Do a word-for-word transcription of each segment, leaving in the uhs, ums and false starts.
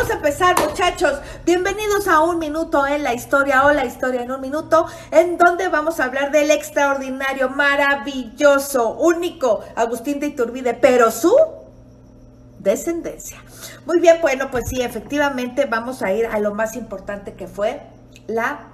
vamos a empezar, muchachos. Bienvenidos a Un Minuto en la Historia, o La Historia en un Minuto, en donde vamos a hablar del extraordinario, maravilloso, único Agustín de Iturbide, pero su descendencia. Muy bien, bueno, pues sí, efectivamente vamos a ir a lo más importante, que fue la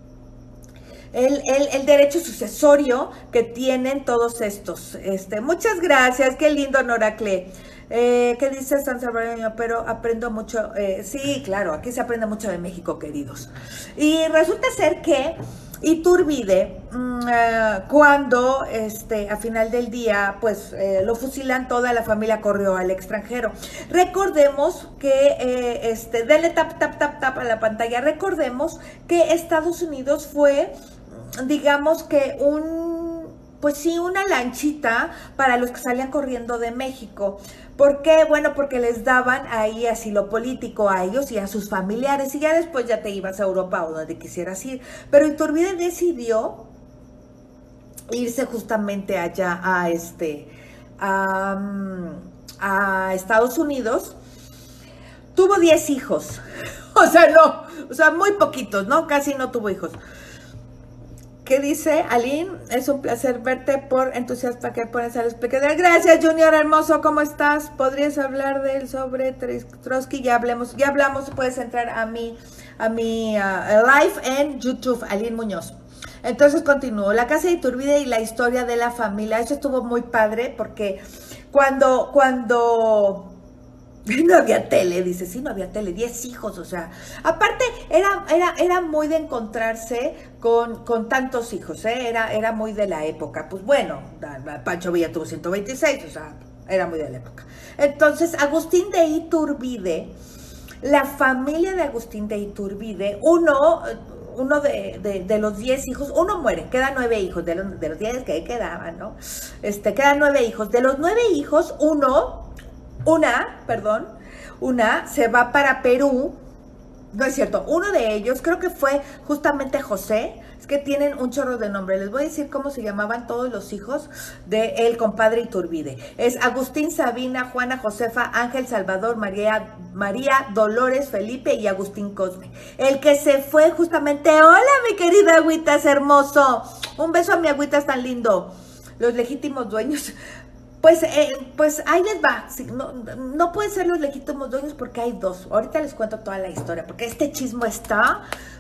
El, el, el derecho sucesorio que tienen todos estos. Este, muchas gracias, qué lindo, Noracle. Eh, ¿Qué dice San Salvador? Pero aprendo mucho. Eh, sí, claro, aquí se aprende mucho de México, queridos. Y resulta ser que Iturbide, mmm, eh, cuando este, a final del día, pues eh, lo fusilan, toda la familia corrió al extranjero. Recordemos que, eh, este, denle tap, tap, tap, tap a la pantalla. Recordemos que Estados Unidos fue, digamos que un, pues sí, una lanchita para los que salían corriendo de México. ¿Por qué? Bueno, porque les daban ahí asilo político a ellos y a sus familiares, y ya después ya te ibas a Europa o donde quisieras ir. Pero Iturbide decidió irse justamente allá a este, a, a Estados Unidos. Tuvo diez hijos, o sea, no, o sea, muy poquitos, ¿no? Casi no tuvo hijos. ¿Qué dice Aline? Es un placer verte, por entusiasta que pones al espectador. Gracias, Junior hermoso, ¿cómo estás? ¿Podrías hablar de él sobre Trotsky? Ya hablemos, ya hablamos, puedes entrar a mi, a mi uh, live en YouTube, Aline Muñoz. Entonces continúo. La casa de Iturbide y la historia de la familia. Eso estuvo muy padre porque cuando, cuando no había tele, dice, sí, no había tele, diez hijos, o sea, aparte era, era, era muy de encontrarse con, con tantos hijos, ¿eh? era, era muy de la época. Pues bueno, Pancho Villa tuvo ciento veintiséis, o sea, era muy de la época. Entonces, Agustín de Iturbide, la familia de Agustín de Iturbide, uno, uno de, de, de los diez hijos, uno muere, quedan nueve hijos, de los, de los diez que quedaban, ¿no? Este, quedan nueve hijos, de los nueve hijos, uno... Una, perdón, una se va para Perú, no es cierto, uno de ellos, creo que fue justamente José, es que tienen un chorro de nombre, les voy a decir cómo se llamaban todos los hijos del compadre Iturbide. Es Agustín, Sabina, Juana, Josefa, Ángel, Salvador, María, María, Dolores, Felipe y Agustín Cosme. El que se fue justamente, hola mi querida Agüitas, hermoso, un beso a mi Agüitas tan lindo, los legítimos dueños. Pues, eh, pues ahí les va. Sí, no, no pueden ser los legítimos dueños porque hay dos. Ahorita les cuento toda la historia porque este chismo está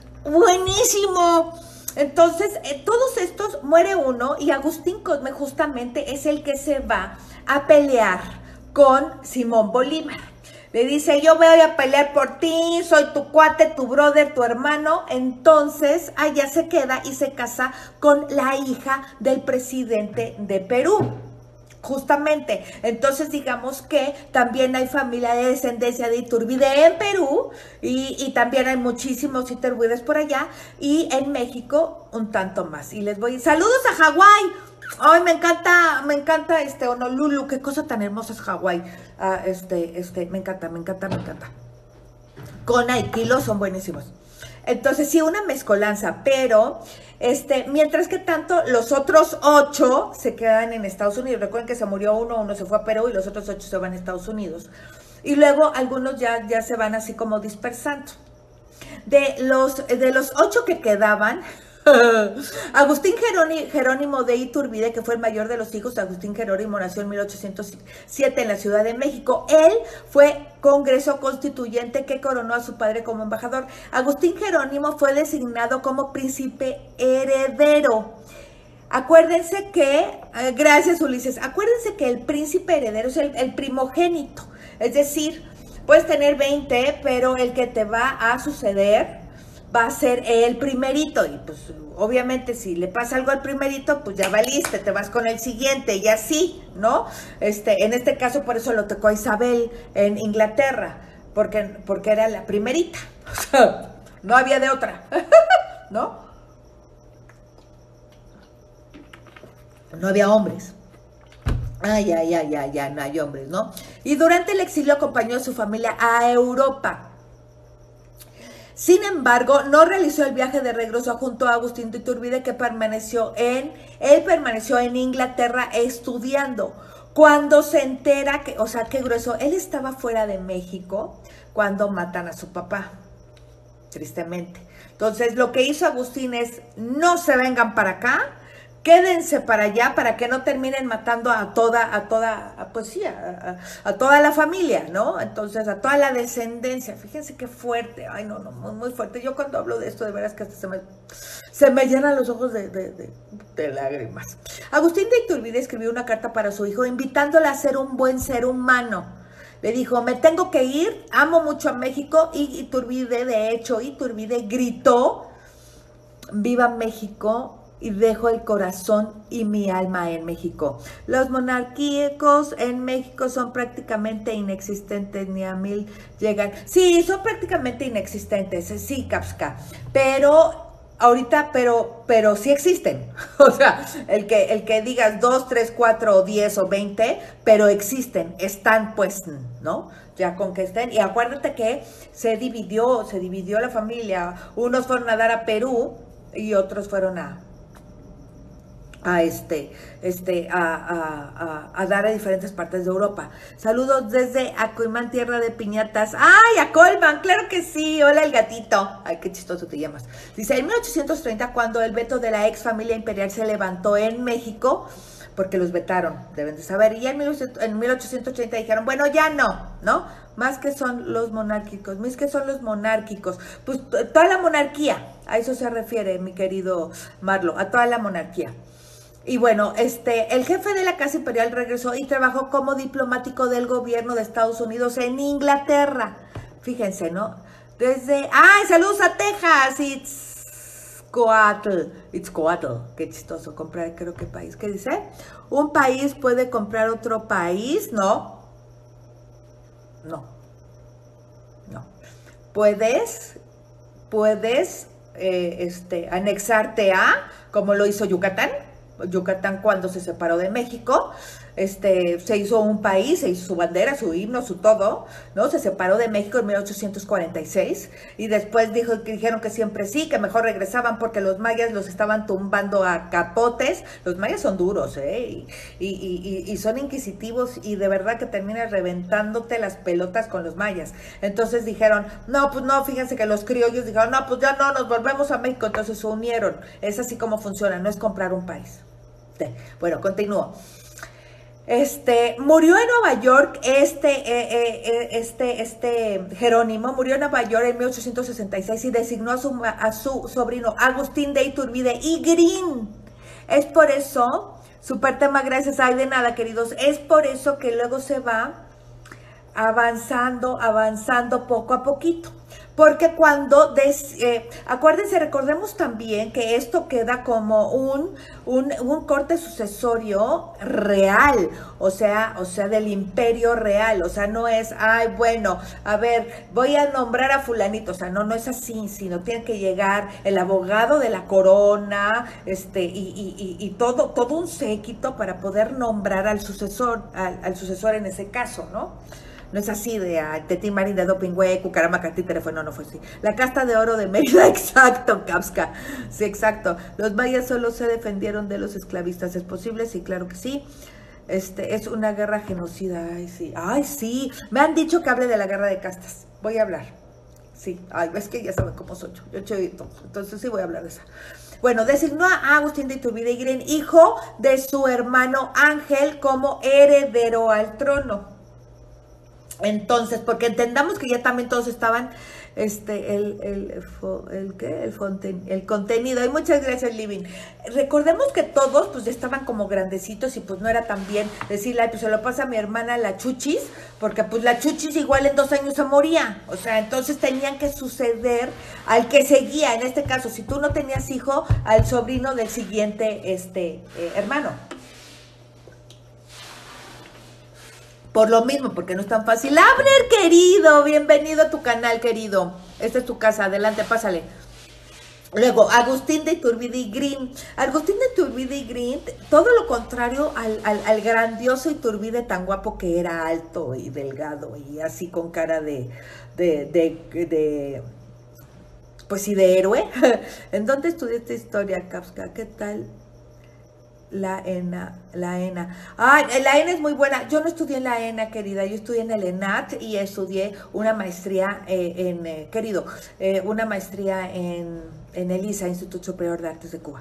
buenísimo. Entonces, eh, todos estos, muere uno y Agustín Cosme justamente es el que se va a pelear con Simón Bolívar. Le dice, yo voy a pelear por ti, soy tu cuate, tu brother, tu hermano. Entonces, allá se queda y se casa con la hija del presidente de Perú. Justamente, entonces digamos que también hay familia de descendencia de Iturbide en Perú y, y también hay muchísimos Iturbides por allá, y en México un tanto más. Y les voy, saludos a Hawái. Ay, me encanta, me encanta este Honolulu, qué cosa tan hermosa es Hawái. Ah, este, este, me encanta, me encanta, me encanta. Kona y Kilo son buenísimos. Entonces sí, una mezcolanza, pero este, mientras que tanto los otros ocho se quedan en Estados Unidos. Recuerden que se murió uno, uno se fue a Perú y los otros ocho se van a Estados Unidos. Y luego algunos ya, ya se van así como dispersando. De los, de los ocho que quedaban, Agustín Jerónimo de Iturbide, que fue el mayor de los hijos, Agustín Jerónimo nació en mil ochocientos siete en la Ciudad de México. Él fue Congreso Constituyente que coronó a su padre como embajador. Agustín Jerónimo fue designado como príncipe heredero. Acuérdense que, eh, gracias Ulises, acuérdense que el príncipe heredero es el, el primogénito. Es decir, puedes tener veinte, pero el que te va a suceder va a ser el primerito, y pues obviamente si le pasa algo al primerito, pues ya valiste, te vas con el siguiente y así, ¿no? Este, en este caso por eso lo tocó a Isabel en Inglaterra, porque, porque era la primerita, o sea, no había de otra, ¿no? No había hombres. Ay, ay, ay, ay, ya, no hay hombres, ¿no? Y durante el exilio acompañó a su familia a Europa. Sin embargo, no realizó el viaje de regreso junto a Agustín de Iturbide, que permaneció en, él permaneció en Inglaterra estudiando. Cuando se entera que, o sea, qué grueso, él estaba fuera de México, cuando matan a su papá, tristemente. Entonces, lo que hizo Agustín es, no se vengan para acá, quédense para allá para que no terminen matando a toda, a toda, a, pues sí, a, a, a toda la familia, ¿no? Entonces, a toda la descendencia. Fíjense qué fuerte, ay, no, no, muy, muy fuerte. Yo cuando hablo de esto, de veras que hasta se me, se me llenan los ojos de, de, de, de lágrimas. Agustín de Iturbide escribió una carta para su hijo, invitándola a ser un buen ser humano. Le dijo, me tengo que ir, amo mucho a México, y Iturbide, de hecho, Iturbide gritó, viva México, y dejo el corazón y mi alma en México. Los monárquicos en México son prácticamente inexistentes, ni a mil llegan. Sí, son prácticamente inexistentes, sí, Kapska, pero ahorita, pero, pero sí existen. O sea, el que, el que digas dos, tres, cuatro, o diez, o veinte, pero existen, están pues, ¿no? Ya con que estén, y acuérdate que se dividió, se dividió la familia, unos fueron a dar a Perú, y otros fueron a, a este, este, a, a, a, a dar a diferentes partes de Europa. Saludos desde Acuimán, tierra de piñatas. ¡Ay, a Colman! ¡Claro que sí! Hola, el gatito. Ay, qué chistoso te llamas. Dice, en mil ochocientos treinta, cuando el veto de la ex familia imperial se levantó en México, porque los vetaron, deben de saber, y ya en mil ochocientos treinta dijeron, bueno, ya no, ¿no? Más que son los monárquicos, más que son los monárquicos, pues toda la monarquía, a eso se refiere, mi querido Marlo, a toda la monarquía. Y bueno, este, el jefe de la Casa Imperial regresó y trabajó como diplomático del gobierno de Estados Unidos en Inglaterra. Fíjense, ¿no? Desde, ¡ay, saludos a Texas! Itzcoatl, Itzcoatl, qué chistoso, comprar, creo que país, ¿qué dice? ¿Un país puede comprar otro país? No. No. No. Puedes, puedes, eh, este, anexarte a, como lo hizo Yucatán. Yucatán, cuando se separó de México, este, se hizo un país, se hizo su bandera, su himno, su todo, ¿no? Se separó de México en mil ochocientos cuarenta y seis y después dijo, dijeron que siempre sí, que mejor regresaban porque los mayas los estaban tumbando a capotes. Los mayas son duros, ¿eh? Y, y, y, y son inquisitivos, y de verdad que terminas reventándote las pelotas con los mayas. Entonces dijeron, no, pues no, fíjense que los criollos dijeron, no, pues ya no, nos volvemos a México. Entonces se unieron. Es así como funciona, no es comprar un país. Bueno, continúo. Este, murió en Nueva York, este, eh, eh, este, este Jerónimo, murió en Nueva York en mil ochocientos sesenta y seis y designó a su, a su sobrino Agustín de Iturbide y Green. Es por eso, super tema, gracias, ay, de nada, queridos, es por eso que luego se va avanzando, avanzando poco a poquito. Porque cuando, des, eh, acuérdense, recordemos también que esto queda como un, un, un corte sucesorio real, o sea, o sea, del imperio real, o sea, no es, ay, bueno, a ver, voy a nombrar a fulanito, o sea, no, no es así, sino tiene que llegar el abogado de la corona, este, y, y, y, y todo, todo un séquito para poder nombrar al sucesor, al, al sucesor en ese caso, ¿no? No es así de uh, Tetín Marín de Doping, güey, Cucarama, Cartí, teléfono, no, no fue así. La casta de oro de Mérida, exacto, Kapska. Sí, exacto. Los mayas solo se defendieron de los esclavistas. ¿Es posible? Sí, claro que sí. Este, es una guerra genocida. Ay, sí. Ay, sí. Me han dicho que hable de la guerra de castas. Voy a hablar. Sí. Ay, es que ya saben cómo soy yo. Yo chavito. Entonces sí voy a hablar de esa. Bueno, designó a Agustín de Iturbide y Green, hijo de su hermano Ángel, como heredero al trono. Entonces, porque entendamos que ya también todos estaban, este, el, el, el, el, ¿qué? El, fonten, el contenido, y muchas gracias, Living. Recordemos que todos, pues, ya estaban como grandecitos, y pues no era tan bien decirle, ay, pues se lo pasa a mi hermana la Chuchis, porque pues la Chuchis igual en dos años se moría, o sea, entonces tenían que suceder al que seguía, en este caso, si tú no tenías hijo, al sobrino del siguiente, este, eh, hermano. Por lo mismo, porque no es tan fácil. Abner, querido, bienvenido a tu canal, querido. Esta es tu casa, adelante, pásale. Luego, Agustín de Iturbide y Green. Agustín de Iturbide y Green, todo lo contrario al, al, al grandioso Iturbide tan guapo que era, alto y delgado y así con cara de, de, de, de pues sí, de héroe. ¿En dónde estudiaste historia, Kapska? ¿Qué tal La ENA, la ENA. Ay, la ENA es muy buena. Yo no estudié en la ENA, querida. Yo estudié en el ENAT y estudié una maestría eh, en, eh, querido, eh, una maestría en, en el ISA, Instituto Superior de Artes de Cuba.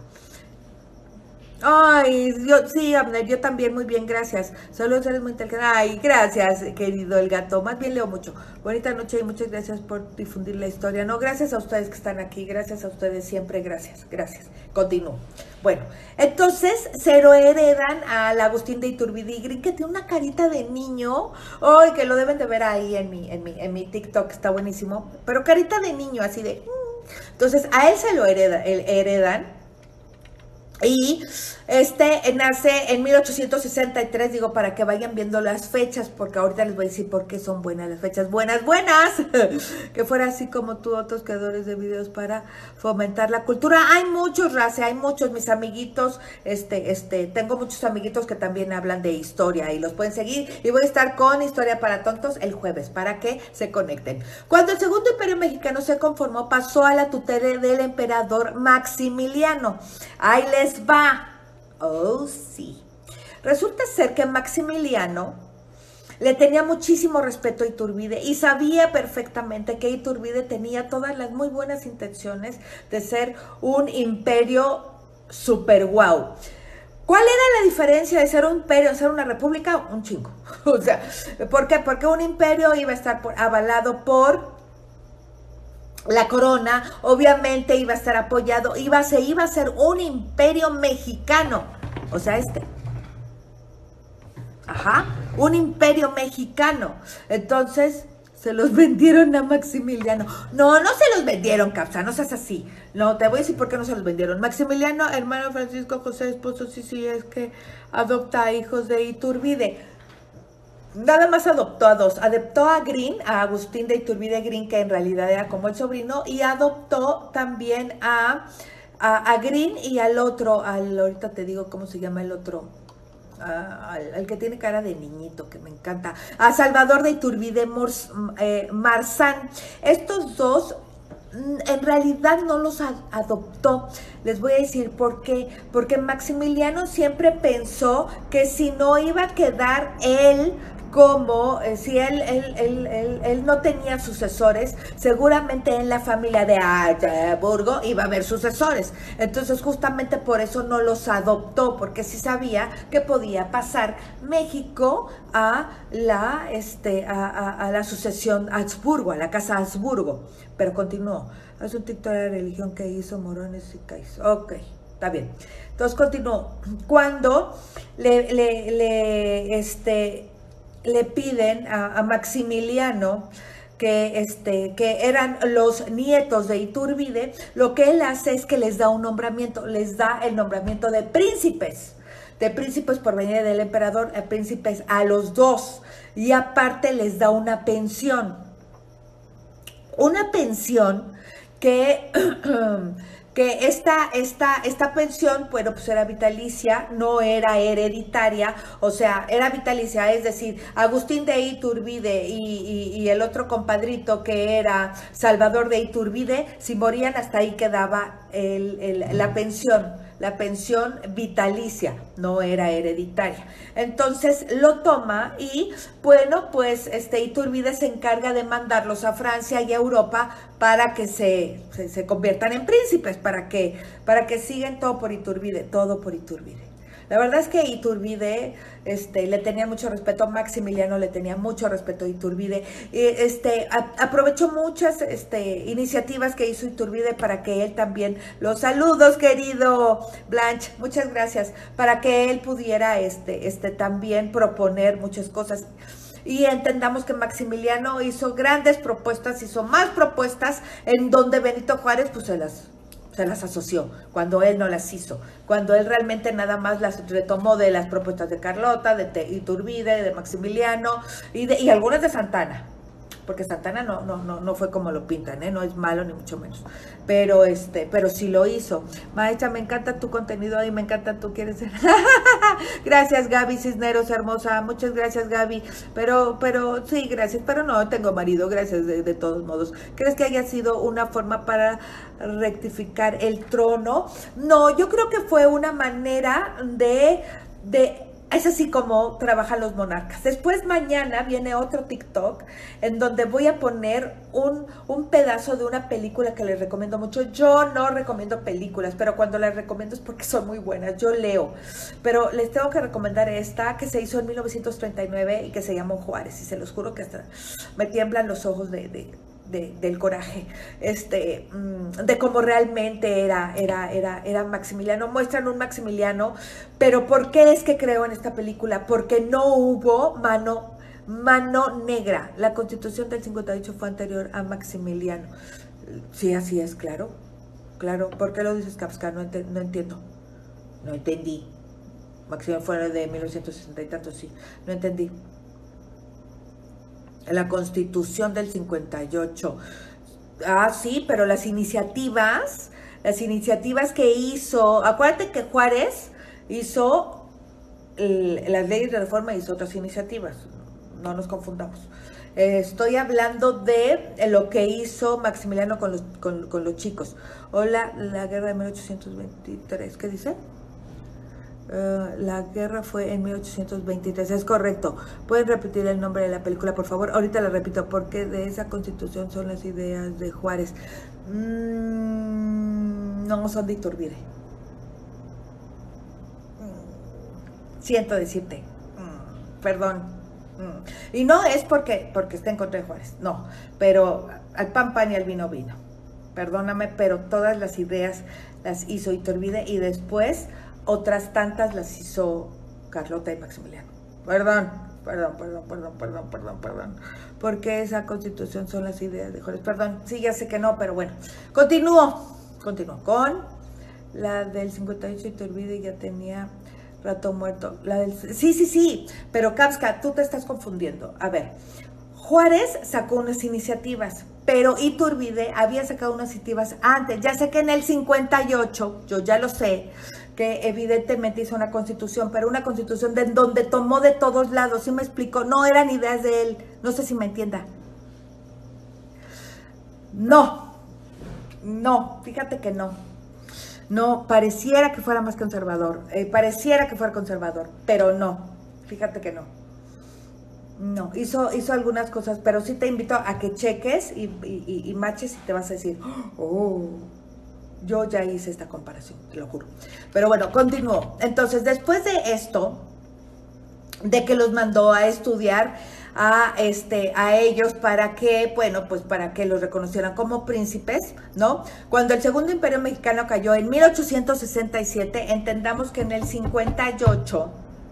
Ay, yo, sí, Abner, yo también, muy bien, gracias. Saludos, eres muy inteligente. Ay, gracias, querido el gato. Más bien leo mucho. Bonita noche y muchas gracias por difundir la historia. No, gracias a ustedes que están aquí, gracias a ustedes siempre, gracias, gracias. Continúo. Bueno, entonces se lo heredan al Agustín de Iturbide y Green, que tiene una carita de niño. Ay, que lo deben de ver ahí en mi, en mi, en mi TikTok, está buenísimo. Pero carita de niño, así de... Entonces, a él se lo hereda, el, heredan. Y este nace en mil ochocientos sesenta y tres, digo, para que vayan viendo las fechas, porque ahorita les voy a decir por qué son buenas las fechas. Buenas, buenas. Que fuera así como tú, otros creadores de videos para fomentar la cultura. Hay muchos, Race, hay muchos, mis amiguitos, este, este, tengo muchos amiguitos que también hablan de historia y los pueden seguir. Y voy a estar con Historia para Tontos el jueves, para que se conecten. Cuando el Segundo Imperio Mexicano se conformó, pasó a la tutela del emperador Maximiliano. Ahí les va. Oh, sí. Resulta ser que Maximiliano le tenía muchísimo respeto a Iturbide y sabía perfectamente que Iturbide tenía todas las muy buenas intenciones de ser un imperio super guau. ¿Cuál era la diferencia de ser un imperio a ser una república? Un chingo. O sea, ¿por qué? Porque un imperio iba a estar por, avalado por la corona, obviamente iba a estar apoyado, iba, se iba a ser un imperio mexicano, o sea, este, ajá, un imperio mexicano. Entonces, se los vendieron a Maximiliano. No, no se los vendieron, Capsa, no seas así. No, te voy a decir por qué no se los vendieron. Maximiliano, hermano Francisco José, esposo, sí, sí, es que adopta a hijos de Iturbide. Nada más adoptó a dos, adoptó a Green, a Agustín de Iturbide Green, que en realidad era como el sobrino, y adoptó también a, a, a Green y al otro, al, ahorita te digo cómo se llama el otro, a, al, al que tiene cara de niñito, que me encanta, a Salvador de Iturbide Mors, eh, Marzán. Estos dos en realidad no los adoptó. Les voy a decir por qué. Porque Maximiliano siempre pensó que si no iba a quedar él como, eh, si él, él, él, él, él no tenía sucesores, seguramente en la familia de Habsburgo iba a haber sucesores. Entonces justamente por eso no los adoptó, porque sí sabía que podía pasar México a la, este, a, a, a la sucesión Habsburgo, a la casa Habsburgo. Pero continuó. Es un TikTok de la religión que hizo Morones y Cais. Ok, está bien. Entonces continuó. Cuando le, le, le, este, le piden a, a Maximiliano que, este, que eran los nietos de Iturbide, lo que él hace es que les da un nombramiento, les da el nombramiento de príncipes. De príncipes por venir del emperador, a príncipes a los dos. Y aparte les da una pensión. Una pensión que, que esta, esta, esta pensión, bueno, pues era vitalicia, no era hereditaria, o sea, era vitalicia, es decir, Agustín de Iturbide y, y, y el otro compadrito que era Salvador de Iturbide, si morían hasta ahí quedaba el, el, la pensión. La pensión vitalicia, no era hereditaria. Entonces lo toma y, bueno, pues este Iturbide se encarga de mandarlos a Francia y a Europa para que se, se, se conviertan en príncipes, para que, para que sigan todo por Iturbide, todo por Iturbide. La verdad es que Iturbide este, le tenía mucho respeto, Maximiliano le tenía mucho respeto a Iturbide. Este, a, aprovechó muchas este, iniciativas que hizo Iturbide para que él también, los saludos querido Blanche, muchas gracias, para que él pudiera este, este, también proponer muchas cosas. Y entendamos que Maximiliano hizo grandes propuestas, hizo más propuestas en donde Benito Juárez pues se las... se las asoció, cuando él no las hizo, cuando él realmente nada más las retomó de las propuestas de Carlota, de Iturbide, de Maximiliano y, de, y algunas de Santana. porque Santana no, no, no, no fue como lo pintan, ¿eh? No es malo ni mucho menos, pero este, pero sí lo hizo. Maestra, me encanta tu contenido y me encanta tú quieres ser. Gracias, Gaby Cisneros, hermosa, muchas gracias, Gaby, pero, pero, sí, gracias, pero no tengo marido, gracias de, de todos modos. ¿Crees que haya sido una forma para rectificar el trono? No, yo creo que fue una manera de, de es así como trabajan los monarcas. Después mañana viene otro TikTok en donde voy a poner un, un pedazo de una película que les recomiendo mucho. Yo no recomiendo películas, pero cuando las recomiendo es porque son muy buenas. Yo leo, pero les tengo que recomendar esta que se hizo en mil novecientos treinta y nueve y que se llamó Juárez. Y se los juro que hasta me tiemblan los ojos de... de De, del coraje, este, de cómo realmente era, era, era, era Maximiliano. Muestran un Maximiliano, pero ¿por qué es que creo en esta película? Porque no hubo mano, mano negra. La Constitución del cincuenta y ocho fue anterior a Maximiliano. Sí, así es, claro, claro. ¿Por qué lo dices, Kapska? No, ent no entiendo, no entendí. Maximiliano fue de mil novecientos sesenta y tantos, sí, no entendí. La Constitución del cincuenta y ocho. Ah, sí, pero las iniciativas, las iniciativas que hizo, acuérdate que Juárez hizo el, las leyes de reforma, hizo otras iniciativas, no nos confundamos. Eh, estoy hablando de lo que hizo Maximiliano con los, con, con los chicos. Hola, la guerra de mil ochocientos veintitrés, ¿qué dice? Uh, la guerra fue en mil ochocientos veintitrés, es correcto. ¿Pueden repetir el nombre de la película, por favor? Ahorita la repito, porque de esa Constitución son las ideas de Juárez. Mm, no, son de Iturbide. Mm, siento decirte. Mm, perdón. Mm. Y no es porque, porque esté en contra de Juárez, no. Pero al pan pan y al vino vino. Perdóname, pero todas las ideas las hizo Iturbide y después otras tantas las hizo Carlota y Maximiliano. Perdón, perdón, perdón, perdón, perdón, perdón, perdón. Porque esa Constitución son las ideas de Juárez. Perdón, sí, ya sé que no, pero bueno. Continúo, continúo con la del cincuenta y ocho. Iturbide ya tenía rato muerto. La del... Sí, sí, sí, pero Kapska, tú te estás confundiendo. A ver, Juárez sacó unas iniciativas, pero Iturbide había sacado unas iniciativas antes. Ya sé que en el cincuenta y ocho, yo ya lo sé, que evidentemente hizo una constitución, pero una constitución de donde tomó de todos lados, ¿sí me explico? No eran ideas de él, no sé si me entienda. No, no, fíjate que no. No, pareciera que fuera más conservador, eh, pareciera que fuera conservador, pero no, fíjate que no. No, hizo, hizo algunas cosas, pero sí te invito a que cheques y, y, y, y matches y te vas a decir, oh, yo ya hice esta comparación, te lo juro. Pero bueno, continúo. Entonces, después de esto, de que los mandó a estudiar a, este, a ellos para que, bueno, pues para que los reconocieran como príncipes, ¿no? Cuando el Segundo Imperio Mexicano cayó en mil ochocientos sesenta y siete, entendamos que en el cincuenta y ocho...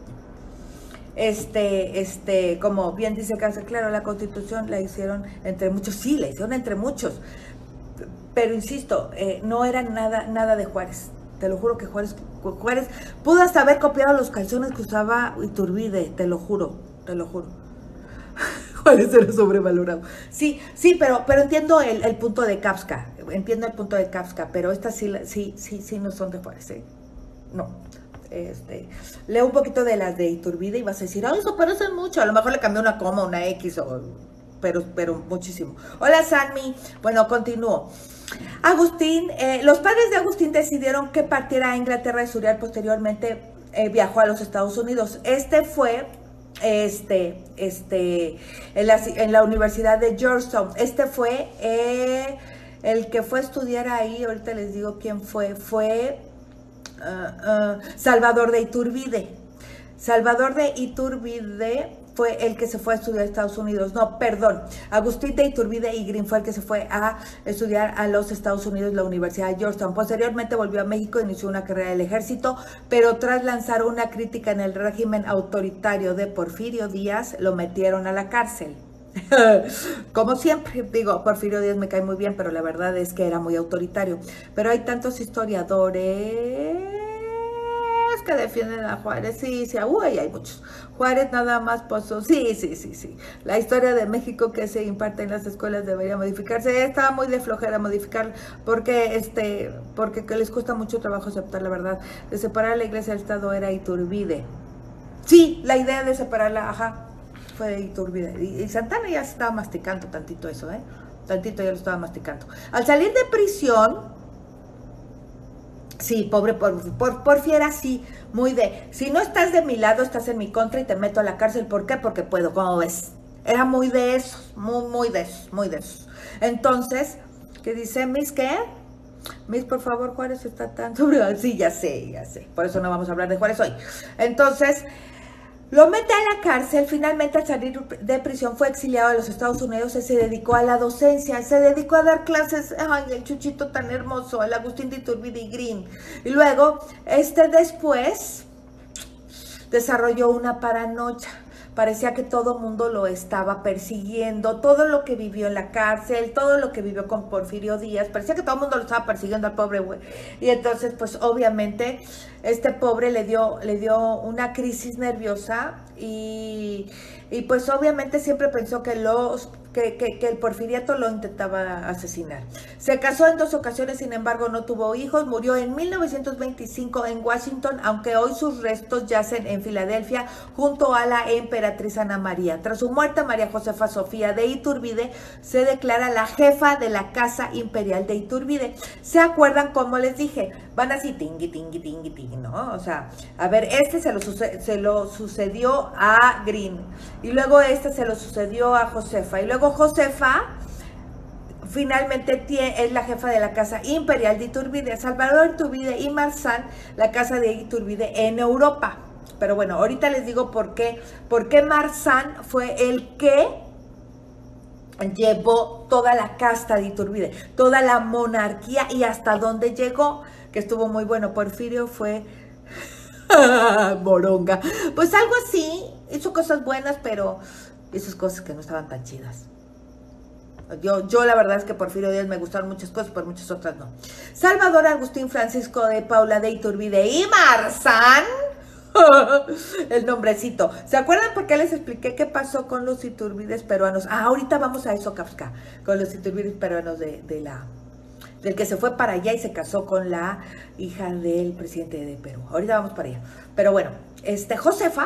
Este, este, como bien dice Cáncer, claro, la Constitución la hicieron entre muchos, sí, la hicieron entre muchos, pero insisto, eh, no era nada, nada de Juárez. Te lo juro que Juárez, Juárez pudo hasta haber copiado los calzones que usaba Iturbide, te lo juro, te lo juro. Juárez era sobrevalorado. Sí, sí, pero, pero entiendo el, el punto de Kapska, entiendo el punto de Kapska, pero estas sí, sí, sí, sí no son de Juárez, ¿eh? No. Este, leo un poquito de las de Iturbide y vas a decir, ay, eso parece mucho, a lo mejor le cambió una coma, una X, o, pero, pero muchísimo. Hola, Sanmi. Bueno, continúo. Agustín, eh, los padres de Agustín decidieron que partiera a Inglaterra y estudiar. Posteriormente eh, viajó a los Estados Unidos. Este fue este, este, en la, en la Universidad de Georgetown. Este fue eh, el que fue a estudiar ahí, ahorita les digo quién fue, fue... Uh, uh, Salvador de Iturbide. Salvador de Iturbide fue el que se fue a estudiar a Estados Unidos. No, perdón. Agustín de Iturbide y Green fue el que se fue a estudiar a los Estados Unidos, la Universidad de Georgetown. Posteriormente volvió a México e inició una carrera del ejército, pero tras lanzar una crítica en el régimen autoritario de Porfirio Díaz, lo metieron a la cárcel. Como siempre, digo, Porfirio Díaz me cae muy bien, pero la verdad es que era muy autoritario. Pero hay tantos historiadores mexicanos que defienden a Juárez, sí, sí, uy, hay muchos. Juárez nada más pasó, sí, sí, sí, sí. La historia de México que se imparte en las escuelas debería modificarse. Estaba muy de flojera modificar porque, este, porque que les cuesta mucho trabajo aceptar la verdad. De separar la iglesia del Estado era Iturbide. Sí, la idea de separarla, ajá, fue de Iturbide. Y, y Santana ya se estaba masticando tantito eso, ¿eh? Tantito ya lo estaba masticando. Al salir de prisión, sí, pobre por, por, Porfi era así, muy de, si no estás de mi lado, estás en mi contra y te meto a la cárcel. ¿Por qué? Porque puedo, ¿cómo ves? Era muy de esos, muy, muy de esos, muy de esos. Entonces, ¿qué dice Miss qué? Miss, por favor, Juárez está tan sobre... Sí, ya sé, ya sé. Por eso no vamos a hablar de Juárez hoy. Entonces, lo mete a la cárcel. Finalmente, al salir de prisión, fue exiliado a los Estados Unidos. Y se dedicó a la docencia. Se dedicó a dar clases. Ay, el Chuchito tan hermoso. El Agustín de Iturbide y Green. Y luego, este después, desarrolló una paranoia. Parecía que todo mundo lo estaba persiguiendo, todo lo que vivió en la cárcel, todo lo que vivió con Porfirio Díaz, parecía que todo el mundo lo estaba persiguiendo al pobre güey. Y entonces, pues obviamente, este pobre le dio, le dio una crisis nerviosa y, y pues obviamente siempre pensó que los... Que, que, que el porfiriato lo intentaba asesinar. Se casó en dos ocasiones, sin embargo no tuvo hijos. Murió en mil novecientos veinticinco en Washington, aunque hoy sus restos yacen en Filadelfia junto a la emperatriz Ana María. Tras su muerte, María Josefa Sofía de Iturbide se declara la jefa de la Casa Imperial de Iturbide. ¿Se acuerdan cómo les dije? Van así, tingui, tingui, tingui, tingui, ¿no? O sea, a ver, este se lo, se lo sucedió a Green, y luego este se lo sucedió a Josefa, y luego Josefa finalmente tiene, es la jefa de la Casa Imperial de Iturbide. Salvador Iturbide y Marzán, la casa de Iturbide en Europa. Pero bueno, ahorita les digo por qué, por qué Marzán fue el que llevó toda la casta de Iturbide, toda la monarquía y hasta dónde llegó, que estuvo muy bueno. Porfirio fue moronga. Pues algo así, hizo cosas buenas, pero esas cosas que no estaban tan chidas. Yo, yo la verdad es que Porfirio Díaz me gustaron muchas cosas, pero muchas otras no. Salvador Agustín Francisco de Paula de Iturbide y Marzán. El nombrecito. ¿Se acuerdan por qué les expliqué qué pasó con los Iturbides peruanos? Ah, ahorita vamos a eso, Kafka. Con los Iturbides peruanos de, de la... del que se fue para allá y se casó con la hija del presidente de Perú. Ahorita vamos para allá. Pero bueno, este, Josefa,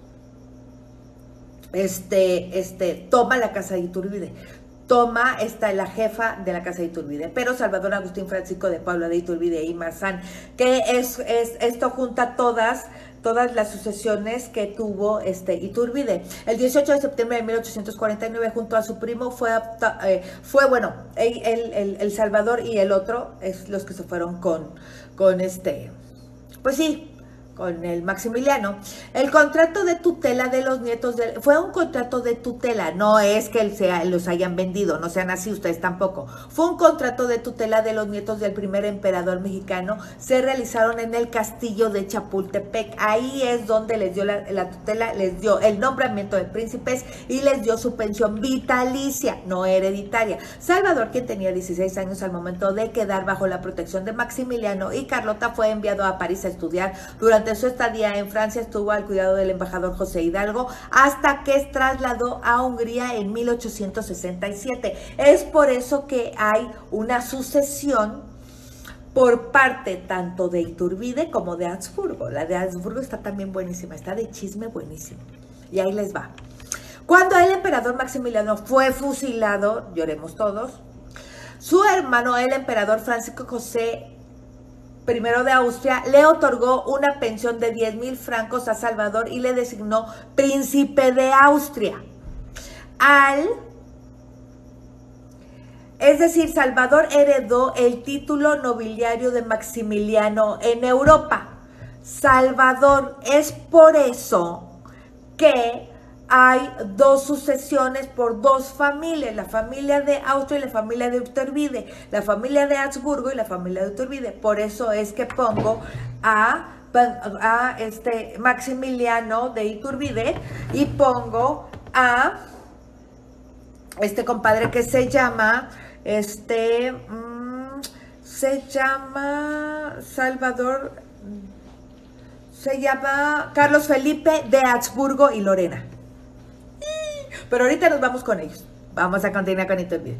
este, este, toma la casa de Iturbide. Toma esta, la jefa de la casa de Iturbide, pero Salvador Agustín Francisco de Paula de Iturbide y Marzán, que es, es esto junta todas, todas las sucesiones que tuvo este Iturbide. El dieciocho de septiembre de mil ochocientos cuarenta y nueve, junto a su primo, fue, eh, fue bueno, el, el, el Salvador y el otro, es los que se fueron con, con este, pues sí, con el Maximiliano. El contrato de tutela de los nietos del... Fue un contrato de tutela, no es que él sea, los hayan vendido, no sean así ustedes tampoco. Fue un contrato de tutela de los nietos del primer emperador mexicano. Se realizaron en el castillo de Chapultepec. Ahí es donde les dio la, la tutela, les dio el nombramiento de príncipes y les dio su pensión vitalicia, no hereditaria. Salvador, quien tenía dieciséis años al momento de quedar bajo la protección de Maximiliano y Carlota, fue enviado a París a estudiar. Durante Durante su estadía en Francia estuvo al cuidado del embajador José Hidalgo hasta que se trasladó a Hungría en mil ochocientos sesenta y siete. Es por eso que hay una sucesión por parte tanto de Iturbide como de Habsburgo. La de Habsburgo está también buenísima, está de chisme buenísimo. Y ahí les va. Cuando el emperador Maximiliano fue fusilado, lloremos todos, su hermano, el emperador Francisco José primero de Austria, le otorgó una pensión de diez mil francos a Salvador y le designó príncipe de Austria. Al, es decir, Salvador heredó el título nobiliario de Maximiliano en Europa. Salvador, es por eso que hay dos sucesiones por dos familias, la familia de Austria y la familia de Iturbide, la familia de Habsburgo y la familia de Iturbide. Por eso es que pongo a, a este Maximiliano de Iturbide y pongo a este compadre que se llama, este, mmm, se llama Salvador, Se llama Carlos Felipe de Habsburgo y Lorena. Pero ahorita nos vamos con ellos. Vamos a continuar con Iturbide.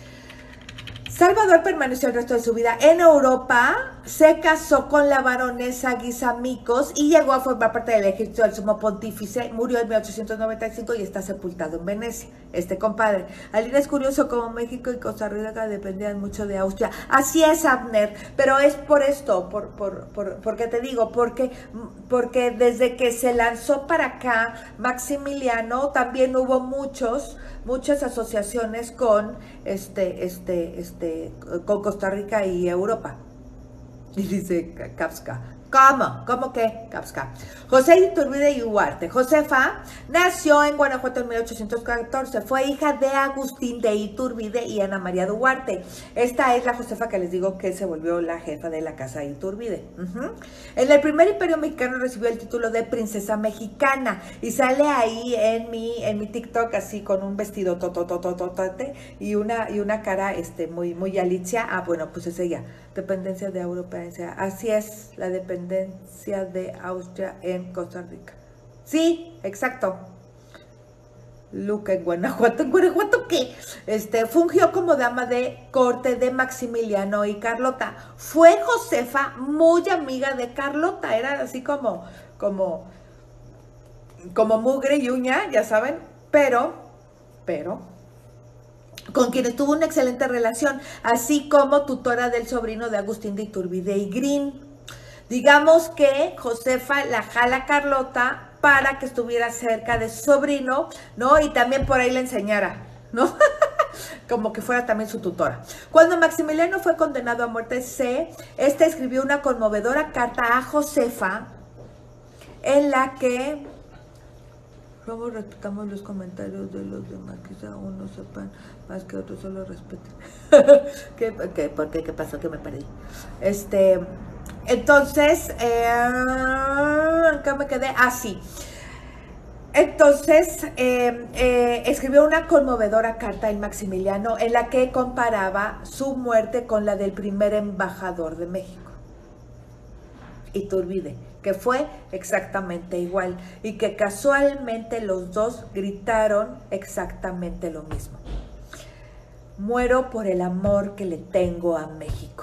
Salvador permaneció el resto de su vida en Europa, se casó con la baronesa Guisamicos y llegó a formar parte del ejército del sumo pontífice. Murió en mil ochocientos noventa y cinco y está sepultado en Venecia, este compadre. Alina, es curioso como México y Costa Rica dependían mucho de Austria. Así es, Abner, pero es por esto, por, por, por, porque te digo, porque, porque desde que se lanzó para acá Maximiliano, también hubo muchos... muchas asociaciones con este, este, este, con Costa Rica y Europa. Y dice Kapska, ¿cómo? ¿Cómo qué? Kapska. José Iturbide y Huarte. Josefa nació en Guanajuato en mil ochocientos catorce. Fue hija de Agustín de Iturbide y Ana María de Huarte. Esta es la Josefa que les digo que se volvió la jefa de la casa de Iturbide. Uh-huh. En el primer imperio mexicano recibió el título de princesa mexicana y sale ahí en mi, en mi TikTok así con un vestido tototototote y una, y una cara este, muy, muy Alicia. Ah, bueno, pues es ella. Dependencia de Europa. Así es, la dependencia de Austria en Costa Rica. Sí, exacto. Luca en Guanajuato. ¿En Guanajuato qué? Este, fungió como dama de corte de Maximiliano y Carlota. Fue Josefa muy amiga de Carlota. Era así como, como, como mugre y uña, ya saben. Pero, pero... con quienes tuvo una excelente relación, así como tutora del sobrino de Agustín de Iturbide y Green. Digamos que Josefa la jala a Carlota para que estuviera cerca de su sobrino, ¿no? Y también por ahí le enseñara, ¿no? Como que fuera también su tutora. Cuando Maximiliano fue condenado a muerte, se, este escribió una conmovedora carta a Josefa en la que... luego respetamos los comentarios de los demás, quizá unos sepan más que otros solo respeten. ¿Qué, qué, ¿Por qué? ¿Qué pasó? Que me perdí. Este, entonces, eh, acá me quedé así. Ah, entonces, eh, eh, escribió una conmovedora carta al Maximiliano en la que comparaba su muerte con la del primer embajador de México, Iturbide, que fue exactamente igual y que casualmente los dos gritaron exactamente lo mismo. Muero por el amor que le tengo a México.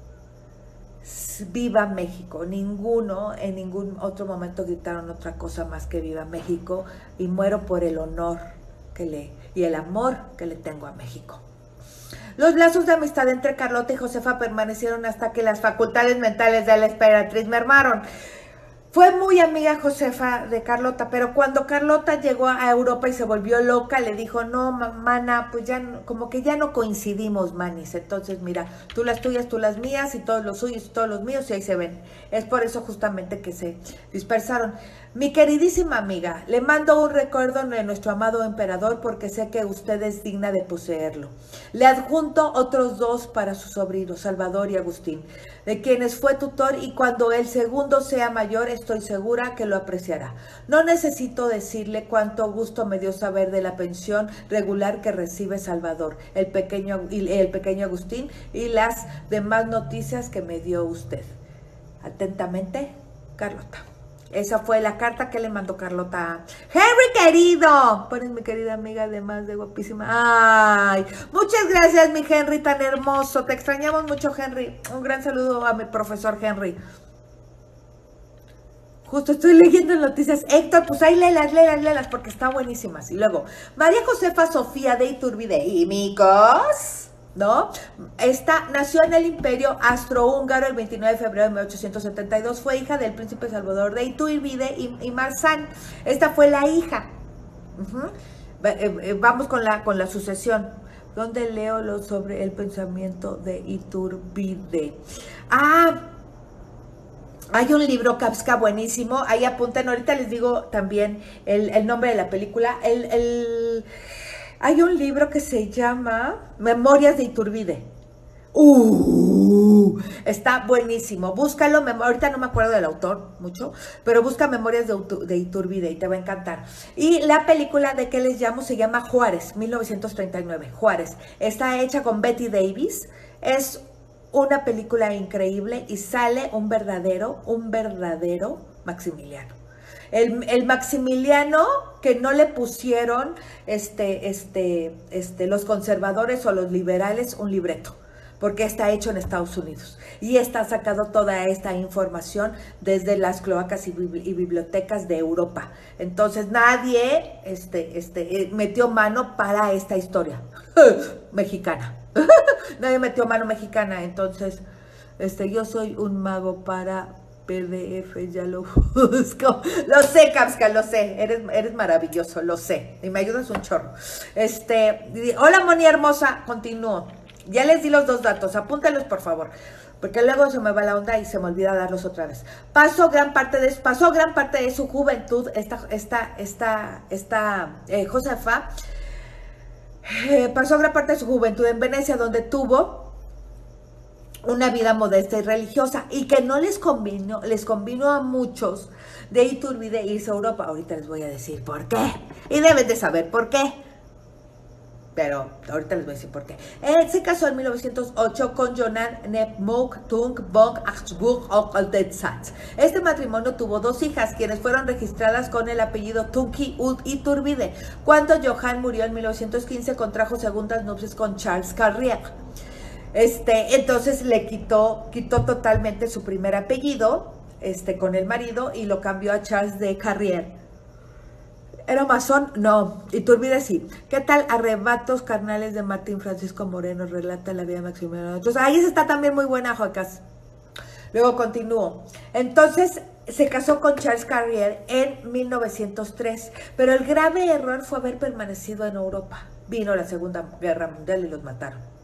Viva México. Ninguno en ningún otro momento gritaron otra cosa más que viva México, y muero por el honor que le y el amor que le tengo a México. Los lazos de amistad entre Carlota y Josefa permanecieron hasta que las facultades mentales de la emperatriz mermaron. Fue muy amiga Josefa de Carlota, pero cuando Carlota llegó a Europa y se volvió loca, le dijo, no, mana, pues ya, no, como que ya no coincidimos, manis. Entonces, mira, tú las tuyas, tú las mías, y todos los suyos, y todos los míos, y ahí se ven. Es por eso justamente que se dispersaron. Mi queridísima amiga, le mando un recuerdo de nuestro amado emperador porque sé que usted es digna de poseerlo. Le adjunto otros dos para su sobrino, Salvador y Agustín, de quienes fue tutor, y cuando el segundo sea mayor estoy segura que lo apreciará. No necesito decirle cuánto gusto me dio saber de la pensión regular que recibe Salvador, el pequeño, el pequeño Agustín, y las demás noticias que me dio usted. Atentamente, Carlota. Esa fue la carta que le mandó Carlota. Henry, querido. Pones mi querida amiga, además de guapísima. Ay, muchas gracias, mi Henry, tan hermoso. Te extrañamos mucho, Henry. Un gran saludo a mi profesor Henry. Justo estoy leyendo noticias. Héctor, pues ahí léelas, léelas, léelas, porque están buenísimas. Y luego, María Josefa Sofía de Iturbide y Micos, ¿no? Esta nació en el Imperio Austrohúngaro el veintinueve de febrero de mil ochocientos setenta y dos. Fue hija del príncipe Salvador de Iturbide y, y Marzán. Esta fue la hija. Uh-huh. eh, eh, vamos con la, con la sucesión. ¿Dónde leo lo sobre el pensamiento de Iturbide? Ah, hay un libro, Kapska, buenísimo. Ahí apunten. Ahorita les digo también el, el nombre de la película. El... el Hay un libro que se llama Memorias de Iturbide. Uh, está buenísimo. Búscalo. Ahorita no me acuerdo del autor mucho, pero busca Memorias de, de Iturbide y te va a encantar. Y la película de que les llamo se llama Juárez, mil novecientos treinta y nueve. Juárez. Está hecha con Betty Davis. Es una película increíble y sale un verdadero, un verdadero Maximiliano. El, el Maximiliano que no le pusieron este, este, este, los conservadores o los liberales un libreto, porque está hecho en Estados Unidos y está sacado toda esta información desde las cloacas y, bibli y bibliotecas de Europa. Entonces nadie este, este, metió mano para esta historia mexicana. Nadie metió mano mexicana. Entonces este, yo soy un mago para P D F, ya lo busco. Lo sé, Kapska, lo sé. Eres, eres maravilloso, lo sé. Y me ayudas un chorro. Este, hola, Moni hermosa. Continúo. Ya les di los dos datos. Apúntalos, por favor. Porque luego se me va la onda y se me olvida darlos otra vez. Pasó gran parte de, pasó gran parte de su juventud, esta, esta, esta, esta eh, Josefa. Eh, pasó gran parte de su juventud en Venecia, donde tuvo una vida modesta y religiosa, y que no les convino, les convino a muchos de Iturbide irse a Europa. Ahorita les voy a decir por qué, y deben de saber por qué, pero ahorita les voy a decir por qué. Él se casó en mil novecientos ocho con Jonan Nepomuk Tung von Habsburg Oldenzaat. Este matrimonio tuvo dos hijas, quienes fueron registradas con el apellido Tunki Iturbide. Cuando Johan murió en mil novecientos quince, contrajo segundas nupcias con Charles Carrier. Este, entonces le quitó, quitó totalmente su primer apellido, este, con el marido, y lo cambió a Charles de Carrier. ¿Era masón? No. Iturbide sí. ¿Qué tal Arrebatos carnales de Martín Francisco Moreno? Relata la vida de Maximiliano. Entonces, ahí está también muy buena, Joacas. Luego continúo. Entonces, se casó con Charles Carrier en mil novecientos tres, pero el grave error fue haber permanecido en Europa. Vino la Segunda Guerra Mundial y los mataron.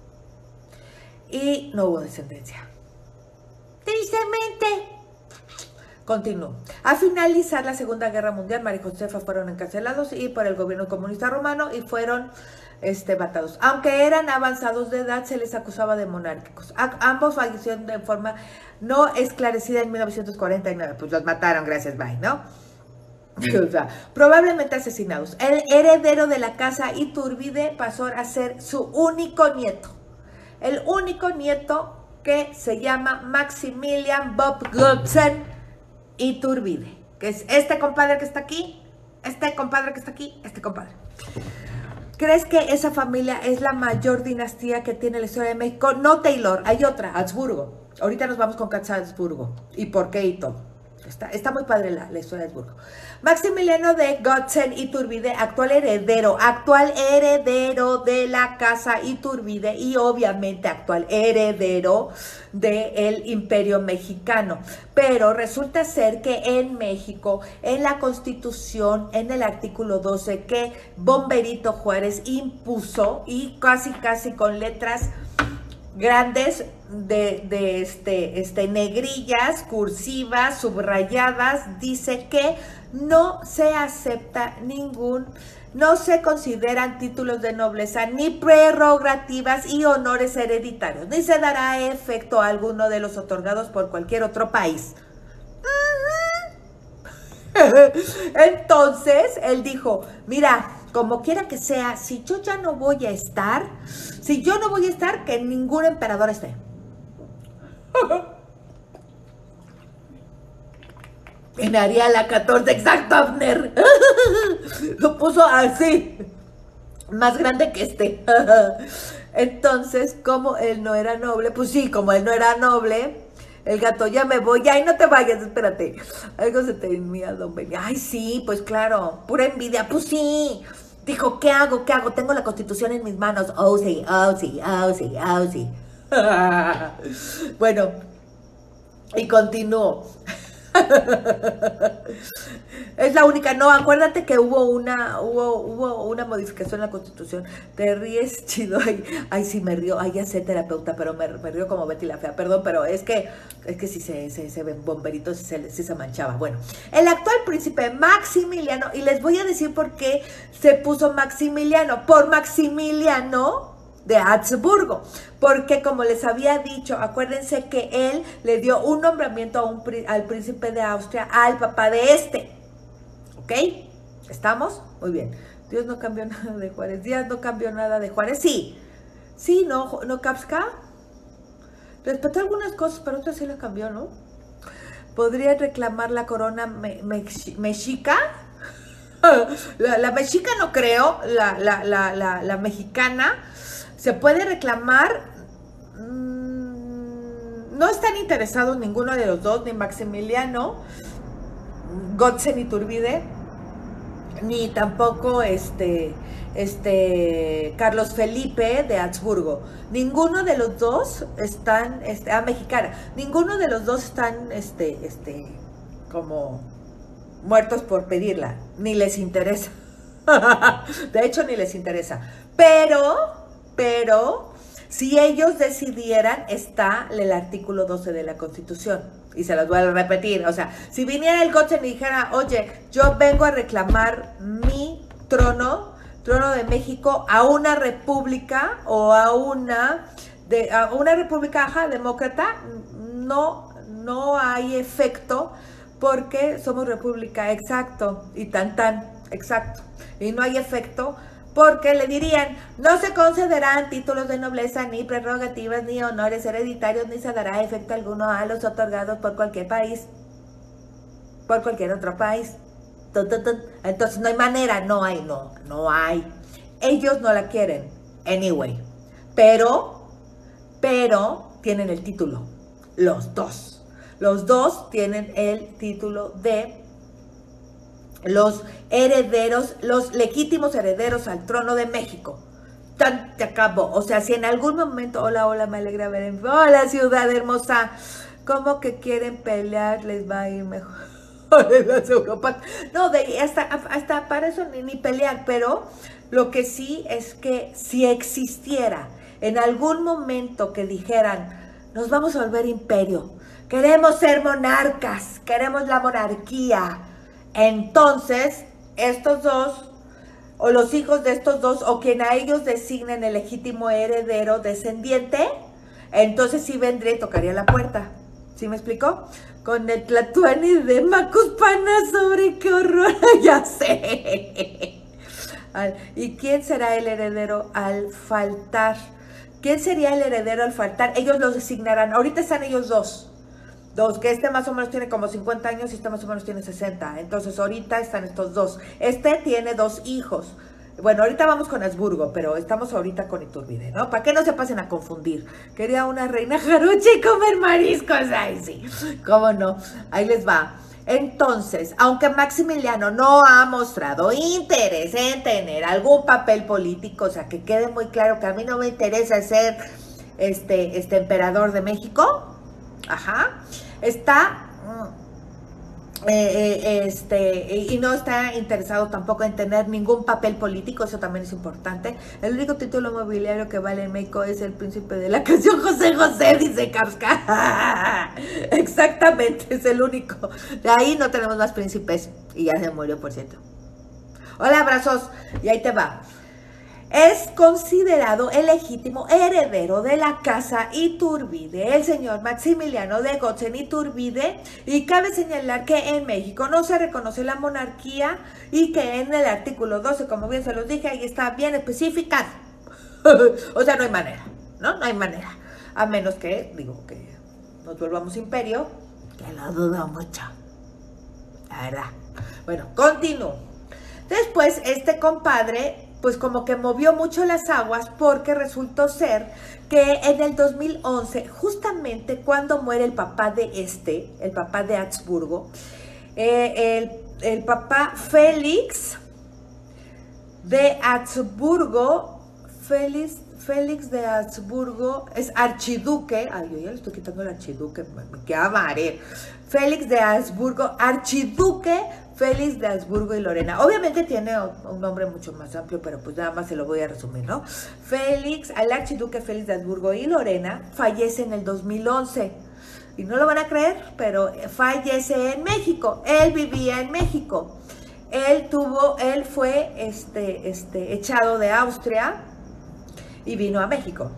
Y no hubo descendencia. Tristemente. Continúo. A finalizar la Segunda Guerra Mundial, María Josefa fueron encarcelados y por el gobierno comunista romano y fueron este, matados. Aunque eran avanzados de edad, se les acusaba de monárquicos. A ambos fallecieron de forma no esclarecida en mil novecientos cuarenta y nueve. Pues los mataron, gracias, bye, ¿no? O sea, probablemente asesinados. El heredero de la casa Iturbide pasó a ser su único nieto. El único nieto, que se llama Maximilian Bob Gotzen Iturbide, que es este compadre que está aquí, este compadre que está aquí, este compadre. ¿Crees que esa familia es la mayor dinastía que tiene la historia de México? No, Taylor, hay otra, Habsburgo. Ahorita nos vamos con Habsburgo y por qué y todo. Está, está muy padre la, la historia de Habsburgo. Maximiliano de Gotzen Iturbide, actual heredero, actual heredero de la casa Iturbide y obviamente actual heredero del Imperio Mexicano. Pero resulta ser que en México, en la Constitución, en el artículo doce, que Bomberito Juárez impuso, y casi casi con letras grandes de, de este, este, negrillas, cursivas, subrayadas, dice que no se acepta ningún, no se consideran títulos de nobleza, ni prerrogativas y honores hereditarios, ni se dará efecto a alguno de los otorgados por cualquier otro país. Entonces, él dijo, mira, como quiera que sea, si yo ya no voy a estar, si yo no voy a estar, que ningún emperador esté. En Ariala catorce, exacto, Abner. Lo puso así, más grande que este. Entonces, como él no era noble, pues sí, como él no era noble, el gato, ya me voy, ay, no te vayas, espérate. Algo se tenía, don Benny. Ay, sí, pues claro, pura envidia, pues sí. Dijo, ¿qué hago? ¿Qué hago? Tengo la Constitución en mis manos. Oh, sí, oh, sí, oh, sí, oh, sí. Bueno, y continúo. Es la única, no, acuérdate que hubo una, hubo, hubo una modificación en la Constitución. Te ríes chido, ay, ay sí me río, ay ya sé terapeuta, pero me, me río como Betty la Fea, perdón, pero es que, es que si se, se, se ven bomberitos, si se, si se manchaba. Bueno, el actual príncipe Maximiliano, y les voy a decir por qué se puso Maximiliano, por Maximiliano de Habsburgo, porque como les había dicho, acuérdense que él le dio un nombramiento a un, al príncipe de Austria, al papá de este, ¿ok? ¿Estamos? Muy bien. Dios no cambió nada de Juárez, Díaz no cambió nada de Juárez, sí, sí, no, no, Kapska, respetó algunas cosas, pero otras sí las cambió, ¿no? podrían reclamar la corona me, me, mexica. La, la mexica no creo, la, la, la, la, la mexicana se puede reclamar. Mmm, no están interesados ninguno de los dos, ni Maximiliano Götze ni Iturbide, ni tampoco este, este Carlos Felipe de Habsburgo. Ninguno de los dos están, este, ah, mexicana, ninguno de los dos están, este, este, como muertos por pedirla, ni les interesa. De hecho, ni les interesa. Pero, pero, si ellos decidieran, está el artículo doce de la Constitución. Y se los voy a repetir. O sea, si viniera el Götze y dijera, oye, yo vengo a reclamar mi trono, trono de México, a una república o a una, de, a una república ajá, demócrata, no, no hay efecto. Porque somos república, exacto, y tan tan, exacto, y no hay efecto, porque le dirían, no se concederán títulos de nobleza, ni prerrogativas, ni honores hereditarios, ni se dará efecto alguno a los otorgados por cualquier país, por cualquier otro país. Entonces no hay manera, no hay, no, no hay. Ellos no la quieren, anyway, pero, pero tienen el título, los dos. Los dos tienen el título de los herederos, los legítimos herederos al trono de México. Tan, te acabó. O sea, si en algún momento, hola, hola, me alegra ver en hola, ciudad hermosa, como que quieren pelear, les va a ir mejor en las Europas. No, de, hasta, hasta para eso ni, ni pelear, pero lo que sí es que si existiera en algún momento que dijeran, nos vamos a volver imperio, queremos ser monarcas, queremos la monarquía. Entonces, estos dos, o los hijos de estos dos, o quien a ellos designen el legítimo heredero descendiente, entonces sí vendría y tocaría la puerta. ¿Sí me explicó? Con el Tlatuani de Macuspana sobre qué horror, ya sé. ¿Y quién será el heredero al faltar? ¿Quién sería el heredero al faltar? Ellos los designarán. Ahorita están ellos dos. Dos, que este más o menos tiene como cincuenta años y este más o menos tiene sesenta. Entonces ahorita están estos dos. Este tiene dos hijos. Bueno, ahorita vamos con Habsburgo, pero estamos ahorita con Iturbide, ¿no? Para que no se pasen a confundir. Quería una reina jarocha y comer mariscos. Ay, sí, cómo no. Ahí les va. Entonces, aunque Maximiliano no ha mostrado interés en tener algún papel político, o sea, que quede muy claro que a mí no me interesa ser este, este emperador de México, ajá, está, eh, eh, este, y no está interesado tampoco en tener ningún papel político, eso también es importante. El único título mobiliario que vale en México es el príncipe de la canción José José, dice Kapska. Exactamente, es el único. De ahí no tenemos más príncipes, y ya se murió, por cierto. Hola, abrazos, y ahí te va. Es considerado el legítimo heredero de la casa Iturbide, el señor Maximiliano de Götze Iturbide, y cabe señalar que en México no se reconoce la monarquía y que en el artículo doce, como bien se los dije, ahí está bien especificado. O sea, no hay manera, ¿no? No hay manera. A menos que, digo, que nos volvamos imperio, que lo dudo mucho, la verdad. Bueno, continúo. Después, este compadre, pues como que movió mucho las aguas, porque resultó ser que en el dos mil once, justamente cuando muere el papá de este, el papá de Habsburgo, eh, el, el papá Félix de Habsburgo, Félix, Félix de Habsburgo, es archiduque, ay, yo ya le estoy quitando el archiduque, me, me queda mareo. Félix de Habsburgo, archiduque Félix de Habsburgo y Lorena. Obviamente tiene un nombre mucho más amplio, pero pues nada más se lo voy a resumir, ¿no? Félix, el archiduque Félix de Habsburgo y Lorena, fallece en el dos mil once. Y no lo van a creer, pero fallece en México. Él vivía en México. Él tuvo, él fue este, este, echado de Austria y vino a México.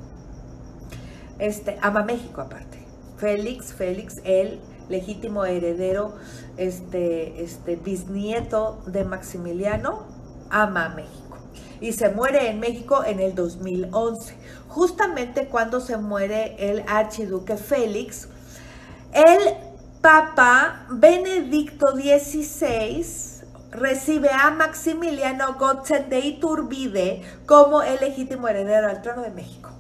Este, ama México aparte. Félix, Félix, el legítimo heredero, este, este bisnieto de Maximiliano, ama a México. Y se muere en México en el dos mil once. Justamente cuando se muere el archiduque Félix, el Papa Benedicto dieciséis recibe a Maximiliano Gótzen de Iturbide como el legítimo heredero al trono de México.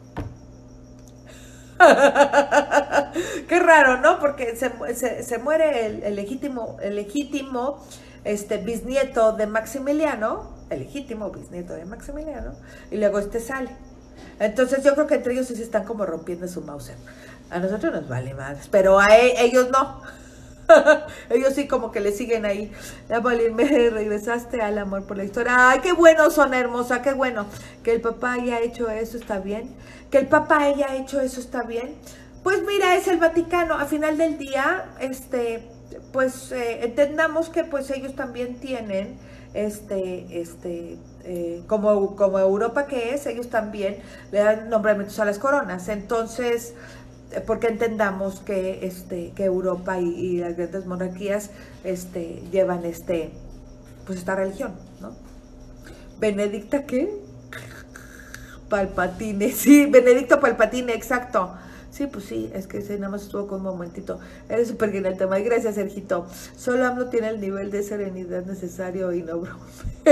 Qué raro, ¿no? Porque se, se, se muere el, el legítimo, el legítimo este, bisnieto de Maximiliano, el legítimo bisnieto de Maximiliano, y luego este sale. Entonces yo creo que entre ellos sí se están como rompiendo su Mauser. A nosotros nos vale más, pero a e ellos no. Ellos sí como que le siguen ahí. La Molin, me regresaste al amor por la historia. Ay, qué bueno, son hermosa, qué bueno. Que el papá haya hecho eso, está bien. Que el papá haya hecho eso, está bien. Pues mira, es el Vaticano. A final del día, este, pues eh, entendamos que pues ellos también tienen, este, este, eh, como, como Europa que es, ellos también le dan nombramientos a las coronas. Entonces, porque entendamos que este que Europa y, y las grandes monarquías este llevan este pues esta religión, ¿no? Benedicta ¿qué? Palpatine, sí, Benedicto Palpatine, exacto. Sí, pues sí, es que ese nada más estuvo con un momentito. Eres súper bien el tema. Y gracias, Sergito. Solo AMLO tiene el nivel de serenidad necesario y no bromeo.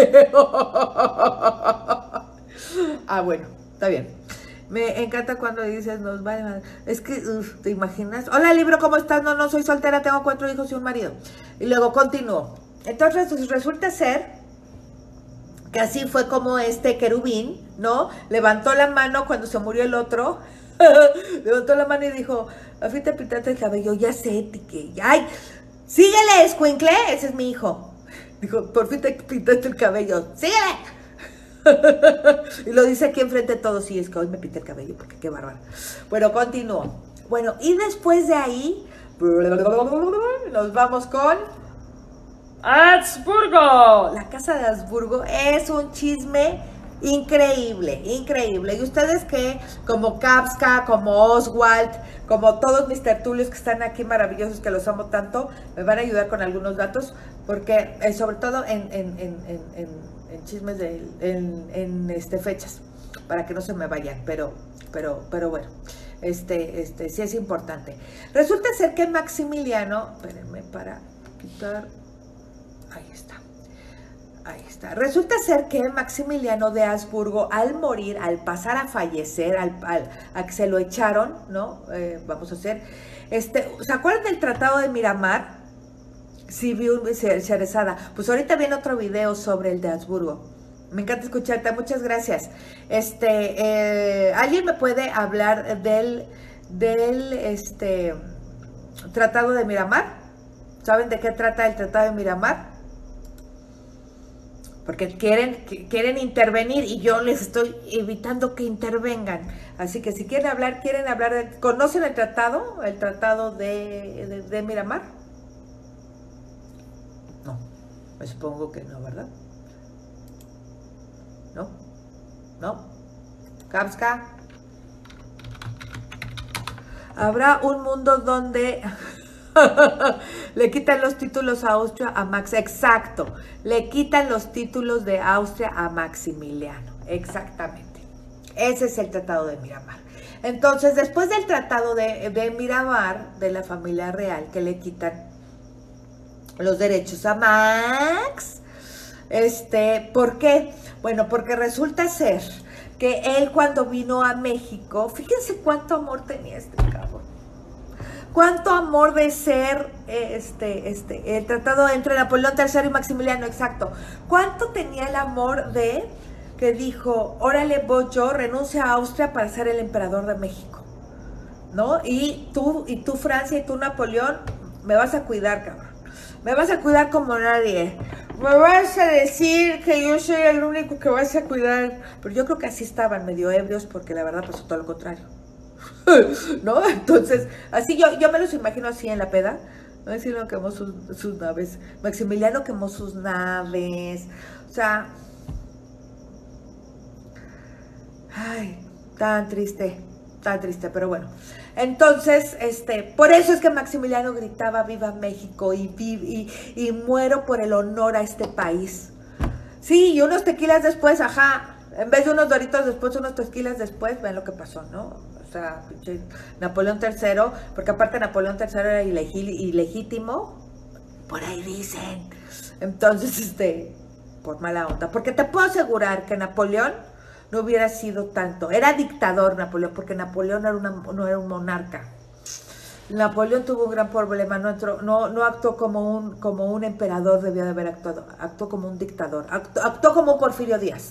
Ah, bueno, está bien. Me encanta cuando dices, nos vale, es que, uf, ¿te imaginas? Hola, libro, ¿cómo estás? No, no, soy soltera, tengo cuatro hijos y un marido. Y luego continúo. Entonces, resulta ser que así fue como este querubín, ¿no? Levantó la mano cuando se murió el otro. Levantó la mano y dijo, a fin te pintaste el cabello, ya sé, tique. Ay, síguele, escuincle, ese es mi hijo. Dijo, por fin te pintaste el cabello, síguele. Y lo dice aquí enfrente de todos. Sí, es que hoy me pinté el cabello porque qué bárbaro. Bueno, continúo. Bueno, y después de ahí nos vamos con Habsburgo. La casa de Habsburgo es un chisme increíble, increíble. Y ustedes que, como Kapska, como Oswald, como todos mis tertulios que están aquí maravillosos, que los amo tanto, me van a ayudar con algunos datos, porque eh, sobre todo en, en, en, en, en en chismes de en, en este fechas, para que no se me vayan, pero pero pero bueno, este este sí es importante. Resulta ser que Maximiliano, espérenme para quitar, ahí está, ahí está. Resulta ser que Maximiliano de Habsburgo, al morir, al pasar a fallecer, al, al a que se lo echaron, ¿no? Eh, vamos a hacer, este, ¿se acuerdan del Tratado de Miramar? Sí, vi un Cerezada. Pues ahorita viene otro video sobre el de Habsburgo. Me encanta escucharte, muchas gracias. Este, eh, ¿alguien me puede hablar del, del este, Tratado de Miramar? ¿Saben de qué trata el Tratado de Miramar? Porque quieren, quieren intervenir y yo les estoy evitando que intervengan. Así que si quieren hablar, quieren hablar de... ¿Conocen el tratado? El Tratado de, de, de Miramar. No, me supongo que no, ¿verdad? ¿No? ¿No? Kapska. Habrá un mundo donde le quitan los títulos a Austria a Max. Exacto. Le quitan los títulos de Austria a Maximiliano. Exactamente. Ese es el Tratado de Miramar. Entonces, después del Tratado de, de Miramar, de la familia real, que le quitan los derechos a Max, este, ¿por qué? Bueno, porque resulta ser que él cuando vino a México, fíjense cuánto amor tenía este cabrón, cuánto amor de ser, este, este, el tratado entre Napoleón tercero y Maximiliano, exacto, cuánto tenía el amor de, que dijo, órale, voy yo, renuncia a Austria para ser el emperador de México, ¿no? Y tú, y tú Francia, y tú Napoleón, me vas a cuidar, cabrón. Me vas a cuidar como nadie. Me vas a decir que yo soy el único que vas a cuidar. Pero yo creo que así estaban medio ebrios, porque la verdad pasó todo lo contrario. ¿No? Entonces, así yo, yo me los imagino así en la peda. Maximiliano quemó sus, sus naves. Maximiliano quemó sus naves. O sea... Ay, tan triste. Tan triste, pero bueno. Entonces, este, por eso es que Maximiliano gritaba viva México y, y, y muero por el honor a este país. Sí, y unos tequilas después, ajá, en vez de unos doritos después, unos tequilas después, ven lo que pasó, ¿no? o sea, pinche Napoleón tercero, porque aparte Napoleón tercero era ilegí- ilegítimo, por ahí dicen. Entonces, este, por mala onda, porque te puedo asegurar que Napoleón no hubiera sido tanto, era dictador Napoleón, porque Napoleón era una, no era un monarca. Napoleón tuvo un gran problema, no, entró, no, no actuó como un, como un emperador, debió de haber actuado, actuó como un dictador, actuó, actuó como un Porfirio Díaz.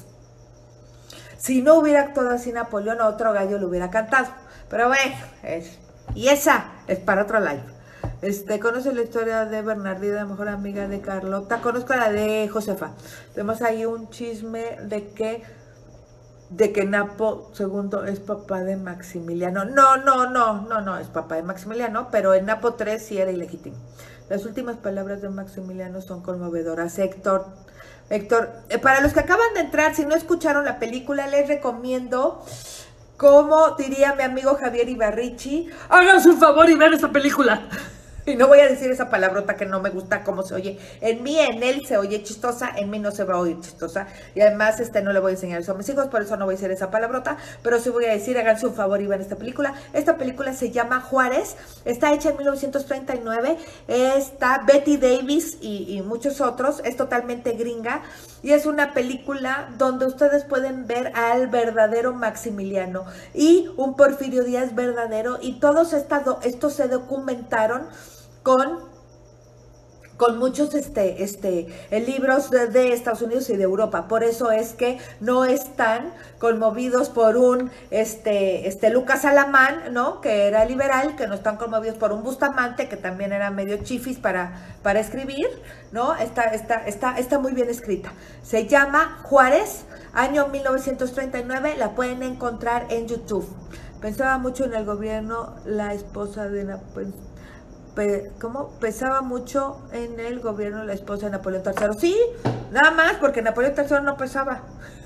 Si no hubiera actuado así Napoleón, a otro gallo le hubiera cantado. Pero bueno, es, y esa es para otro live. Este, ¿conoce la historia de Bernardina, la mejor amiga de Carlota? Conozco la de Josefa. Tenemos ahí un chisme de que de que Napo segundo es papá de Maximiliano. No, no, no, no, no, es papá de Maximiliano, pero en Napo tres sí era ilegítimo. Las últimas palabras de Maximiliano son conmovedoras. Héctor, Héctor, eh, para los que acaban de entrar, si no escucharon la película, les recomiendo, como diría mi amigo Javier Ibarrichi, háganse un favor y vean esa película. Y no voy a decir esa palabrota que no me gusta cómo se oye. En mí, en él se oye chistosa, en mí no se va a oír chistosa. Y además, este, no le voy a enseñar eso a mis hijos, por eso no voy a decir esa palabrota. Pero sí voy a decir, háganse un favor y vean esta película. Esta película se llama Juárez, está hecha en mil novecientos treinta y nueve. Está Betty Davis y, y muchos otros, es totalmente gringa. Y es una película donde ustedes pueden ver al verdadero Maximiliano y un Porfirio Díaz verdadero. Y todos esta, estos se documentaron con, con muchos este, este, libros de, de Estados Unidos y de Europa. Por eso es que no están conmovidos por un este, este Lucas Alamán, ¿no? Que era liberal, que no están conmovidos por un Bustamante, que también era medio chifis para, para escribir, ¿no? Está, está, está, está muy bien escrita. Se llama Juárez, año mil novecientos treinta y nueve, la pueden encontrar en YouTube. Pensaba mucho en el gobierno, la esposa de Napoleón. ¿Cómo? Pesaba mucho en el gobierno la esposa de Napoleón tercero. Sí, nada más, porque Napoleón tercero no pesaba.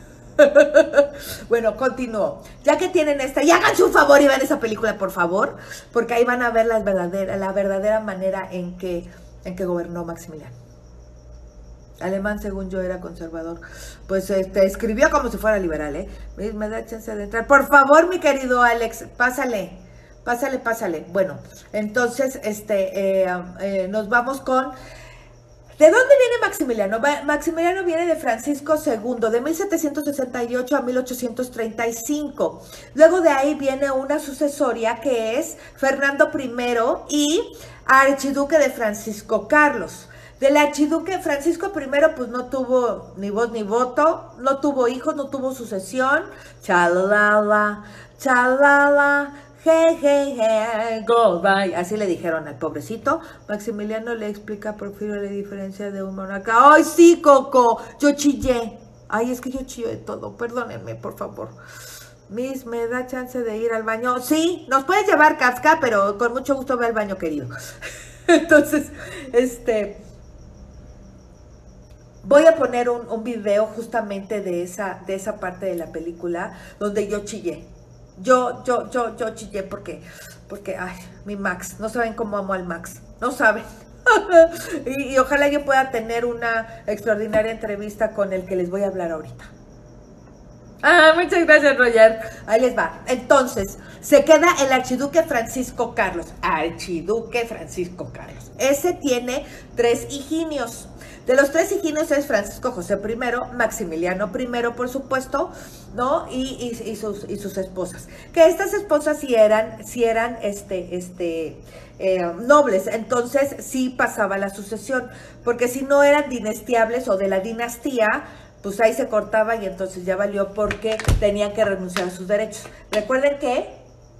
Bueno, continúo. Ya que tienen esta, y háganse un favor y vean esa película, por favor, porque ahí van a ver la verdadera, la verdadera manera en que, en que gobernó Maximiliano. Alemán, según yo, era conservador. Pues este, escribió como si fuera liberal, ¿eh? Me da chance de entrar. Por favor, mi querido Alex, pásale. Pásale, pásale. Bueno, entonces, este, eh, eh, nos vamos con... ¿De dónde viene Maximiliano? Maximiliano viene de Francisco segundo, de mil setecientos sesenta y ocho a mil ochocientos treinta y cinco. Luego de ahí viene una sucesoria que es Fernando primero y archiduque de Francisco Carlos. Del archiduque Francisco primero, pues no tuvo ni voz ni voto, no tuvo hijos, no tuvo sucesión. Chalala, chalala. Hey, hey, hey, goodbye. Así le dijeron al pobrecito. Maximiliano le explica a Porfirio la diferencia de un monarca. ¡Ay, sí, Coco! Yo chillé. Ay, es que yo chillo de todo. Perdónenme, por favor. Miss, ¿me da chance de ir al baño? Sí, nos puedes llevar, Kafka, pero con mucho gusto ve al baño, querido. Entonces, este... voy a poner un, un video justamente de esa, de esa parte de la película donde yo chillé. Yo, yo, yo, yo chillé porque, porque, ay, mi Max, no saben cómo amo al Max, no saben. y, y ojalá yo pueda tener una extraordinaria entrevista con el que les voy a hablar ahorita. Ah, muchas gracias, Roger. Ahí les va. Entonces, se queda el archiduque Francisco Carlos. Archiduque Francisco Carlos. Ese tiene tres hijinios. De los tres hijinios es Francisco José primero, Maximiliano primero, por supuesto, ¿no? Y, y, y, sus, y sus esposas. Que estas esposas sí eran, sí eran este, este, eh, nobles, entonces sí pasaba la sucesión, porque si no eran dinestiables o de la dinastía, pues ahí se cortaba y entonces ya valió porque tenían que renunciar a sus derechos. Recuerden que,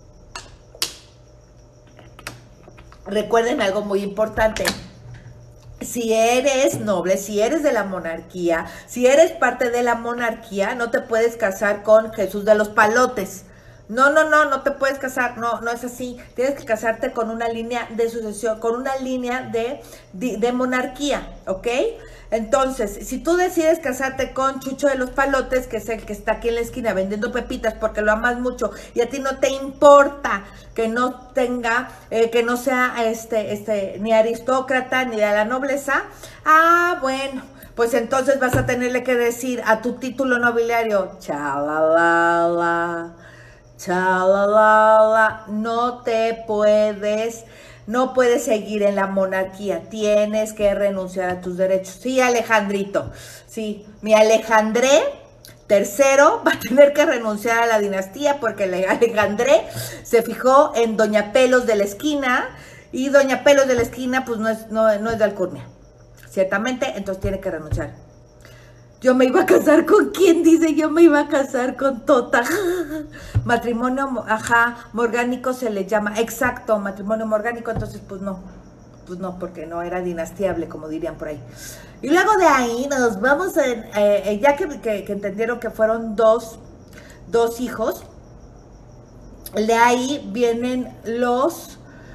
recuerden algo muy importante. Si eres noble, si eres de la monarquía, si eres parte de la monarquía, no te puedes casar con Jesús de los Palotes. No, no, no, no te puedes casar, no, no es así. Tienes que casarte con una línea de sucesión, con una línea de, de, de monarquía, ¿ok? Entonces, si tú decides casarte con Chucho de los Palotes, que es el que está aquí en la esquina vendiendo pepitas porque lo amas mucho y a ti no te importa que no tenga, eh, que no sea este, este, ni aristócrata ni de la nobleza, ah, bueno, pues entonces vas a tenerle que decir a tu título nobiliario, chalala, Chalala, no te puedes, no puedes seguir en la monarquía, tienes que renunciar a tus derechos. Sí, Alejandrito, sí, mi Alejandré tercero va a tener que renunciar a la dinastía porque Alejandré se fijó en Doña Pelos de la Esquina y Doña Pelos de la Esquina pues no es, no, no es de Alcurnia, ciertamente, entonces tiene que renunciar. Yo me iba a casar con quién, dice, yo me iba a casar con Tota. Matrimonio, ajá, morgánico se le llama, exacto, matrimonio morgánico, entonces pues no, pues no, porque no era dinastiable, como dirían por ahí. Y luego de ahí nos vamos, en, eh, ya que, que, que entendieron que fueron dos, dos hijos, de ahí vienen los...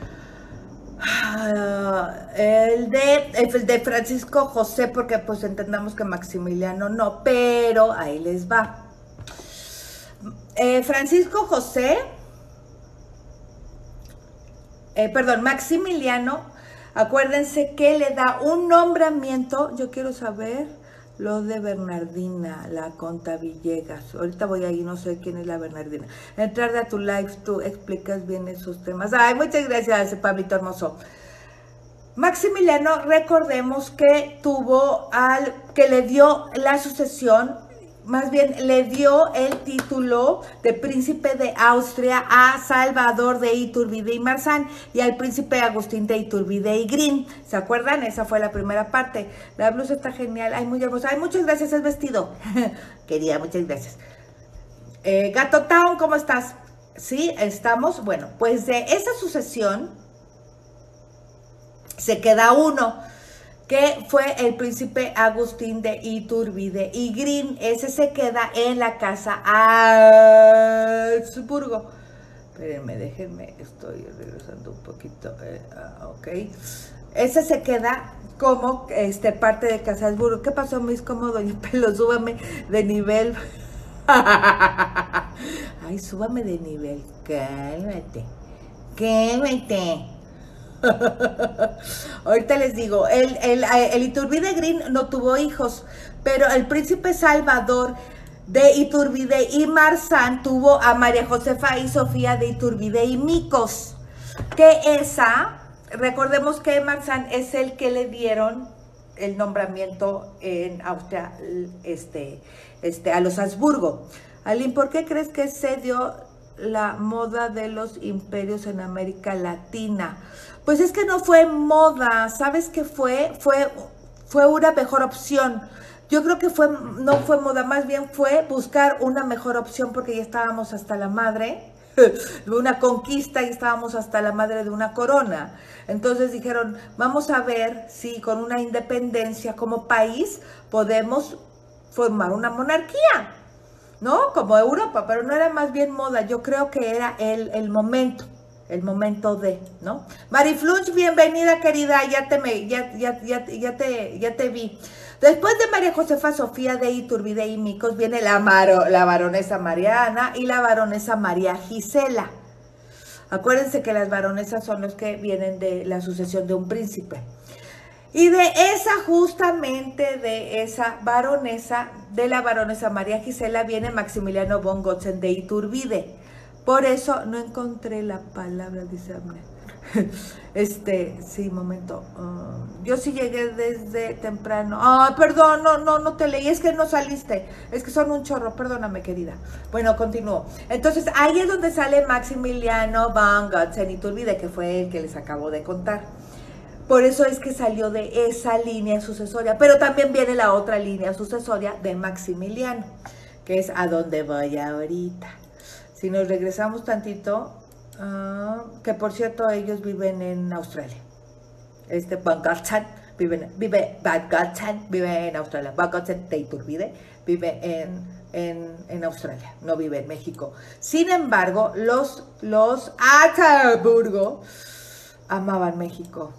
Uh, el, de, el de Francisco José, porque pues entendamos que Maximiliano no, pero ahí les va. Eh, Francisco José, eh, perdón, Maximiliano, acuérdense que le da un nombramiento, yo quiero saber lo de Bernardina, la Conta Villegas. Ahorita voy ahí, no sé quién es la Bernardina. Entrar de a tu live, tú explicas bien esos temas. Ay, muchas gracias, Pablito hermoso. Maximiliano, recordemos que tuvo al, que le dio la sucesión, más bien le dio el título de príncipe de Austria a Salvador de Iturbide y Marzán y al príncipe Agustín de Iturbide y Green. ¿Se acuerdan? Esa fue la primera parte. La blusa está genial. Ay, muy hermosa. Ay, muchas gracias, es vestido. Querida, muchas gracias. Eh, Gato Town, ¿cómo estás? Sí, estamos. Bueno, pues de esa sucesión se queda uno, que fue el príncipe Agustín de Iturbide y Green. Ese se queda en la casa Habsburgo. Espérenme, déjenme, estoy regresando un poquito. Eh, uh, ok. Ese se queda como este, parte de casa Habsburgo. ¿Qué pasó, mis? Como Doña Pelo, súbame de nivel. Ay, súbame de nivel. Cálmate. Cálmate. Ahorita les digo, el, el, el Iturbide Green no tuvo hijos, pero el príncipe Salvador de Iturbide y Marzán tuvo a María Josefa y Sofía de Iturbide y Micos, que esa, recordemos que Marzán es el que le dieron el nombramiento en Austria este, este, a los Habsburgo. Aline, ¿por qué crees que se dio la moda de los imperios en América Latina? Pues es que no fue moda, ¿sabes qué fue? Fue, fue una mejor opción. Yo creo que fue, no fue moda, más bien fue buscar una mejor opción porque ya estábamos hasta la madre de una conquista y estábamos hasta la madre de una corona. Entonces dijeron, vamos a ver si con una independencia como país podemos formar una monarquía, ¿no? Como Europa, pero no era más bien moda, yo creo que era el, el momento. El momento de, ¿no? Mariflunch, bienvenida, querida, ya te, me, ya, ya, ya, ya, te, ya te vi. Después de María Josefa Sofía de Iturbide y Micos viene la, Maro, la baronesa Mariana y la baronesa María Gisela. Acuérdense que las baronesas son los que vienen de la sucesión de un príncipe. Y de esa, justamente de esa baronesa, de la baronesa María Gisela, viene Maximiliano von Gotzen de Iturbide. Por eso no encontré la palabra, dice Abner. Este, sí, momento. Uh, yo sí llegué desde temprano. Ah, oh, perdón, no, no, no te leí, es que no saliste. Es que son un chorro, perdóname, querida. Bueno, continúo. Entonces, ahí es donde sale Maximiliano von Gotzen Iturbide, que fue el que les acabo de contar. Por eso es que salió de esa línea sucesoria. Pero también viene la otra línea sucesoria de Maximiliano, que es a donde voy ahorita. Si nos regresamos tantito, uh, que por cierto ellos viven en Australia. Este Von Gotzen vive, vive, Von Gotzen vive en Australia. Von Gotzen de Iturbide vive en, en, en Australia, no vive en México. Sin embargo, los, los Habsburgo amaban México.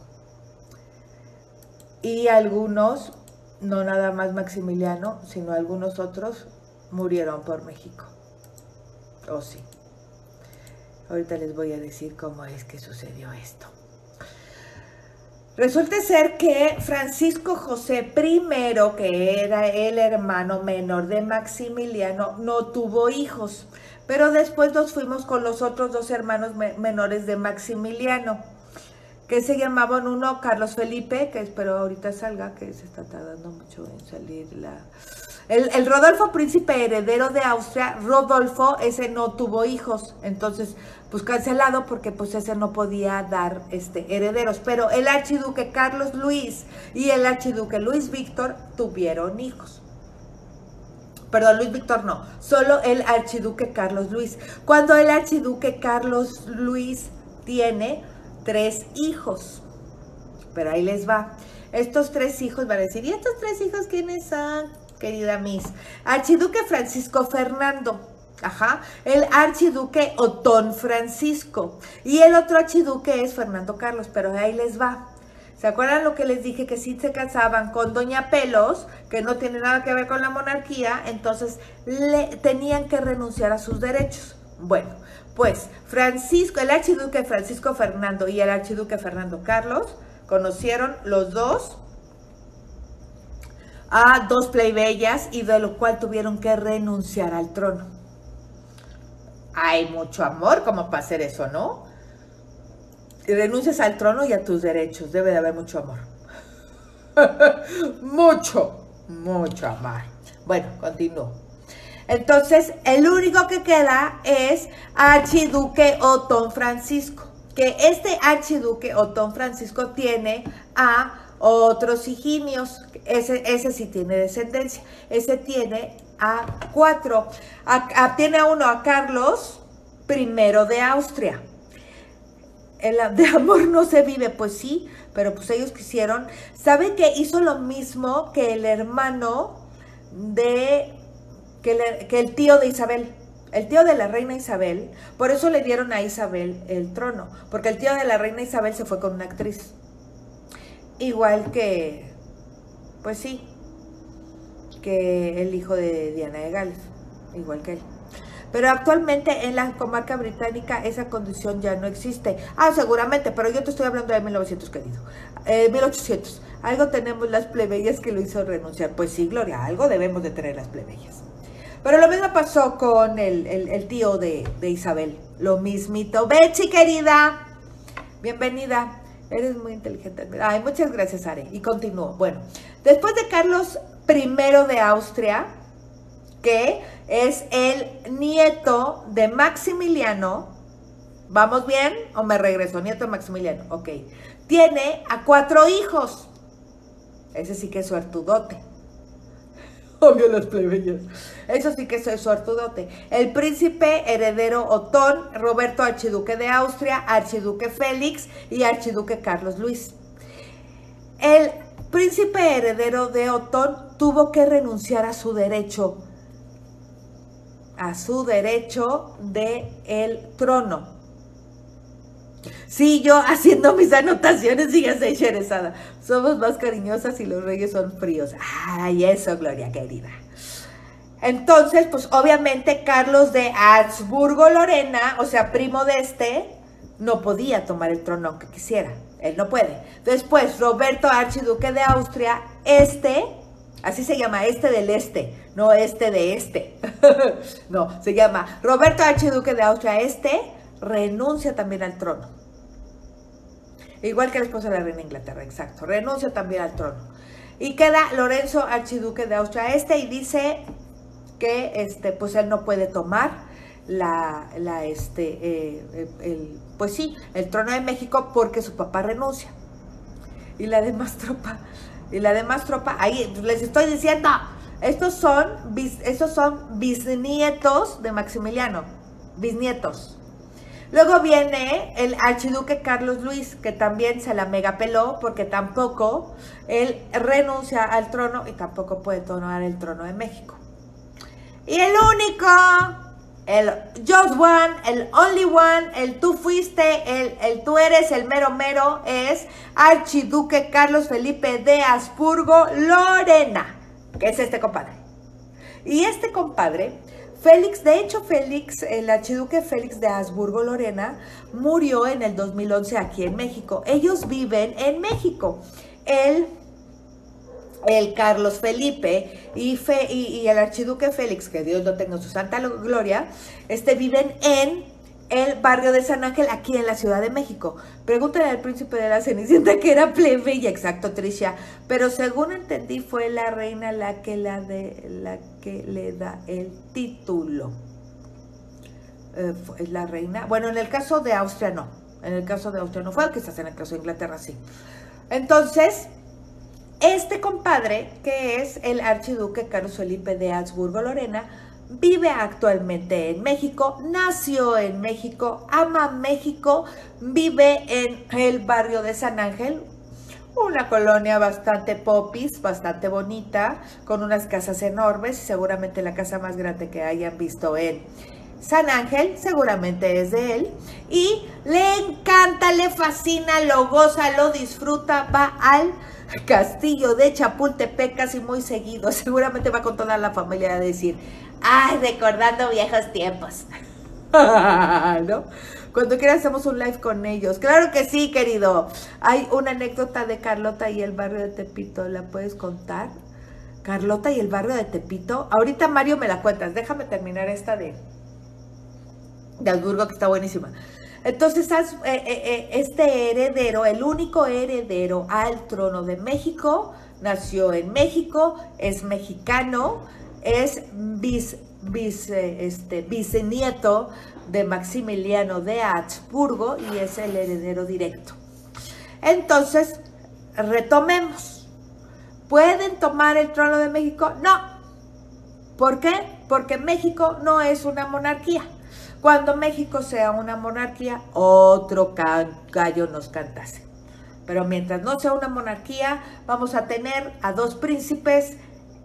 Y algunos, no nada más Maximiliano, sino algunos otros, murieron por México. Oh, sí. Ahorita les voy a decir cómo es que sucedió esto. Resulta ser que Francisco José primero, que era el hermano menor de Maximiliano, no tuvo hijos. Pero después nos fuimos con los otros dos hermanos me menores de Maximiliano, que se llamaban uno Carlos Felipe, que espero ahorita salga, que se está tardando mucho en salir la... El, el Rodolfo, príncipe heredero de Austria. Rodolfo, ese no tuvo hijos, entonces pues cancelado porque pues ese no podía dar este, herederos, pero el archiduque Carlos Luis y el archiduque Luis Víctor tuvieron hijos. Perdón, Luis Víctor no, solo el archiduque Carlos Luis. Cuando el archiduque Carlos Luis tiene tres hijos, pero ahí les va. Estos tres hijos van a decir, ¿y estos tres hijos quiénes son, querida Miss? Archiduque Francisco Fernando, ajá, el archiduque Otón Francisco, y el otro archiduque es Fernando Carlos, pero ahí les va. ¿Se acuerdan lo que les dije? Que si se casaban con Doña Pelos, que no tiene nada que ver con la monarquía, entonces le tenían que renunciar a sus derechos. Bueno, pues Francisco, el archiduque Francisco Fernando y el archiduque Fernando Carlos conocieron los dos a dos plebeyas y de lo cual tuvieron que renunciar al trono. Hay mucho amor como para hacer eso, ¿no? Y renuncias al trono y a tus derechos. Debe de haber mucho amor. mucho, mucho amor. Bueno, continúo. Entonces, el único que queda es archiduque Otón Francisco. Que este archiduque Otón Francisco tiene a otros hijinios. Ese, ese sí tiene descendencia. Ese tiene a cuatro. A, a, tiene a uno a Carlos primero de Austria. El de amor no se vive, pues sí, pero pues ellos quisieron. ¿Saben que hizo lo mismo que el hermano de, que, le, que el tío de Isabel? El tío de la reina Isabel, por eso le dieron a Isabel el trono, porque el tío de la reina Isabel se fue con una actriz. Igual que, pues sí, que el hijo de Diana de Gales, igual que él. Pero actualmente en la comarca británica esa condición ya no existe. Ah, seguramente, pero yo te estoy hablando de mil novecientos, querido. Eh, mil ochocientos. Algo tenemos las plebeyas que lo hizo renunciar. Pues sí, Gloria, algo debemos de tener las plebeyas. Pero lo mismo pasó con el, el, el tío de, de Isabel. Lo mismito. Betsy, querida. Bienvenida. Eres muy inteligente. Ay, muchas gracias, Are. Y continúo. Bueno, después de Carlos primero de Austria, que es el nieto de Maximiliano. ¿Vamos bien? ¿O me regreso? Nieto de Maximiliano. Ok. Tiene a cuatro hijos. Ese sí que es suertudote. Obvio las plebeyas. Eso sí que es suertudote. El príncipe heredero Otón, Roberto archiduque de Austria, archiduque Félix y archiduque Carlos Luis. El príncipe heredero de Otón tuvo que renunciar a su derecho a su derecho de el trono. Sí, yo haciendo mis anotaciones y ya se encherezada. Somos más cariñosas y los reyes son fríos. Ay, eso, Gloria querida. Entonces, pues obviamente Carlos de Habsburgo-Lorena, o sea, primo de este, no podía tomar el trono aunque quisiera. Él no puede. Después, Roberto archiduque de Austria, este... Así se llama, este del este, no este de este. No, se llama Roberto archiduque de Austria, este renuncia también al trono. Igual que la esposa de la reina de Inglaterra, exacto, renuncia también al trono. Y queda Lorenzo archiduque de Austria, este, y dice que este, pues él no puede tomar la, la este, eh, el, pues sí, el trono de México porque su papá renuncia. Y la demás tropa... Y la demás tropa, ahí les estoy diciendo, estos son, bis, estos son bisnietos de Maximiliano, bisnietos. Luego viene el archiduque Carlos Luis, que también se la mega peló, porque tampoco él renuncia al trono y tampoco puede tomar el trono de México. Y el único, el just one, el only one, el tú fuiste, el, el tú eres, el mero mero, es archiduque Carlos Felipe de Habsburgo Lorena, que es este compadre. Y este compadre, Félix, de hecho Félix, el archiduque Félix de Habsburgo Lorena, murió en el dos mil once aquí en México. Ellos viven en México. Él el Carlos Felipe y, Fe, y, y el archiduque Félix, que Dios lo tenga en su santa gloria, este, viven en el barrio de San Ángel, aquí en la Ciudad de México. Pregúntale al príncipe de la Cenicienta que era plebeya, exacto, Tricia, pero según entendí fue la reina la que, la de, la que le da el título. Eh, fue la reina, bueno, en el caso de Austria no, en el caso de Austria no fue, quizás en el caso de Inglaterra sí. Entonces, este compadre, que es el archiduque Carlos Felipe de Habsburgo-Lorena, vive actualmente en México, nació en México, ama México, vive en el barrio de San Ángel, una colonia bastante popis, bastante bonita, con unas casas enormes, seguramente la casa más grande que hayan visto en San Ángel, seguramente es de él, y le encanta, le fascina, lo goza, lo disfruta, va al castillo de Chapultepec casi muy seguido, seguramente va con toda la familia a decir, ay, recordando viejos tiempos, ¿no? Cuando quiera hacemos un live con ellos, claro que sí, querido. Hay una anécdota de Carlota y el barrio de Tepito, ¿la puedes contar? Carlota y el barrio de Tepito, ahorita Mario me la cuentas, déjame terminar esta de... de Habsburgo, que está buenísima. Entonces, este heredero, el único heredero al trono de México, nació en México, es mexicano, es bis, bis, este, bisnieto de Maximiliano de Habsburgo y es el heredero directo. Entonces, retomemos. ¿Pueden tomar el trono de México? No. ¿Por qué? Porque México no es una monarquía. Cuando México sea una monarquía, otro gallo nos cantase. Pero mientras no sea una monarquía, vamos a tener a dos príncipes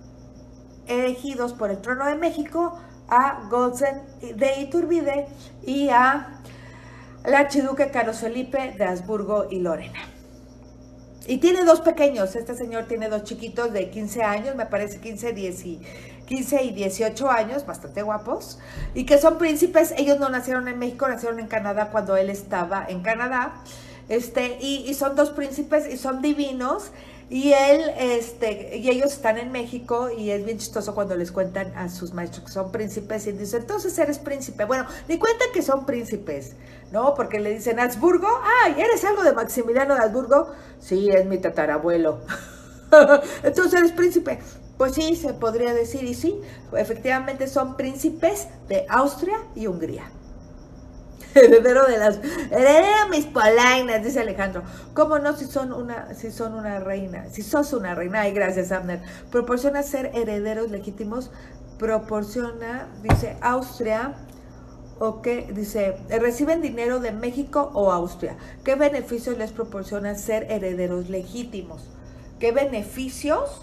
elegidos por el trono de México, a Golsen de Iturbide y a el archiduque Carlos Felipe de Habsburgo y Lorena. Y tiene dos pequeños, este señor tiene dos chiquitos de quince años, me parece quince, diez y... quince y dieciocho años, bastante guapos, y que son príncipes. Ellos no nacieron en México, nacieron en Canadá cuando él estaba en Canadá, este, y, y son dos príncipes y son divinos, y él, este, y ellos están en México, y es bien chistoso cuando les cuentan a sus maestros que son príncipes, y dicen, entonces eres príncipe. Bueno, ni cuentan que son príncipes, ¿no? Porque le dicen, ¿Habsburgo? Ay, ¿eres algo de Maximiliano de Habsburgo? Sí, es mi tatarabuelo. Entonces eres príncipe. Pues sí, se podría decir, y sí, efectivamente son príncipes de Austria y Hungría. Heredero de las... Heredero mis polainas, dice Alejandro. ¿Cómo no si son una, si son una reina? Si sos una reina, ay, gracias, Abner. Proporciona ser herederos legítimos, proporciona, dice, Austria, o qué, dice, reciben dinero de México o Austria. ¿Qué beneficios les proporciona ser herederos legítimos? ¿Qué beneficios?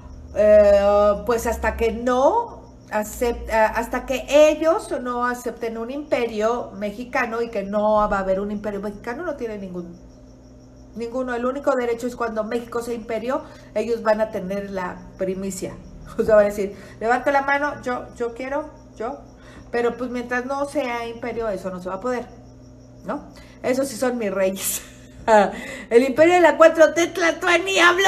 Eh, pues hasta que no acepta, hasta que ellos no acepten un imperio mexicano, y que no va a haber un imperio mexicano, no tiene ningún ninguno. El único derecho es cuando México sea imperio, ellos van a tener la primicia. O sea, van a decir, levanta la mano, yo, yo quiero, yo. Pero pues mientras no sea imperio, eso no se va a poder, ¿no? Esos sí son mis reyes. El imperio de la cuatro T, Tlatuani, hablo.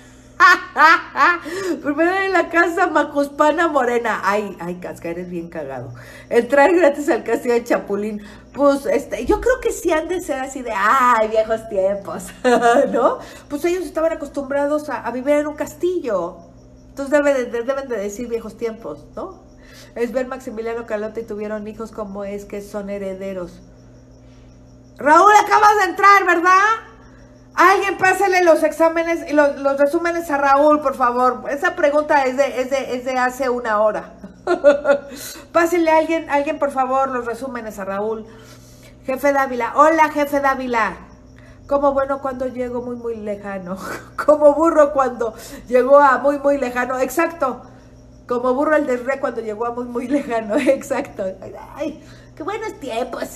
Primero en la casa Macuspana Morena. Ay, ay, Casca, eres bien cagado. Entrar gratis al castillo de Chapulín. Pues, este, yo creo que sí han de ser así de, ay, viejos tiempos, ¿no? Pues ellos estaban acostumbrados a, a vivir en un castillo. Entonces deben de, deben de decir viejos tiempos, ¿no? Es ver Maximiliano, Carlota y tuvieron hijos, como es que son herederos. Raúl, acabas de entrar, ¿verdad? Alguien pásale los exámenes y los, los resúmenes a Raúl, por favor. Esa pregunta es de, es de, es de hace una hora. Pásale a alguien, alguien, por favor, los resúmenes a Raúl. Jefe Dávila. Hola, jefe Dávila. Como bueno cuando llego muy, muy lejano. Como burro cuando llegó a muy, muy lejano. Exacto. Como burro el de re cuando llegó a muy, muy lejano. Exacto. Ay, qué buenos tiempos.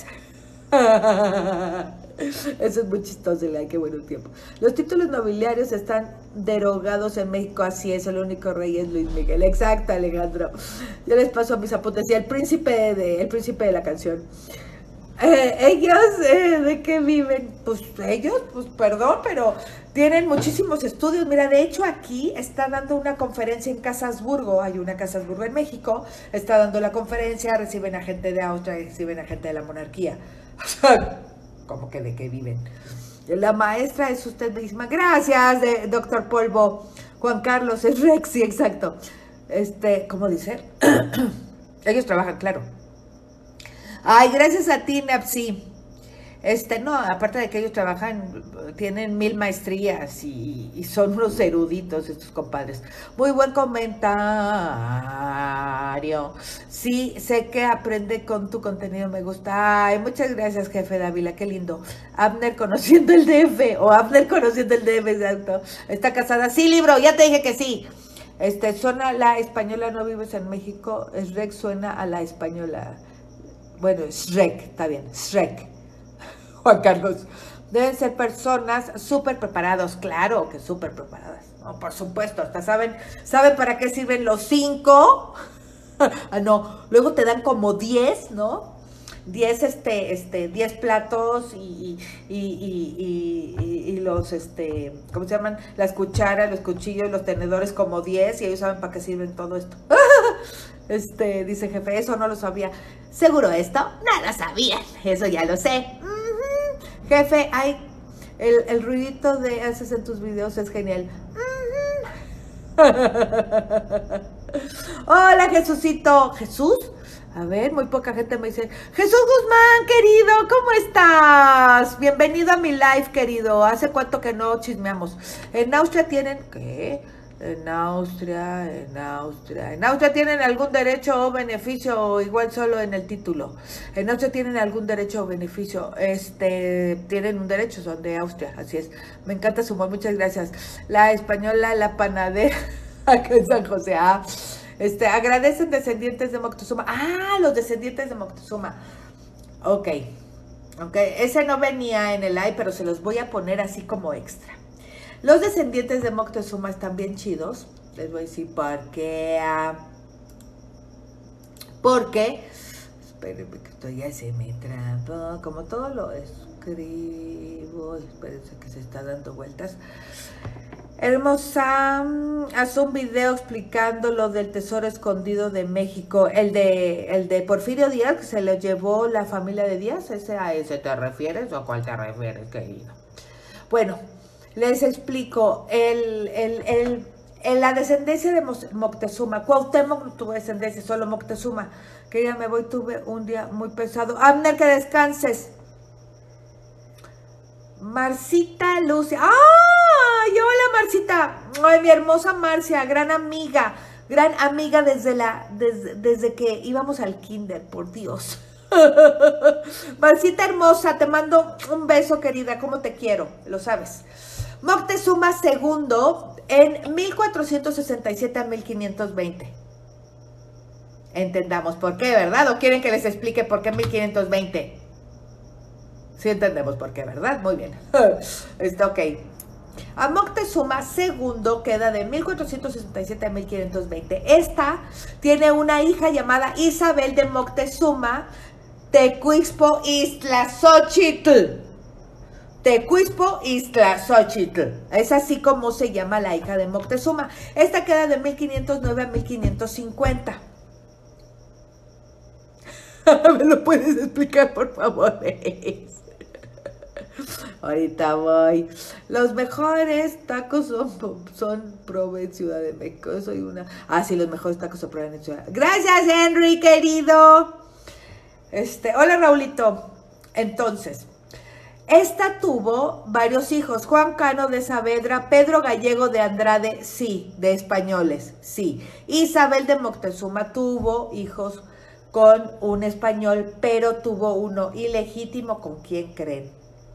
Eso es muy chistoso, ay, qué buenos tiempos. Los títulos nobiliarios están derogados en México, así es, el único rey es Luis Miguel. Exacto, Alejandro. Yo les paso a mis apuntes. Y el príncipe de, el príncipe de la canción. Eh, ellos, eh, ¿de qué viven? Pues ellos, pues perdón, pero tienen muchísimos estudios. Mira, de hecho aquí está dando una conferencia en Casasburgo, hay una Casasburgo en México, está dando la conferencia, reciben a gente de Austria, reciben a gente de la monarquía. O sea, ¿cómo que de qué viven? La maestra es usted misma. Gracias, de, doctor Polvo. Juan Carlos, es Rex, sí, exacto. Este, ¿cómo dice? Ellos trabajan, claro. Ay, gracias a ti, Napsi. Este, no, aparte de que ellos trabajan, tienen mil maestrías y, y son unos eruditos estos compadres. Muy buen comentario. Sí, sé que aprende con tu contenido, me gusta. Ay, muchas gracias, jefe Dávila, qué lindo. Abner conociendo el D F, o Abner conociendo el D F, exacto. Está casada. Sí, libro, ya te dije que sí. Este, suena la española, no vives en México. Shrek suena a la española. Bueno, Shrek, está bien, Shrek. Juan Carlos, deben ser personas súper preparados, claro que súper preparadas, no, por supuesto, hasta saben, saben para qué sirven los cinco, ah, no, luego te dan como diez, ¿no? Diez, este, este, diez platos y, y, y, y, y los, este, ¿cómo se llaman? Las cucharas, los cuchillos, los tenedores como diez y ellos saben para qué sirven todo esto. Este, dice jefe, eso no lo sabía. ¿Seguro esto? No lo sabían, eso ya lo sé. Uh-huh. Jefe, hay el, el ruidito de haces en tus videos es genial. Uh-huh. Hola, Jesucito. ¿Jesús? A ver, muy poca gente me dice, Jesús Guzmán, querido, ¿cómo estás? Bienvenido a mi live, querido. ¿Hace cuánto que no chismeamos? En Austria tienen, ¿qué? En Austria, en Austria, en Austria tienen algún derecho o beneficio o igual solo en el título. En Austria tienen algún derecho o beneficio, este, tienen un derecho, son de Austria, así es. Me encanta su humor, muchas gracias. La española, la panadera, acá en San José, ah, este, agradecen descendientes de Moctezuma. Ah, los descendientes de Moctezuma. Ok, ok, ese no venía en el live, pero se los voy a poner así como extra. Los descendientes de Moctezuma están bien chidos. Les voy a decir por qué. Porque, espérenme que esto ya se me trabó. Como todo lo escribo, espérense que se está dando vueltas. Hermosa, haz un video explicando lo del tesoro escondido de México. El de, el de Porfirio Díaz, que se lo llevó la familia de Díaz. ¿Ese, ¿A ese te refieres o a cuál te refieres, querido? Bueno, les explico, el, el, el, el, la descendencia de Moctezuma, Cuauhtémoc no tuvo descendencia, solo Moctezuma, que ya me voy, tuve un día muy pesado. Abner, que descanses. Marcita Lucia, ¡ay, hola Marcita! Ay, mi hermosa Marcia, gran amiga, gran amiga desde, la, desde, desde que íbamos al kinder, por Dios. Marcita hermosa, te mando un beso, querida, como te quiero, lo sabes. Moctezuma segundo en mil cuatrocientos sesenta y siete a mil quinientos veinte. Entendamos por qué, ¿verdad? ¿O quieren que les explique por qué mil quinientos veinte? Sí entendemos por qué, ¿verdad? Muy bien. Está ok. A Moctezuma segundo queda de mil cuatrocientos sesenta y siete a mil quinientos veinte. Esta tiene una hija llamada Isabel de Moctezuma Tecuixpo Iztlaxochitl. Tecuixpo Iztlaxochitl. Es así como se llama la hija de Moctezuma. Esta queda de mil quinientos nueve a mil quinientos cincuenta. ¿Me lo puedes explicar, por favor? Ahorita voy. Los mejores tacos son, son Proven Ciudad de México. Soy una. Ah, sí, los mejores tacos son Proven Ciudad. Gracias, Henry, querido. Este, hola, Raulito. Entonces, esta tuvo varios hijos. Juan Cano de Saavedra, Pedro Gallego de Andrade, sí, de españoles, sí. Isabel de Moctezuma tuvo hijos con un español, pero tuvo uno ilegítimo. ¿Con quién creen?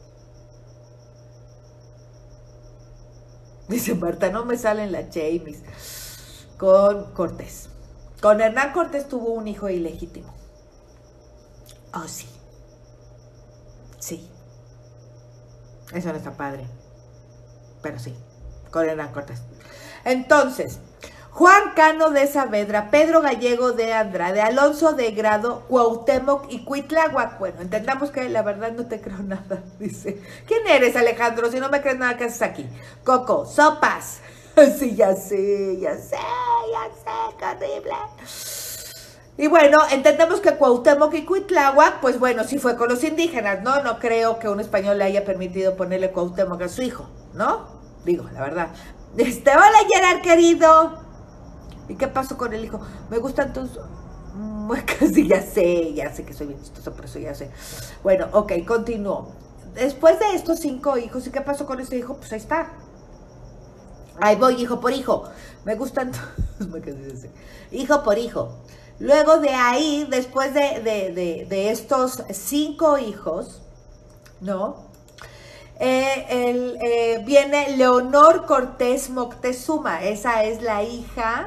Dice Marta, no me salen las Jamies. Con Cortés. Con Hernán Cortés tuvo un hijo ilegítimo. Oh, sí. Sí. Eso no está padre. Pero sí. Con Hernán Cortés. Entonces, Juan Cano de Saavedra, Pedro Gallego de Andrade, Alonso de Grado, Cuauhtémoc y Cuitláhuac. Bueno, entendamos que la verdad no te creo nada, dice. ¿Quién eres, Alejandro? Si no me crees nada, ¿qué haces aquí? Coco, sopas. Sí, ya sé, ya sé, ya sé, qué horrible. Y bueno, entendemos que Cuauhtémoc y Cuitláhuac, pues bueno, sí fue con los indígenas, ¿no? No creo que un español le haya permitido ponerle Cuauhtémoc a su hijo, ¿no? Digo, la verdad. Este, hola Gerard, querido. ¿Y qué pasó con el hijo? Me gustan tus muecas. Sí, ya sé, ya sé que soy bien chistosa, por eso ya sé. Bueno, ok, continúo. Después de estos cinco hijos, ¿y qué pasó con ese hijo? Pues ahí está. Ahí voy, hijo por hijo. Me gustan tus muecas, sí, hijo por hijo. Luego de ahí, después de, de, de, de estos cinco hijos, ¿no? Eh, el, eh, viene Leonor Cortés Moctezuma. Esa es la hija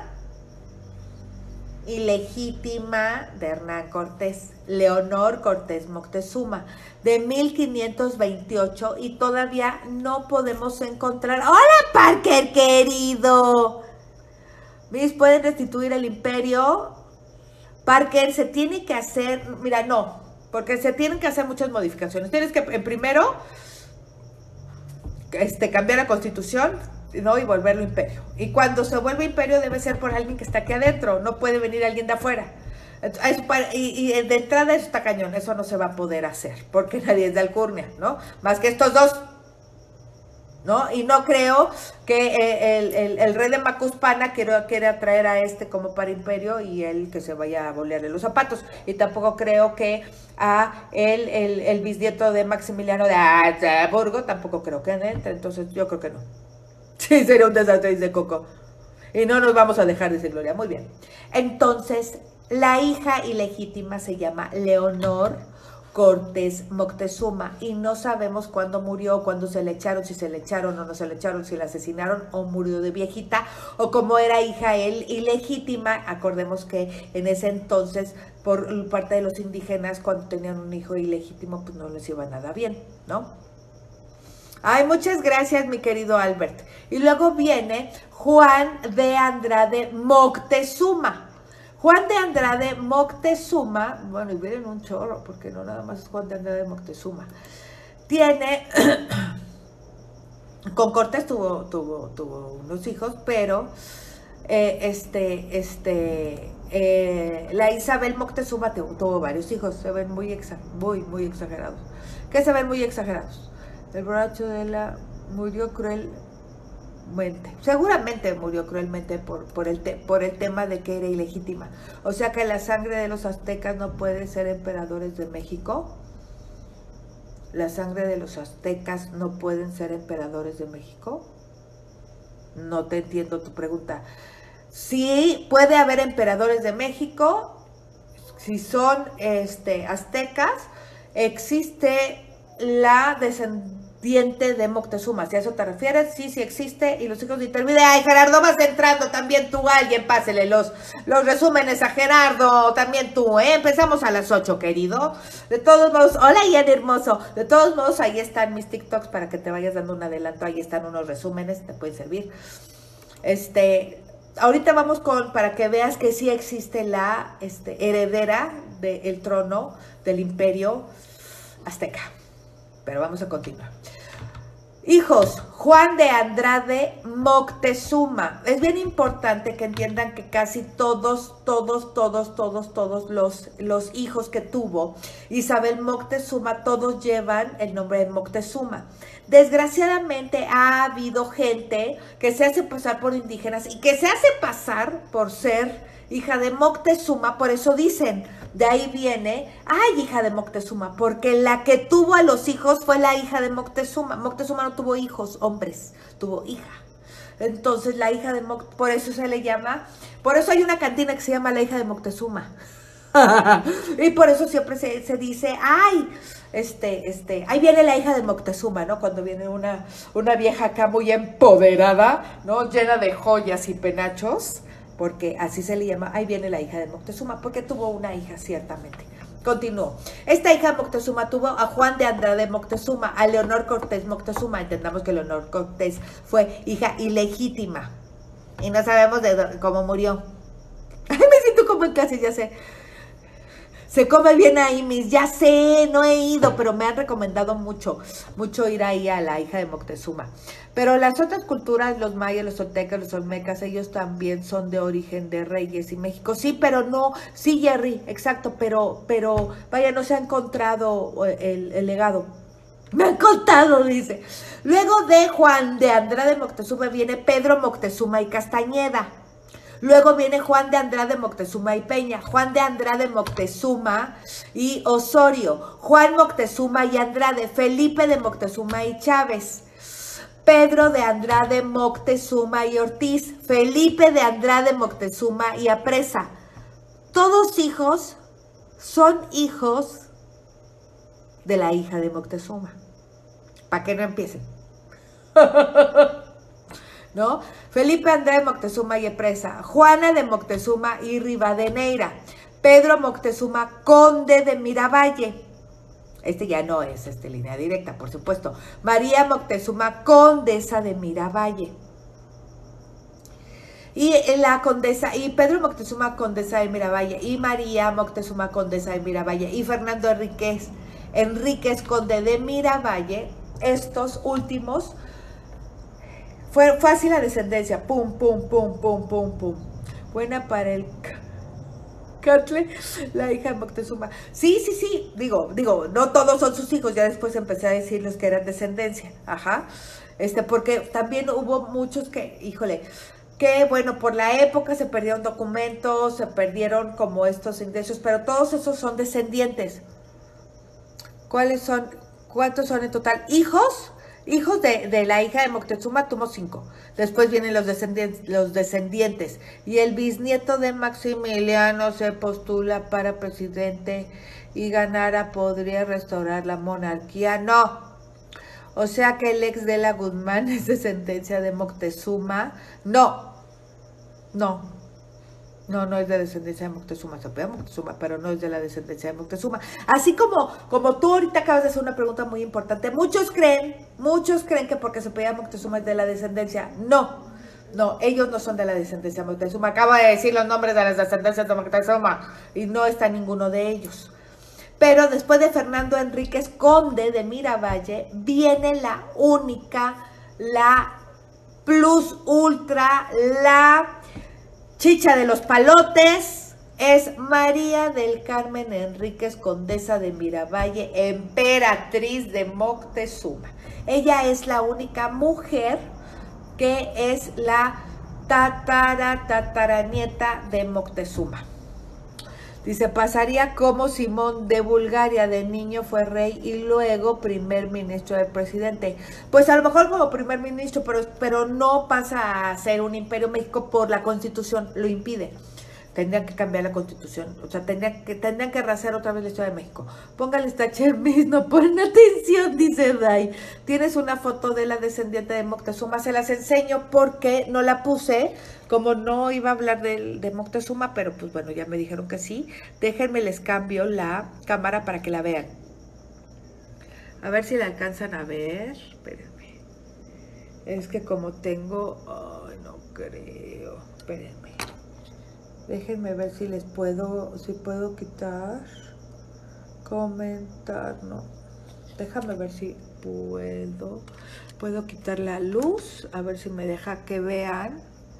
ilegítima de Hernán Cortés, Leonor Cortés Moctezuma, de mil quinientos veintiocho, y todavía no podemos encontrar. ¡Hola, Parker, querido! ¿Ves? ¿Pueden restituir el imperio? Parker, se tiene que hacer, mira, no, porque se tienen que hacer muchas modificaciones. Tienes que, en primero, este, cambiar la constitución, ¿no? Y volverlo imperio. Y cuando se vuelve imperio debe ser por alguien que está aquí adentro, no puede venir alguien de afuera. Y, y de entrada eso está cañón, eso no se va a poder hacer, porque nadie es de Alcurnia, ¿no? Más que estos dos, ¿no? Y no creo que el, el, el rey de Macuspana quiera, quiera traer a este como para imperio y él que se vaya a bolearle los zapatos. Y tampoco creo que a él, el, el bisnieto de Maximiliano de Habsburgo, tampoco creo que entre, entonces yo creo que no. Sí, sería un desastre, dice Coco. Y no nos vamos a dejar, dice Gloria. Muy bien. Entonces, la hija ilegítima se llama Leonor Cortés Moctezuma y no sabemos cuándo murió, cuándo se le echaron, si se le echaron o no se le echaron, si la asesinaron o murió de viejita, o como era hija él ilegítima. Acordemos que en ese entonces, por parte de los indígenas, cuando tenían un hijo ilegítimo, pues no les iba nada bien, ¿no? Ay, muchas gracias, mi querido Albert. Y luego viene Juan de Andrade Moctezuma. Juan de Andrade Moctezuma, bueno, y vienen un chorro, porque no nada más es Juan de Andrade Moctezuma. Tiene, con Cortés tuvo, tuvo, tuvo unos hijos, pero eh, este, este, eh, la Isabel Moctezuma tuvo, tuvo varios hijos, se ven muy, exa, muy, muy exagerados. ¿Qué se ven muy exagerados? El borracho de la murió cruelmente. Seguramente murió cruelmente por, por, el te, por el tema de que era ilegítima. O sea que la sangre de los aztecas no puede ser emperadores de México. La sangre de los aztecas no pueden ser emperadores de México. No te entiendo tu pregunta. Sí puede haber emperadores de México. Si son este, aztecas, existe la descendiente de Moctezuma. Si a eso te refieres, sí, sí existe. Y los hijos de Iturbide. Ay, Gerardo, vas entrando también tú. Alguien pásele los, los resúmenes a Gerardo. También tú, ¿eh? Empezamos a las ocho, querido. De todos modos, hola, Ian hermoso. De todos modos, ahí están mis TikToks para que te vayas dando un adelanto. Ahí están unos resúmenes, te pueden servir. Este, ahorita vamos con, para que veas que sí existe la este, heredera del trono del imperio azteca. Pero vamos a continuar. Hijos, Juan de Andrade Moctezuma. Es bien importante que entiendan que casi todos, todos, todos, todos, todos los, los hijos que tuvo Isabel Moctezuma, todos llevan el nombre de Moctezuma. Desgraciadamente ha habido gente que se hace pasar por indígenas y que se hace pasar por ser hija de Moctezuma, por eso dicen, de ahí viene, ay, hija de Moctezuma, porque la que tuvo a los hijos fue la hija de Moctezuma. Moctezuma no tuvo hijos, hombres, tuvo hija. Entonces la hija de Moctezuma, por eso se le llama, por eso hay una cantina que se llama la hija de Moctezuma. Y por eso siempre se, se dice, ay, este, este, ahí viene la hija de Moctezuma, ¿no? Cuando viene una, una vieja acá muy empoderada, ¿no? Llena de joyas y penachos. Porque así se le llama, ahí viene la hija de Moctezuma, porque tuvo una hija ciertamente. Continúo. Esta hija de Moctezuma tuvo a Juan de Andrade Moctezuma, a Leonor Cortés Moctezuma. Entendamos que Leonor Cortés fue hija ilegítima. y no sabemos de cómo murió. Ay, me siento como en clase, ya sé. Se come bien ahí, mis, ya sé, no he ido, pero me han recomendado mucho, mucho ir ahí a la hija de Moctezuma. Pero las otras culturas, los mayas, los toltecas, los olmecas, ellos también son de origen de reyes y México. Sí, pero no, sí, Jerry, exacto, pero, pero, vaya, no se ha encontrado el, el legado. Me han contado, dice. Luego de Juan de Andrade Moctezuma viene Pedro Moctezuma y Castañeda. Luego viene Juan de Andrade Moctezuma y Peña, Juan de Andrade Moctezuma y Osorio, Juan Moctezuma y Andrade, Felipe de Moctezuma y Chávez, Pedro de Andrade Moctezuma y Ortiz, Felipe de Andrade Moctezuma y Apresa. Todos hijos son hijos de la hija de Moctezuma. Para que no empiecen. ¿No? Felipe Andrade Moctezuma y Apresa, Juana de Moctezuma y Rivadeneira, Pedro Moctezuma, conde de Miravalle. Este ya no es este, línea directa, por supuesto. María Moctezuma, condesa de Miravalle. Y la condesa, y Pedro Moctezuma, condesa de Miravalle, y María Moctezuma, condesa de Miravalle, y Fernando Enríquez, Enríquez, conde de Miravalle. Estos últimos Fue fácil la descendencia, pum, pum, pum, pum, pum, pum. Buena para el Catle, la hija de Moctezuma. Sí, sí, sí, digo, digo, no todos son sus hijos, ya después empecé a decirles que eran descendencia, ajá. Este, porque también hubo muchos que, híjole, que bueno, por la época se perdieron documentos, se perdieron como estos ingresos, pero todos esos son descendientes. ¿Cuáles son? ¿Cuántos son en total? ¿Hijos? Hijos de, de la hija de Moctezuma tuvo cinco. Después vienen los descendientes, los descendientes. Y el bisnieto de Maximiliano se postula para presidente y ganara, podría restaurar la monarquía. No. O sea que el ex de la Guzmán es descendencia de Moctezuma. No. No. No, no es de descendencia de Moctezuma, se pega Moctezuma, pero no es de la descendencia de Moctezuma. Así como, como tú ahorita acabas de hacer una pregunta muy importante, muchos creen, muchos creen que porque se pega Moctezuma es de la descendencia. No, no, ellos no son de la descendencia de Moctezuma. Acabo de decir los nombres de las descendencias de Moctezuma y no está ninguno de ellos. Pero después de Fernando Enríquez, conde de Miravalle, viene la única, la plus ultra, la chicha de los palotes, es María del Carmen Enríquez, condesa de Miravalle, emperatriz de Moctezuma. Ella es la única mujer que es la tatara, tataranieta de Moctezuma. Dice, pasaría como Simón de Bulgaria, de niño fue rey y luego primer ministro del presidente. Pues a lo mejor como primer ministro, pero, pero no pasa a ser un imperio. México por la constitución lo impide. Tendrían que cambiar la constitución, o sea, tendrían que, tendrían que raciar otra vez la historia de México. Póngale esta chemis, no ponen atención, dice Dai. Tienes una foto de la descendiente de Moctezuma, se las enseño porque no la puse, como no iba a hablar de, de Moctezuma, pero pues bueno, ya me dijeron que sí. Déjenme, les cambio la cámara para que la vean. A ver si la alcanzan a ver, espérenme. Es que como tengo, ay, no creo, espérenme. Déjenme ver si les puedo, si puedo quitar, comentar, no. Déjame ver si puedo, puedo quitar la luz, a ver si me deja que vean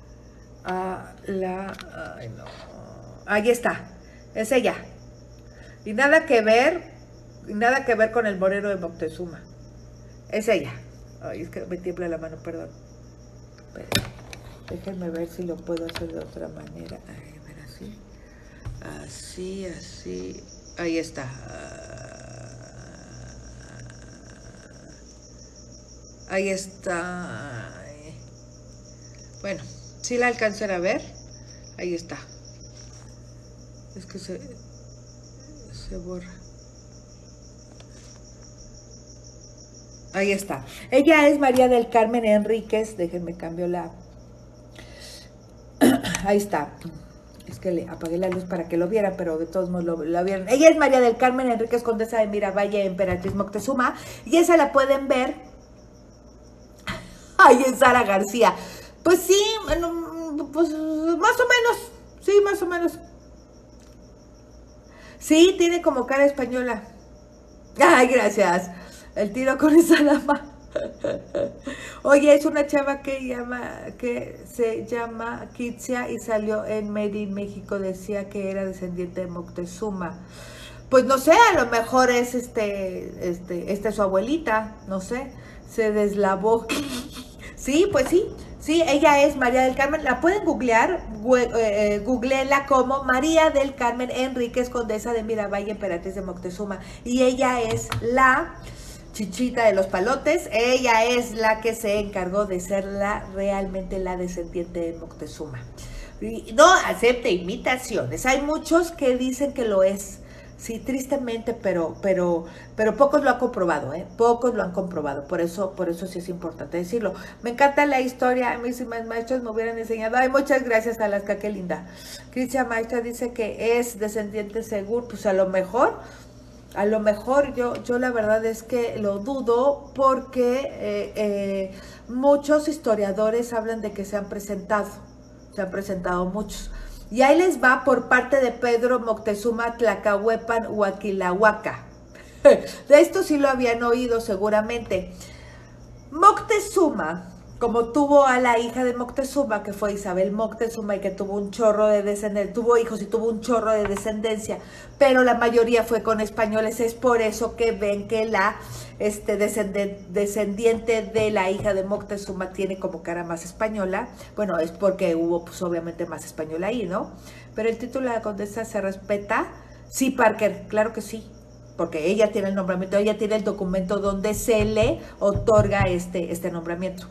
a la, ay no, ahí está, es ella. Y nada que ver, nada que ver con el moreno de Moctezuma, es ella. Ay, es que me tiembla la mano, perdón. Esperen. Déjenme ver si lo puedo hacer de otra manera. A ver, así. Así, así. Ahí está. Ahí está. Bueno, si la alcanzan a ver. Ahí está. Es que se, se borra. Ahí está. Ella es María del Carmen Enríquez. Déjenme cambio la... Ahí está. Es que le apagué la luz para que lo vieran, pero de todos modos lo, lo vieron. Ella es María del Carmen Enríquez, condesa de Miravalle, emperatriz Moctezuma. Y esa la pueden ver. Ahí es Sara García. Pues sí, bueno, pues más o menos, sí, más o menos. Sí, tiene como cara española. Ay, gracias. El tiro con esa dama. Oye, es una chava que llama, que se llama Kitsia y salió en Made in México, decía que era descendiente de Moctezuma. Pues no sé, a lo mejor es este, este, esta es su abuelita, no sé, se deslavó. Sí, pues sí, sí, ella es María del Carmen, la pueden googlear, eh, googleenla como María del Carmen Enríquez, condesa de Miravalle, emperatriz de Moctezuma, y ella es la Chichita de los Palotes, ella es la que se encargó de ser la, realmente la descendiente de Moctezuma. Y no acepte imitaciones, hay muchos que dicen que lo es. Sí, tristemente, pero, pero, pero pocos lo han comprobado, ¿eh? Pocos lo han comprobado, por eso, por eso sí es importante decirlo. Me encanta la historia, a mí si mis maestros me hubieran enseñado. Ay, muchas gracias, Alaska, qué linda. Cristian Maestra dice que es descendiente seguro, pues a lo mejor, a lo mejor yo, yo la verdad es que lo dudo porque eh, eh, muchos historiadores hablan de que se han presentado, se han presentado muchos. Y ahí les va por parte de Pedro Moctezuma Tlacahuepan Huaquilahuaca. De esto sí lo habían oído seguramente. Moctezuma, como tuvo a la hija de Moctezuma, que fue Isabel Moctezuma, y que tuvo un chorro de descendencia, tuvo hijos y tuvo un chorro de descendencia, pero la mayoría fue con españoles, es por eso que ven que la este, descendiente de la hija de Moctezuma tiene como cara más española. Bueno, es porque hubo pues obviamente más español ahí, ¿no? Pero el título de la condesa se respeta. Sí, Parker, claro que sí, porque ella tiene el nombramiento, ella tiene el documento donde se le otorga este, este nombramiento.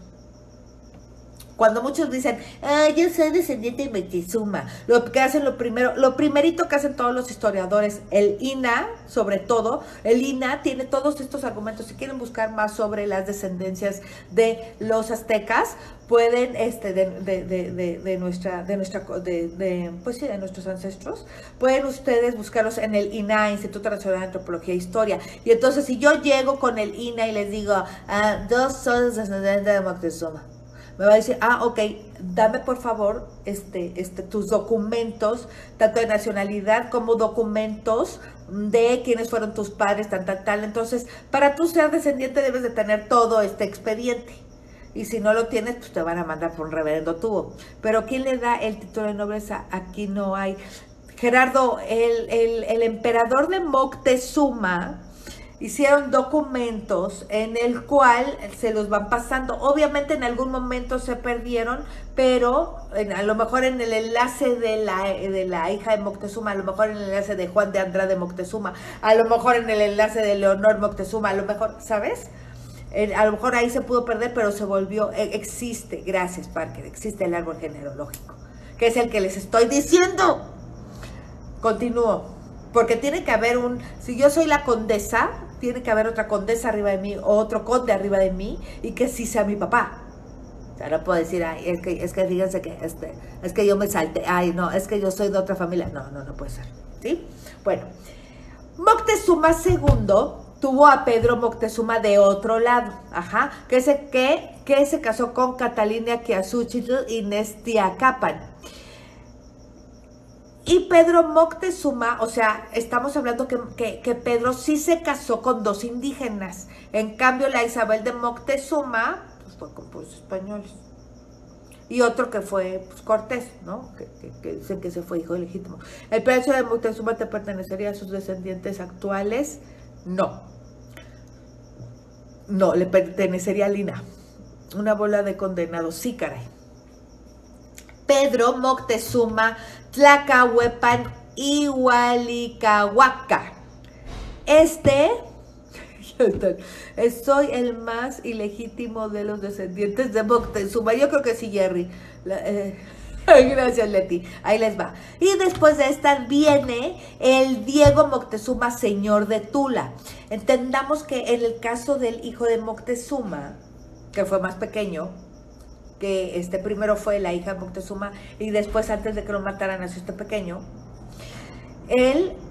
Cuando muchos dicen, ah, yo soy descendiente de Moctezuma, lo que hacen lo primero, lo primerito que hacen todos los historiadores, el I N A, sobre todo, el I N A tiene todos estos argumentos. Si quieren buscar más sobre las descendencias de los aztecas, pueden, este, de, de, de, de, de nuestra, de nuestra, de, de, pues sí, de nuestros ancestros, pueden ustedes buscarlos en el I N A, Instituto Nacional de Antropología e Historia. Y entonces, si yo llego con el I N A y les digo, ah, yo soy descendiente de Moctezuma, me va a decir, ah, ok, dame por favor este, este, tus documentos, tanto de nacionalidad como documentos de quiénes fueron tus padres, tal, tal, tal. Entonces, para tú ser descendiente debes de tener todo este expediente. Y si no lo tienes, pues te van a mandar por un reverendo tubo. Pero ¿quién le da el título de nobleza? Aquí no hay. Gerardo, el, el, el emperador de Moctezuma hicieron documentos en el cual se los van pasando. Obviamente en algún momento se perdieron, pero en, a lo mejor en el enlace de la, de la hija de Moctezuma, a lo mejor en el enlace de Juan de Andrade Moctezuma, a lo mejor en el enlace de Leonor Moctezuma, a lo mejor, ¿sabes? Eh, a lo mejor ahí se pudo perder, pero se volvió, eh, existe, gracias Parker, existe el árbol genealógico, que es el que les estoy diciendo. Continúo. Porque tiene que haber un, si yo soy la condesa, tiene que haber otra condesa arriba de mí, o otro conde arriba de mí, y que sí sea mi papá. O sea, no puedo decir, ay, es que, es que fíjense que, este, es que yo me salté, ay, no, es que yo soy de otra familia. No, no, no puede ser, ¿sí? Bueno, Moctezuma segundo tuvo a Pedro Moctezuma de otro lado, ajá, que se, que, que se casó con Catalina Quiaxuchitl y Nestiacapan. Y Pedro Moctezuma, o sea, estamos hablando que, que, que Pedro sí se casó con dos indígenas. En cambio, la Isabel de Moctezuma, pues fue con puros españoles. Y otro que fue pues, Cortés, ¿no? Que, que, que dicen que se fue hijo legítimo. ¿El palacio de Moctezuma te pertenecería a sus descendientes actuales? No. No, le pertenecería a Lina. Una bola de condenados. Sí, caray. Pedro Moctezuma Tlacahuepan Igualicahuaca. Este, soy el más ilegítimo de los descendientes de Moctezuma. Yo creo que sí, Jerry. La, eh, gracias, Leti. Ahí les va. Y después de esta viene el Diego Moctezuma, señor de Tula. Entendamos que en el caso del hijo de Moctezuma, que fue más pequeño, que este primero fue la hija de Moctezuma y después, antes de que lo mataran, nació este pequeño. Él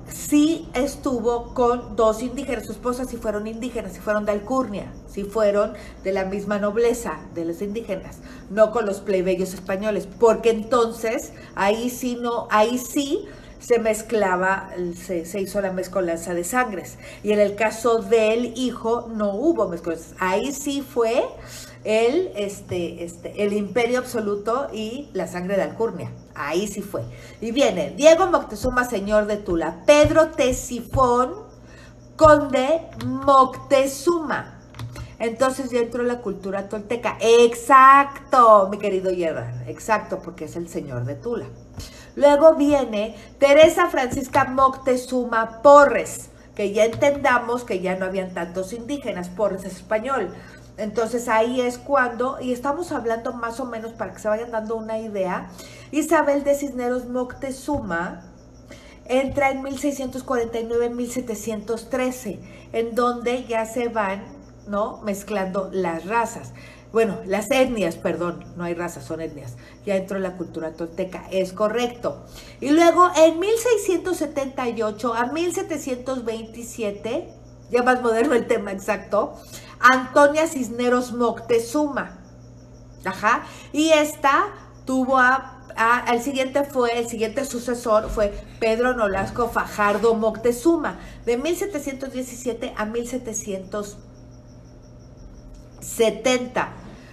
sí estuvo con dos indígenas, su esposa sí fueron indígenas, sí fueron de alcurnia, sí fueron de la misma nobleza de los indígenas, no con los plebeyos españoles, porque entonces ahí sí no, ahí sí se mezclaba, se, se hizo la mezcolanza de sangres, y en el caso del hijo no hubo mezcolanza, ahí sí fue el, este, este, el imperio absoluto y la sangre de alcurnia. Ahí sí fue. Y viene Diego Moctezuma, señor de Tula. Pedro Tesifón, conde Moctezuma. Entonces ya entró la cultura tolteca. Exacto, mi querido Yerra. Exacto, porque es el señor de Tula. Luego viene Teresa Francisca Moctezuma Porres, que ya entendamos que ya no habían tantos indígenas. Porres es español. Entonces ahí es cuando, y estamos hablando más o menos para que se vayan dando una idea, Isabel de Cisneros Moctezuma entra en mil seiscientos cuarenta y nueve, mil setecientos trece, en donde ya se van, ¿no?, mezclando las razas. Bueno, las etnias, perdón, no hay razas, son etnias. Ya entró la cultura tolteca, es correcto. Y luego en mil seiscientos setenta y ocho a mil setecientos veintisiete, ya más moderno el tema exacto, Antonia Cisneros Moctezuma. Ajá. Y esta tuvo a, a, el siguiente fue, el siguiente sucesor fue Pedro Nolasco Fajardo Moctezuma, de mil setecientos diecisiete a mil setecientos setenta.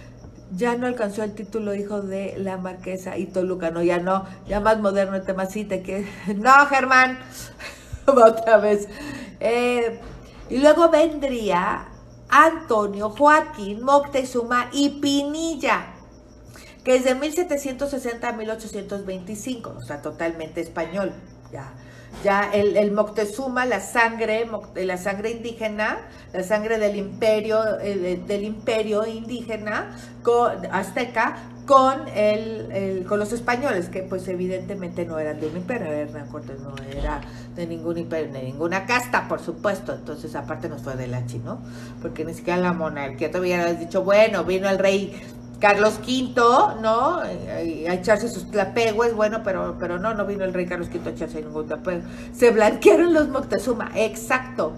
Ya no alcanzó el título hijo de la marquesa y Toluca, no, ya no, ya más moderno el tema, sí, te que no, Germán, otra vez. Eh, y luego vendría Antonio Joaquín Moctezuma y Pinilla, que es de mil setecientos sesenta a mil ochocientos veinticinco, o sea, totalmente español. Ya, ya el, el Moctezuma, la sangre, la sangre indígena, la sangre del imperio, el, del imperio indígena con, azteca, con el, el, con los españoles, que pues evidentemente no eran de un imperio, no era de ningún imperio, de ninguna casta, por supuesto. Entonces aparte nos fue de la chino, porque ni siquiera la monarquía todavía habías dicho, bueno, vino el rey Carlos quinto, ¿no? A echarse sus tlapegües, bueno, pero, pero no, no vino el rey Carlos quinto a echarse ningún tlapegüe. Se blanquearon los Moctezuma, exacto.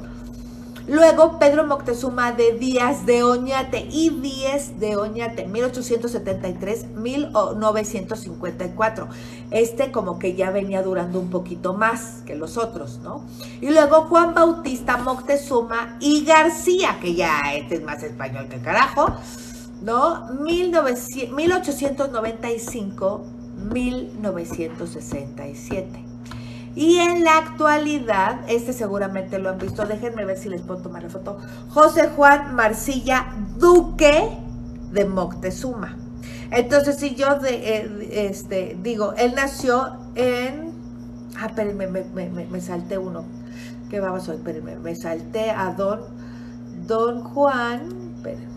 Luego Pedro Moctezuma de Díaz de Oñate y Díez de Oñate, mil ochocientos setenta y tres a mil novecientos cincuenta y cuatro. Este como que ya venía durando un poquito más que los otros, ¿no? Y luego Juan Bautista Moctezuma y García, que ya este es más español que carajo, ¿no? mil ochocientos noventa y cinco a mil novecientos sesenta y siete. Y en la actualidad, este seguramente lo han visto, déjenme ver si les puedo tomar la foto, José Juan Marcilla, duque de Moctezuma. Entonces, si yo de, eh, este, digo, él nació en... Ah, espérenme, me, me, me, me salté uno. ¿Qué vamos hoy? Espérenme, me salté a don, don Juan, espérenme.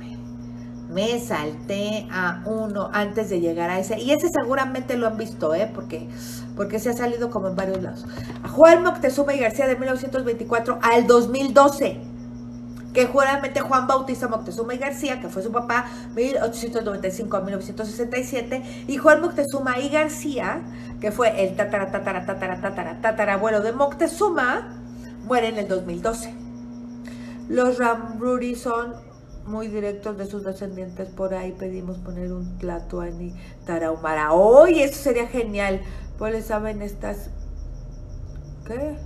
Me salté a uno antes de llegar a ese. Y ese seguramente lo han visto, ¿eh? Porque, porque se ha salido como en varios lados. A Juan Moctezuma y García de mil novecientos veinticuatro al dos mil doce. Que justamente Juan Bautista Moctezuma y García, que fue su papá, mil ochocientos noventa y cinco a mil novecientos sesenta y siete. Y Juan Moctezuma y García, que fue el tatara, tatara, tatara, tatara, tatarabuelo de Moctezuma, muere en el dos mil doce. Los Ramruri son muy directos de sus descendientes. Por ahí pedimos poner un Tlatoani Tarahumara. ¡Oye, eso sería genial! Pues le saben estas... ¿Qué?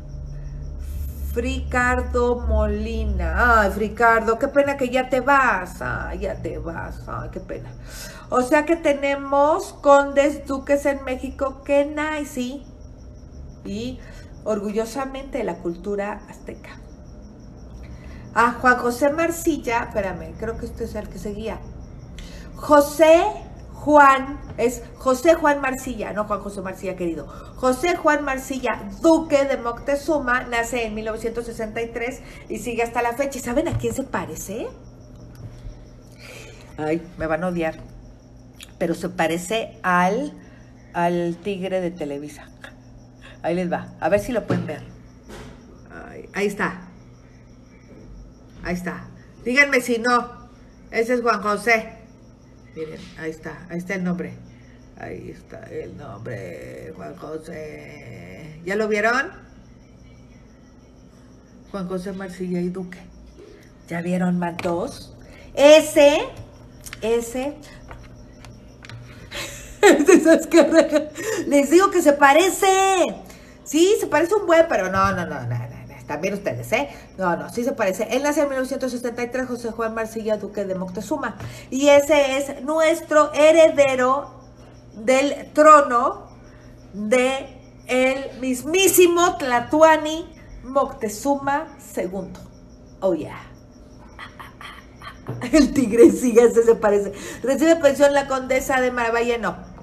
Fricardo Molina. Ay, Fricardo, qué pena que ya te vas. Ay, ya te vas. Ay, qué pena. O sea que tenemos condes, duques en México. ¡Qué nice! Sí. Y orgullosamente la cultura azteca. Ah, Juan José Marcilla, espérame, creo que este es el que seguía. José Juan, es José Juan Marcilla, no Juan José Marcilla, querido. José Juan Marcilla, duque de Moctezuma, nace en mil novecientos sesenta y tres y sigue hasta la fecha. ¿Y saben a quién se parece? Ay, me van a odiar. Pero se parece al, al tigre de Televisa. Ahí les va, a ver si lo pueden ver. Ay, ahí está. Ahí está. Díganme si no. Ese es Juan José. Miren, ahí está. Ahí está el nombre. Ahí está el nombre. Juan José. ¿Ya lo vieron? Juan José Marsilla y Duque. ¿Ya vieron más dos? Ese, ese. Les digo que se parece. Sí, se parece un buen, pero no, no, no, no, no. También ustedes, ¿eh? No, no, sí se parece. Él nació en mil novecientos setenta y tres, José Juan Marsilla Duque de Moctezuma. Y ese es nuestro heredero del trono de el mismísimo Tlatuani Moctezuma segundo. Oh, yeah. El tigre, sí, ese se parece. Recibe pensión la condesa de Maravalle, no.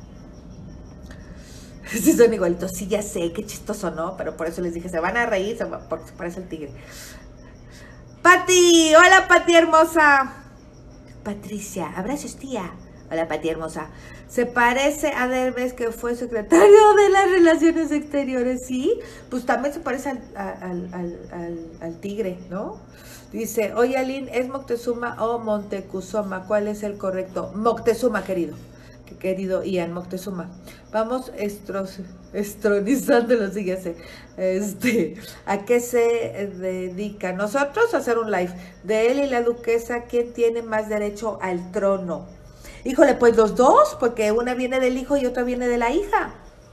Sí son igualitos, sí, ya sé, qué chistoso, ¿no? Pero por eso les dije, se van a reír, se va, porque se parece el tigre. Pati, hola Pati hermosa. Patricia, abrazos tía. Hola Pati hermosa. Se parece a Derbez, que fue secretario de las Relaciones Exteriores, ¿sí? Pues también se parece al, al, al, al, al tigre, ¿no? Dice, oye Aline, ¿es Moctezuma o Montecuzoma? ¿Cuál es el correcto? Moctezuma, querido. Querido Ian Moctezuma. Vamos estros, estronizándolo, síguese. Este, ¿a qué se dedica? Nosotros a hacer un live de él y la duquesa. ¿Quién tiene más derecho al trono? Híjole, pues los dos, porque una viene del hijo y otra viene de la hija.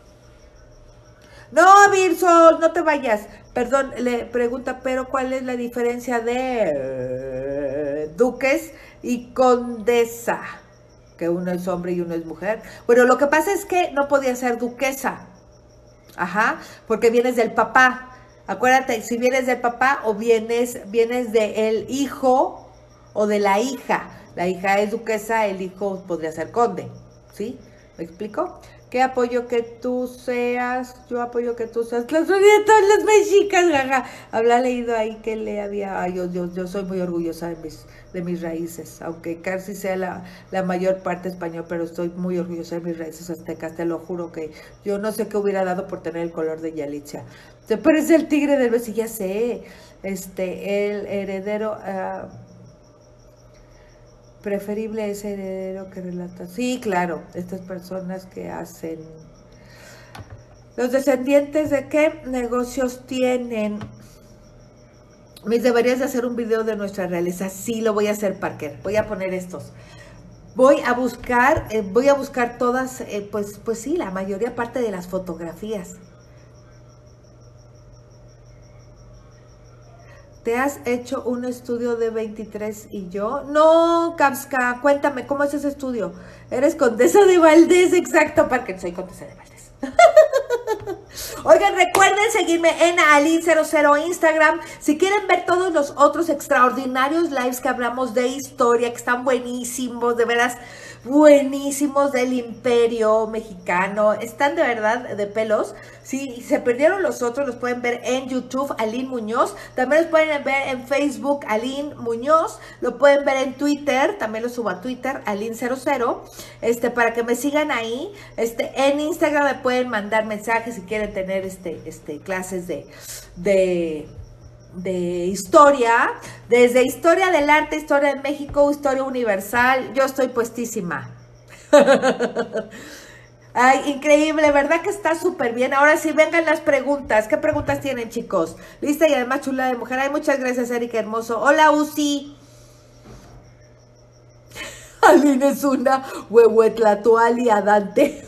No, Virso, no te vayas. Perdón, le pregunta, pero ¿cuál es la diferencia de duques y condesa? Que uno es hombre y uno es mujer. Bueno, lo que pasa es que no podía ser duquesa. Ajá, porque vienes del papá. Acuérdate, si vienes del papá o vienes, vienes del hijo o de la hija. La hija es duquesa, el hijo podría ser conde. ¿Sí? ¿Me explico? ¿Qué apoyo que tú seas? Yo apoyo que tú seas las todas las mexicas, jaja. Habla leído ahí que le había. Ay, yo, yo, yo soy muy orgullosa de mis, de mis raíces, aunque casi sea la, la mayor parte español, pero estoy muy orgullosa de mis raíces aztecas, te lo juro que yo no sé qué hubiera dado por tener el color de Yalitza. Se parece el tigre del beso, ya sé. Este, el heredero. Uh, Preferible ese heredero que relata. Sí, claro, estas personas que hacen. Los descendientes de qué negocios tienen. Mis deberías de hacer un video de nuestra realeza. Sí, lo voy a hacer, Parker. Voy a poner estos. Voy a buscar, eh, voy a buscar todas, eh, pues, pues sí, la mayoría parte de las fotografías. ¿Te has hecho un estudio de veintitrés y yo? No, Kapska, cuéntame, ¿cómo es ese estudio? Eres condesa de Valdés, exacto, porque soy condesa de Valdés. Oigan, recuerden seguirme en Aline cero cero Instagram. Si quieren ver todos los otros extraordinarios lives que hablamos de historia, que están buenísimos, de veras buenísimos, del Imperio Mexicano, están de verdad de pelos. Si se perdieron los otros, los pueden ver en YouTube, Aline Muñoz. También los pueden ver en Facebook, Aline Muñoz. Lo pueden ver en Twitter, también lo subo a Twitter, Aline cero cero. Este, para que me sigan ahí. Este, en Instagram me pueden mandar mensajes si quieren tener este, este, clases de, de, de historia. Desde historia del arte, historia de México, historia universal. Yo estoy puestísima. Ay, increíble, ¿verdad que está súper bien? Ahora sí, vengan las preguntas. ¿Qué preguntas tienen, chicos? Lista y además chula de mujer. Ay, muchas gracias, Erika hermoso. Hola, Uzi. Aline es una huehuetlatuali a Dante.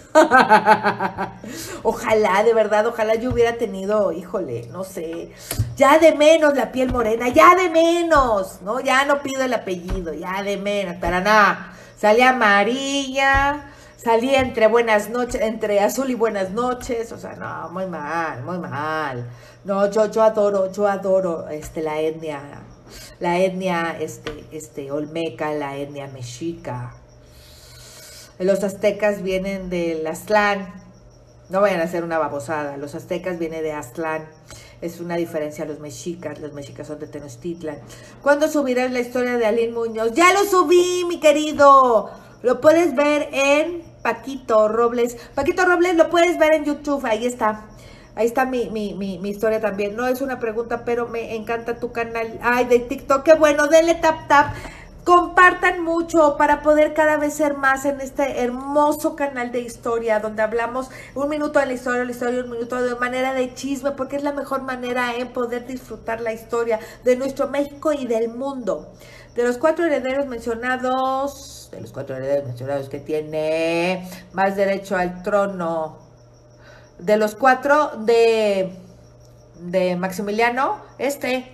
Ojalá, de verdad, ojalá yo hubiera tenido, híjole, no sé, ya de menos la piel morena, ya de menos, ¿no? Ya no pido el apellido, ya de menos, para nada. Salía amarilla. Salía entre buenas noches, entre azul y buenas noches, o sea, no, muy mal, muy mal. No, yo, yo adoro, yo adoro este, la etnia, la etnia este, este, olmeca, la etnia mexica. Los aztecas vienen del Aztlán, no vayan a hacer una babosada, los aztecas vienen de Aztlán. Es una diferencia a los mexicas, los mexicas son de Tenochtitlan. ¿Cuándo subirás la historia de Aline Muñoz? ¡Ya lo subí, mi querido! Lo puedes ver en Paquito Robles. Paquito Robles lo puedes ver en YouTube. Ahí está. Ahí está mi, mi, mi, mi historia también. No es una pregunta, pero me encanta tu canal. Ay, de TikTok. Qué bueno. Denle tap tap. compartan mucho para poder cada vez ser más en este hermoso canal de historia, donde hablamos un minuto de la historia, la historia, un minuto de manera de chisme, porque es la mejor manera en poder disfrutar la historia de nuestro México y del mundo. De los cuatro herederos mencionados, de los cuatro herederos mencionados que tiene más derecho al trono, de los cuatro de, de Maximiliano, este,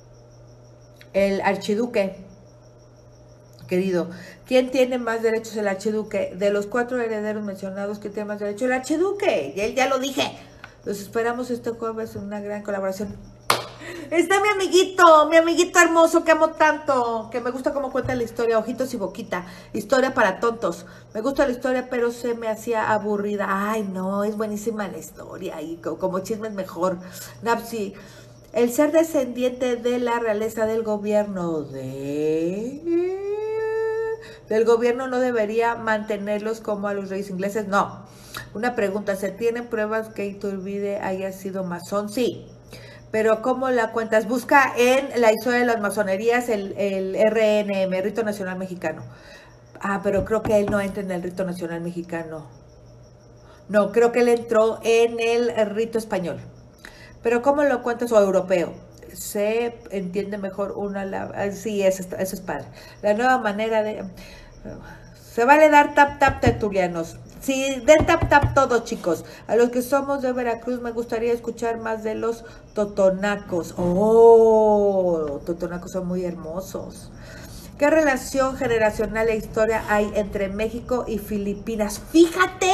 el archiduque. Querido, ¿quién tiene más derechos? El archiduque. De los cuatro herederos mencionados, ¿quién tiene más derechos? El archiduque. Y él ya lo dije. Los esperamos este jueves en una gran colaboración. Está mi amiguito, mi amiguito hermoso que amo tanto, que me gusta cómo cuenta la historia, ojitos y boquita, historia para tontos. Me gusta la historia, pero se me hacía aburrida. Ay, no, es buenísima la historia y como chisme es mejor. Napsi, el ser descendiente de la realeza del gobierno de... del gobierno no debería mantenerlos como a los reyes ingleses. No. Una pregunta, ¿se tienen pruebas que Iturbide haya sido masón? Sí. Pero ¿cómo la cuentas? Busca en la historia de las masonerías el, el R N M, Rito Nacional Mexicano. Ah, pero creo que él no entra en el Rito Nacional Mexicano. No, creo que él entró en el rito español. Pero ¿cómo lo cuentas? O europeo. Se entiende mejor una... La, sí, eso, eso es padre. La nueva manera de... Se vale dar tap tap tertulianos. Sí, den tap tap todos, chicos. A los que somos de Veracruz me gustaría escuchar más de los totonacos. Oh, totonacos son muy hermosos. ¿Qué relación generacional e historia hay entre México y Filipinas? Fíjate.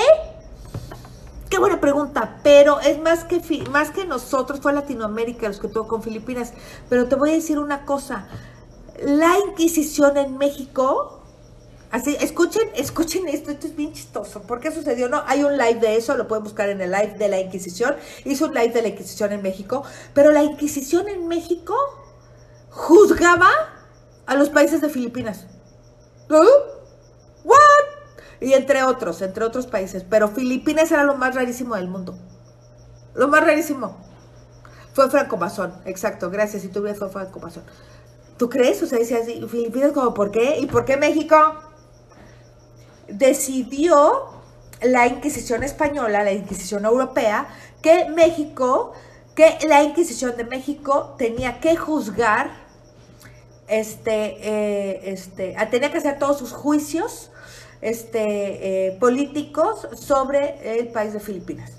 Qué buena pregunta, pero es más que, más que nosotros, fue Latinoamérica los que tuvo con Filipinas. Pero te voy a decir una cosa, la Inquisición en México, así, escuchen, escuchen esto, esto es bien chistoso. ¿Por qué sucedió? No, hay un live de eso, lo pueden buscar en el live de la Inquisición. Hizo un live de la Inquisición en México, pero la Inquisición en México juzgaba a los países de Filipinas. ¿Uh? ¿What? Y entre otros, entre otros países. Pero Filipinas era lo más rarísimo del mundo. Lo más rarísimo. Fue francomasón, exacto, gracias. Si tú ves, fue francomasón. ¿Tú crees? O sea, decías, Filipinas como, ¿por qué? ¿Y por qué México? Decidió la Inquisición española, la Inquisición europea, que México, que la Inquisición de México tenía que juzgar, este, eh, este, tenía que hacer todos sus juicios, Este, eh, políticos sobre el país de Filipinas.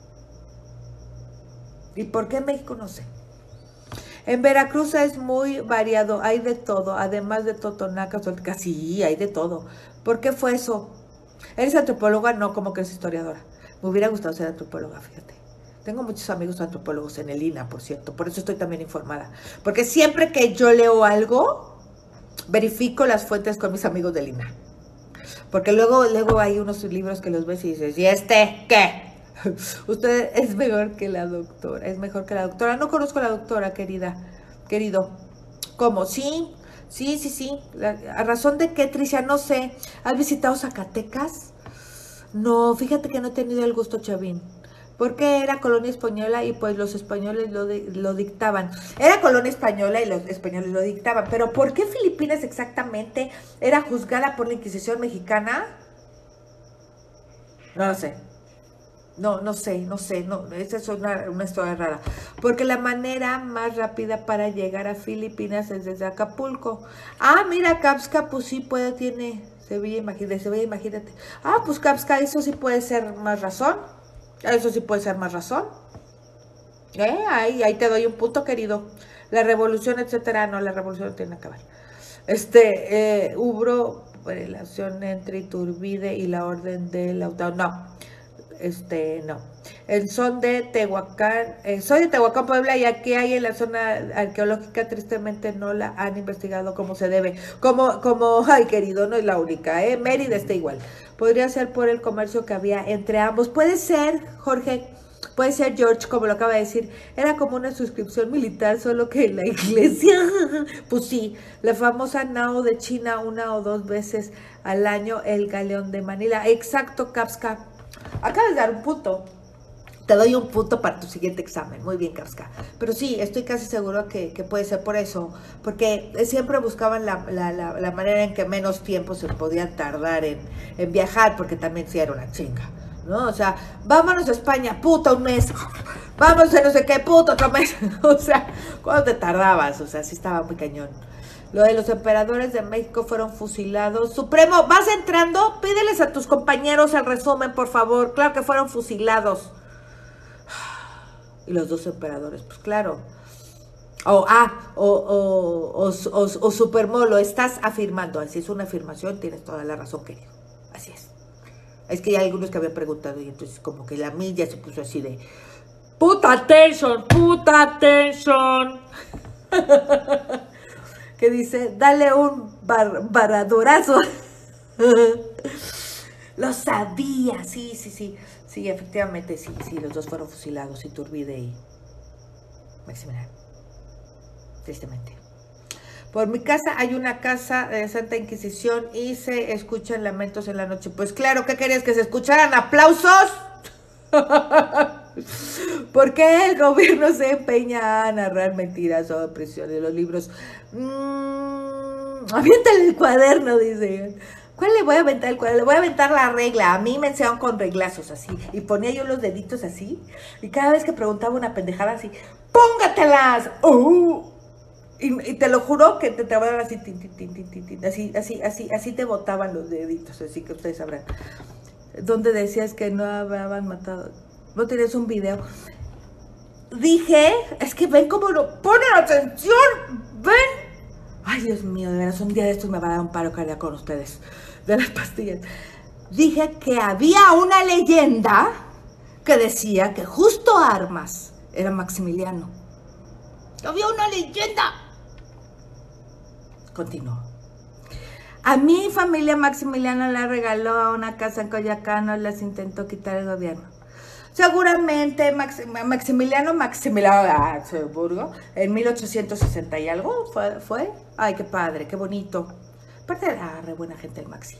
¿Y por qué México? No sé. En Veracruz es muy variado, hay de todo, además de totonacas, sí, hay de todo. ¿Por qué fue eso? ¿Eres antropóloga? No, como que eres historiadora. Me hubiera gustado ser antropóloga, fíjate. Tengo muchos amigos antropólogos en el I N A, por cierto, por eso estoy también informada. Porque siempre que yo leo algo, verifico las fuentes con mis amigos del I N A. Porque luego, luego hay unos libros que los ves y dices, ¿y este qué? Usted es mejor que la doctora, es mejor que la doctora. No conozco a la doctora, querida, querido. ¿Cómo? Sí, sí, sí, sí. La, ¿a razón de qué, Tricia? No sé. ¿Has visitado Zacatecas? No, fíjate que no he tenido el gusto, Chavín. Porque era colonia española y pues los españoles lo, de, lo dictaban. Era colonia española y los españoles lo dictaban. Pero ¿por qué Filipinas exactamente era juzgada por la Inquisición mexicana? No lo sé. No, no sé, no sé. No, esa es una, una historia rara. Porque la manera más rápida para llegar a Filipinas es desde Acapulco. Ah, mira, Capsca, pues sí puede, tiene Sevilla, imagínate, Sevilla, imagínate. Ah, pues Capsca, eso sí puede ser más razón. Eso sí puede ser más razón. ¿Eh? Ahí, ahí te doy un punto, querido. La revolución, etcétera. No, la revolución no tiene que ver. Este, eh, hubo relación entre Iturbide y la orden de Lautaro. No, este, no. El son de Tehuacán. Eh, soy de Tehuacán, Puebla, y aquí hay en la zona arqueológica, tristemente no la han investigado como se debe. Como, como, ay, querido, no es la única, ¿eh? Mérida está igual. Podría ser por el comercio que había entre ambos. Puede ser, Jorge, puede ser, George, como lo acaba de decir. Era como una suscripción militar, solo que en la iglesia. Pues sí, la famosa Nao de China, una o dos veces al año, el galeón de Manila. Exacto, Capsca. Acabas de dar un punto. Te doy un punto para tu siguiente examen. Muy bien, Karska. Pero sí, estoy casi seguro que, que puede ser por eso. Porque siempre buscaban la, la, la, la manera en que menos tiempo se podían tardar en, en viajar, porque también sí era una chinga, ¿no? O sea, vámonos a España, puta, un mes. Vamos a no sé qué, puta, otro mes. O sea, ¿cuándo te tardabas? O sea, sí estaba muy cañón. Lo de los emperadores de México fueron fusilados. Supremo, ¿vas entrando? Pídeles a tus compañeros el resumen, por favor. Claro que fueron fusilados. Y los dos emperadores, pues claro. O, ah, o, o, o, o, o Supermo, lo estás afirmando. Así es una afirmación, tienes toda la razón, querido. Así es. Es que hay algunos que habían preguntado y entonces como que la milla se puso así de... ¡Puta attention! ¡Puta attention! Que dice, dale un bar, baradorazo. Lo sabía, sí, sí, sí. Sí, efectivamente, sí, sí, los dos fueron fusilados, Iturbide y Maximiliano. Tristemente. Por mi casa hay una casa de Santa Inquisición y se escuchan lamentos en la noche. Pues claro, ¿qué querías? ¿Que se escucharan aplausos? ¿Por qué el gobierno se empeña a narrar mentiras o presión de los libros? Mmm, aviéntale el cuaderno, dice. ¿Cuál le voy a aventar el cuaderno? Le voy a aventar la regla. A mí me enseñaron con reglazos así. Y ponía yo los deditos así. Y cada vez que preguntaba una pendejada así, ¡póngatelas! ¡Uh! Y, y te lo juro que te trababan así, tin, tin, tin, tin, tin, así, así, así, así te botaban los deditos, así que ustedes sabrán. Donde decías que no habían matado. No tenías un video. Dije, es que ven cómo lo ponen atención, ven. Ay, Dios mío, de veras, un día de estos me va a dar un paro cardíaco con ustedes, de las pastillas. Dije que había una leyenda que decía que Justo Armas era Maximiliano. Había una leyenda. Continuó. A mi familia Maximiliano le regaló una casa en Coyacán, o las intentó quitar el gobierno. Seguramente Max, Maximiliano Maximiliano Habsburgo en mil ochocientos sesenta y algo fue, fue. Ay, qué padre, qué bonito. Aparte era re buena gente el Maxi.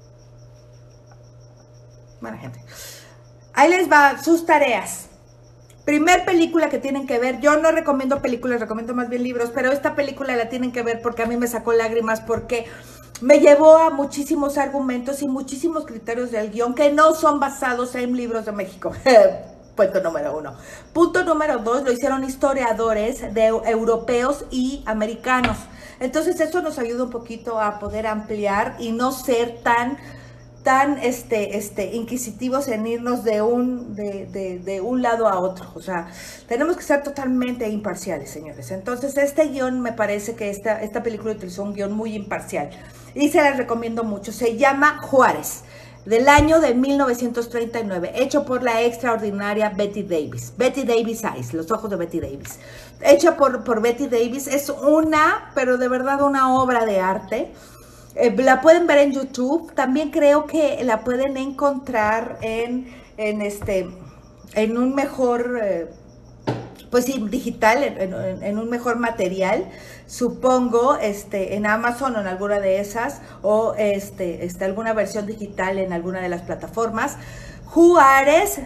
Buena gente. Ahí les va sus tareas. Primer película que tienen que ver. Yo no recomiendo películas, recomiendo más bien libros, pero esta película la tienen que ver porque a mí me sacó lágrimas, porque me llevó a muchísimos argumentos y muchísimos criterios del guión que no son basados en libros de México. Punto número uno. Punto número dos, lo hicieron historiadores de europeos y americanos. Entonces eso nos ayuda un poquito a poder ampliar y no ser tan, tan este, este, inquisitivos en irnos de un, de, de, de un lado a otro. O sea, tenemos que ser totalmente imparciales, señores. Entonces este guión, me parece que esta, esta película utilizó un guión muy imparcial. Y se las recomiendo mucho. Se llama Juárez, del año de mil novecientos treinta y nueve, hecho por la extraordinaria Bette Davis. Bette Davis Eyes, los ojos de Bette Davis. Hecha por, por Bette Davis. Es una, pero de verdad una obra de arte. Eh, la pueden ver en YouTube. También creo que la pueden encontrar en, en, este, en un mejor... Eh, pues sí, digital, en, en, en un mejor material, supongo, este, en Amazon o en alguna de esas, o este, este, alguna versión digital en alguna de las plataformas. Juárez,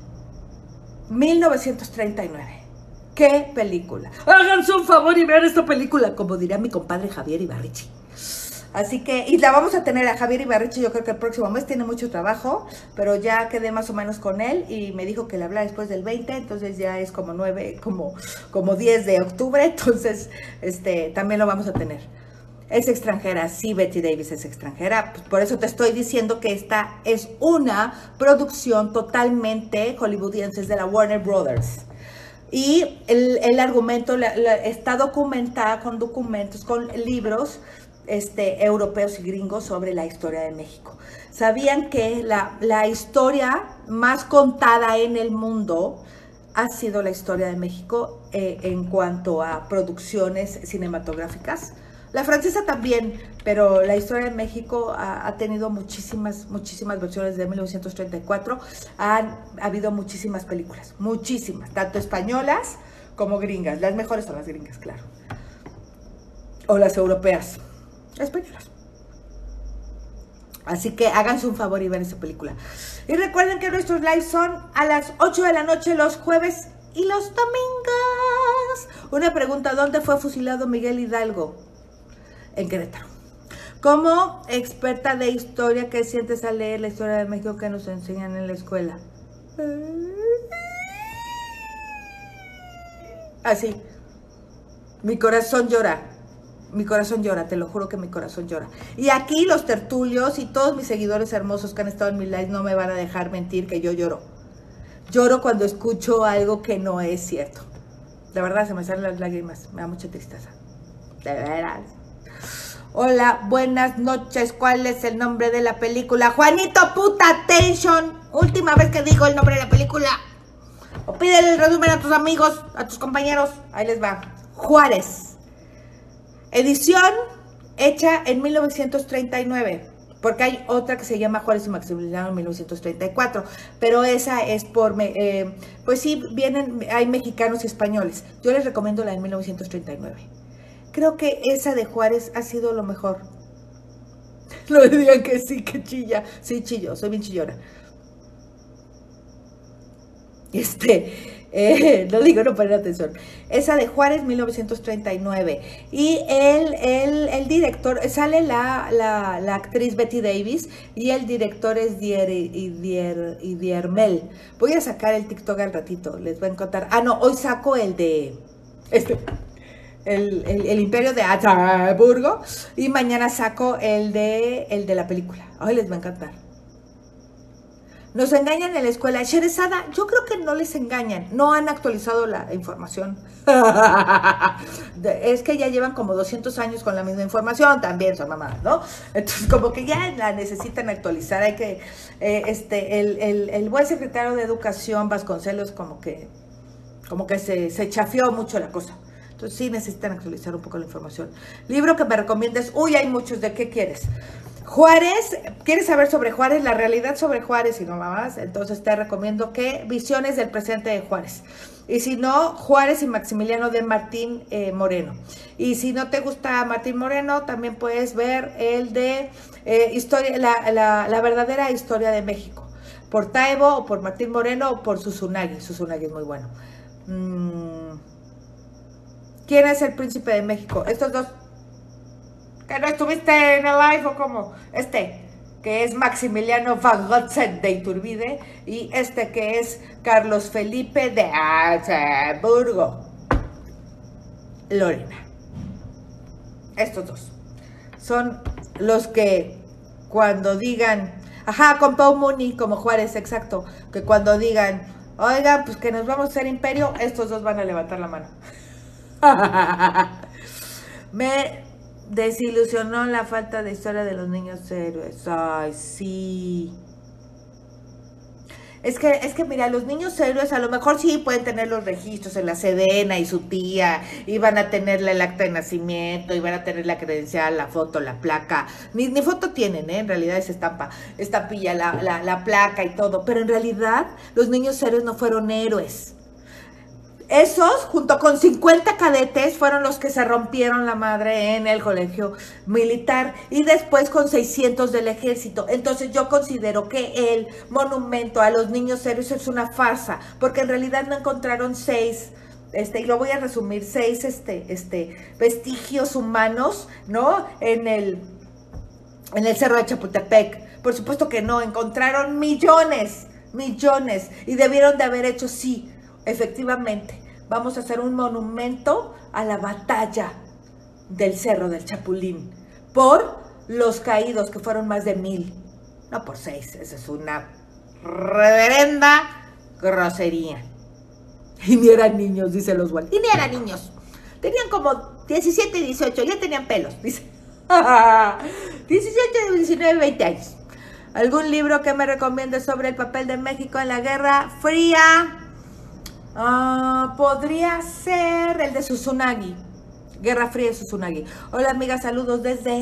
mil novecientos treinta y nueve. ¡Qué película! Háganse un favor y vean esta película, como diría mi compadre Javier Ibarreche. Así que, y la vamos a tener a Javier Ibarreche, yo creo que el próximo mes. Tiene mucho trabajo, pero ya quedé más o menos con él y me dijo que le hablara después del veinte, entonces ya es como nueve, como, como diez de octubre, entonces este, también lo vamos a tener. Es extranjera, sí, Bette Davis es extranjera, pues por eso te estoy diciendo que esta es una producción totalmente hollywoodiense, es de la Warner Brothers. Y el, el argumento la, la, está documentada con documentos, con libros, Este, europeos y gringos sobre la historia de México. ¿Sabían que la, la historia más contada en el mundo ha sido la historia de México eh, en cuanto a producciones cinematográficas? La francesa también, pero la historia de México ha, ha tenido muchísimas, muchísimas versiones. De mil novecientos treinta y cuatro han ha habido muchísimas películas, muchísimas, tanto españolas como gringas. Las mejores son las gringas, claro, o las europeas. Españolas. Así que háganse un favor y vean esa película. Y recuerden que nuestros lives son a las ocho de la noche los jueves y los domingos. Una pregunta, ¿dónde fue fusilado Miguel Hidalgo? En Querétaro. Como experta de historia, ¿qué sientes al leer la historia de México que nos enseñan en la escuela? Así. Mi corazón llora. Mi corazón llora, te lo juro que mi corazón llora. Y aquí los tertulios y todos mis seguidores hermosos que han estado en mi live no me van a dejar mentir que yo lloro. Lloro cuando escucho algo que no es cierto. De verdad, se me salen las lágrimas. Me da mucha tristeza. De veras. Hola, buenas noches. ¿Cuál es el nombre de la película? Juanito, puta attention. Última vez que digo el nombre de la película. O pídele el resumen a tus amigos, a tus compañeros. Ahí les va. Juárez. Edición hecha en mil novecientos treinta y nueve, porque hay otra que se llama Juárez y Maximiliano en mil novecientos treinta y cuatro, pero esa es por, eh, pues sí, vienen, hay mexicanos y españoles. Yo les recomiendo la de mil novecientos treinta y nueve. Creo que esa de Juárez ha sido lo mejor. No me digan que sí, que chilla. Sí, chillo, soy bien chillona. Este... Eh, no digo no poner atención. Esa de Juárez, mil novecientos treinta y nueve. Y el, el, el director, sale la, la, la actriz Betty Davis y el director es Dier, Dier, Diermel. Voy a sacar el TikTok al ratito, les voy a contar. Ah, no, hoy saco el de... Este... El, el, el Imperio de Habsburgo. Y mañana saco el de, el de la película. Hoy les va a encantar. Nos engañan en la escuela. Sherezada, yo creo que no les engañan. No han actualizado la información. Es que ya llevan como doscientos años con la misma información. También son mamadas, ¿no? Entonces, como que ya la necesitan actualizar. Hay que... Eh, este, el, el, el buen secretario de Educación, Vasconcelos, como que... Como que se, se chafió mucho la cosa. Entonces, sí necesitan actualizar un poco la información. Libro que me recomiendes. Uy, hay muchos. ¿De qué quieres? Juárez, ¿quieres saber sobre Juárez? La realidad sobre Juárez y no más. Entonces te recomiendo que Visiones del presente de Juárez. Y si no, Juárez y Maximiliano de Martín eh, Moreno. Y si no te gusta Martín Moreno, también puedes ver el de eh, historia, la, la, la verdadera historia de México. Por Taibo, o por Martín Moreno, o por Zuzunagui. Zuzunagui es muy bueno. Mm. ¿Quién es el príncipe de México? Estos dos. ¿Que no estuviste en el live o cómo? Este, que es Maximiliano van Gotzen de Iturbide, y este que es Carlos Felipe de Habsburgo. Lorena. Estos dos son los que cuando digan, ajá, con Pau Muni, como Juárez, exacto, que cuando digan, oigan, pues que nos vamos a hacer imperio, estos dos van a levantar la mano. Me desilusionó la falta de historia de los niños héroes. Ay, sí. Es que, es que mira, los niños héroes a lo mejor sí pueden tener los registros en la Sedena y su tía, y van a tener el acta de nacimiento, y van a tener la credencial, la foto, la placa. Ni, ni foto tienen, ¿eh? En realidad es estampa, estampilla, la, la, la placa y todo. Pero en realidad los niños héroes no fueron héroes. Esos, junto con cincuenta cadetes, fueron los que se rompieron la madre en el colegio militar, y después con seiscientos del ejército. Entonces yo considero que el monumento a los niños héroes es una farsa, porque en realidad no encontraron seis, este, y lo voy a resumir, seis este, este, vestigios humanos, ¿no? En el, en el Cerro de Chapultepec. Por supuesto que no, encontraron millones, millones, y debieron de haber hecho, sí, efectivamente, vamos a hacer un monumento a la batalla del Cerro del Chapulín por los caídos, que fueron más de mil, no por seis. Esa es una reverenda grosería. Y ni eran niños, dice los Oswald. Y ni eran niños. Tenían como diecisiete, dieciocho, ya tenían pelos, dice. diecisiete, diecinueve, veinte años. ¿Algún libro que me recomiendes sobre el papel de México en la Guerra Fría? Uh, podría ser el de Zuzunagui, Guerra Fría de Zuzunagui. Hola amiga, saludos desde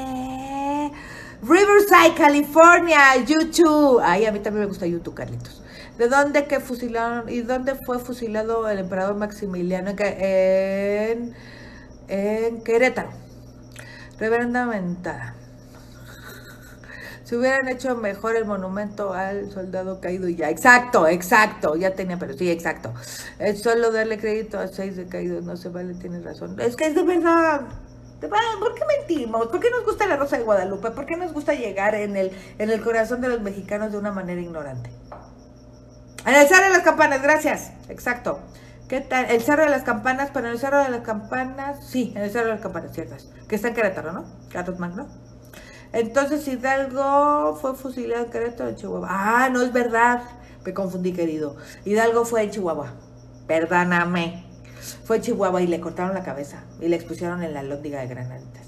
Riverside, California, YouTube. Ay, a mí también me gusta YouTube, Carlitos. ¿De dónde que fusilaron y dónde fue fusilado el emperador Maximiliano? En, en Querétaro. Reverenda mentada. Si hubieran hecho mejor el monumento al soldado caído y ya. Exacto, exacto. Ya tenía, pero sí, exacto. Es solo darle crédito a seis de caídos. No se vale, tienes razón. Es que es de verdad. De verdad, ¿por qué mentimos? ¿Por qué nos gusta la Rosa de Guadalupe? ¿Por qué nos gusta llegar en el, en el corazón de los mexicanos de una manera ignorante? En el Cerro de las Campanas, gracias. Exacto. ¿Qué tal? El Cerro de las Campanas, pero en el Cerro de las Campanas, sí, en el Cerro de las Campanas, ciertas. Que está en Querétaro, ¿no? Carlos Magno. Entonces Hidalgo fue fusilado en Querétaro, en Chihuahua. Ah, no es verdad. Me confundí, querido. Hidalgo fue en Chihuahua. Perdóname. Fue en Chihuahua y le cortaron la cabeza. Y le expusieron en la lóndiga de Granaditas.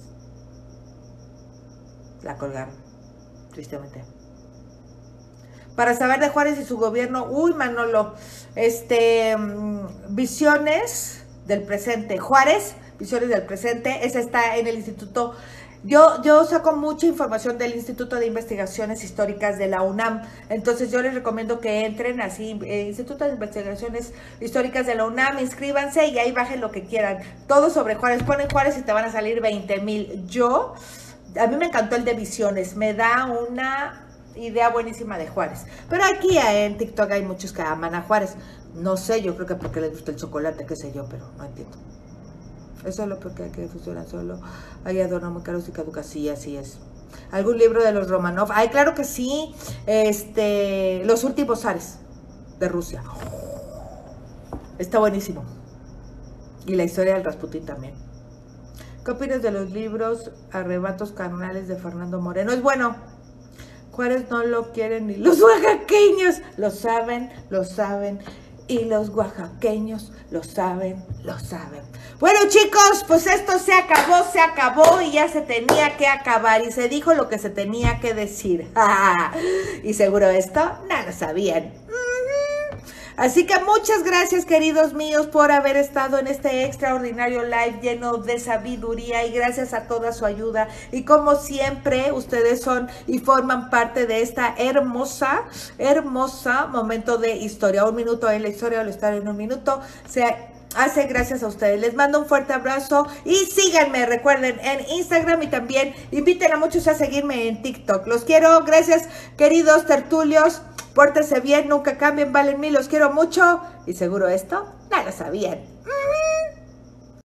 La colgaron. Tristemente. Para saber de Juárez y su gobierno. Uy, Manolo. Este. Visiones del presente. Juárez, Visiones del presente. Esa está en el Instituto. Yo, yo saco mucha información del Instituto de Investigaciones Históricas de la UNAM, entonces yo les recomiendo que entren así, eh, Instituto de Investigaciones Históricas de la UNAM, inscríbanse y ahí bajen lo que quieran, todo sobre Juárez, ponen Juárez y te van a salir veinte mil. Yo, a mí me encantó el de Visiones, me da una idea buenísima de Juárez, pero aquí en TikTok hay muchos que aman a Juárez, no sé, yo creo que porque les gusta el chocolate, qué sé yo, pero no entiendo. Eso es lo peor que hay que fusionar solo. Hay adornos muy caros y caducas. Sí, así es. ¿Algún libro de los Romanov? Ay, claro que sí. Este, Los últimos zares de Rusia. Está buenísimo. Y la historia del Rasputín también. ¿Qué opinas de los libros Arrebatos Carnales de Fernando Moreno? Es bueno. Juárez no lo quieren ni los oaxaqueños. Lo saben, lo saben. Y los oaxaqueños lo saben, lo saben. Bueno, chicos, pues esto se acabó, se acabó y ya se tenía que acabar. Y se dijo lo que se tenía que decir. Y seguro esto no lo sabían. Así que muchas gracias, queridos míos, por haber estado en este extraordinario live lleno de sabiduría y gracias a toda su ayuda. Y como siempre, ustedes son y forman parte de esta hermosa, hermosa momento de historia. Un minuto en la historia, o la historia en un minuto. Se hace gracias a ustedes. Les mando un fuerte abrazo y síganme, recuerden, en Instagram y también inviten a muchos a seguirme en TikTok. Los quiero, gracias, queridos tertulios. Pórtense bien, nunca cambien, valen mil, los quiero mucho. Y seguro esto no lo sabían.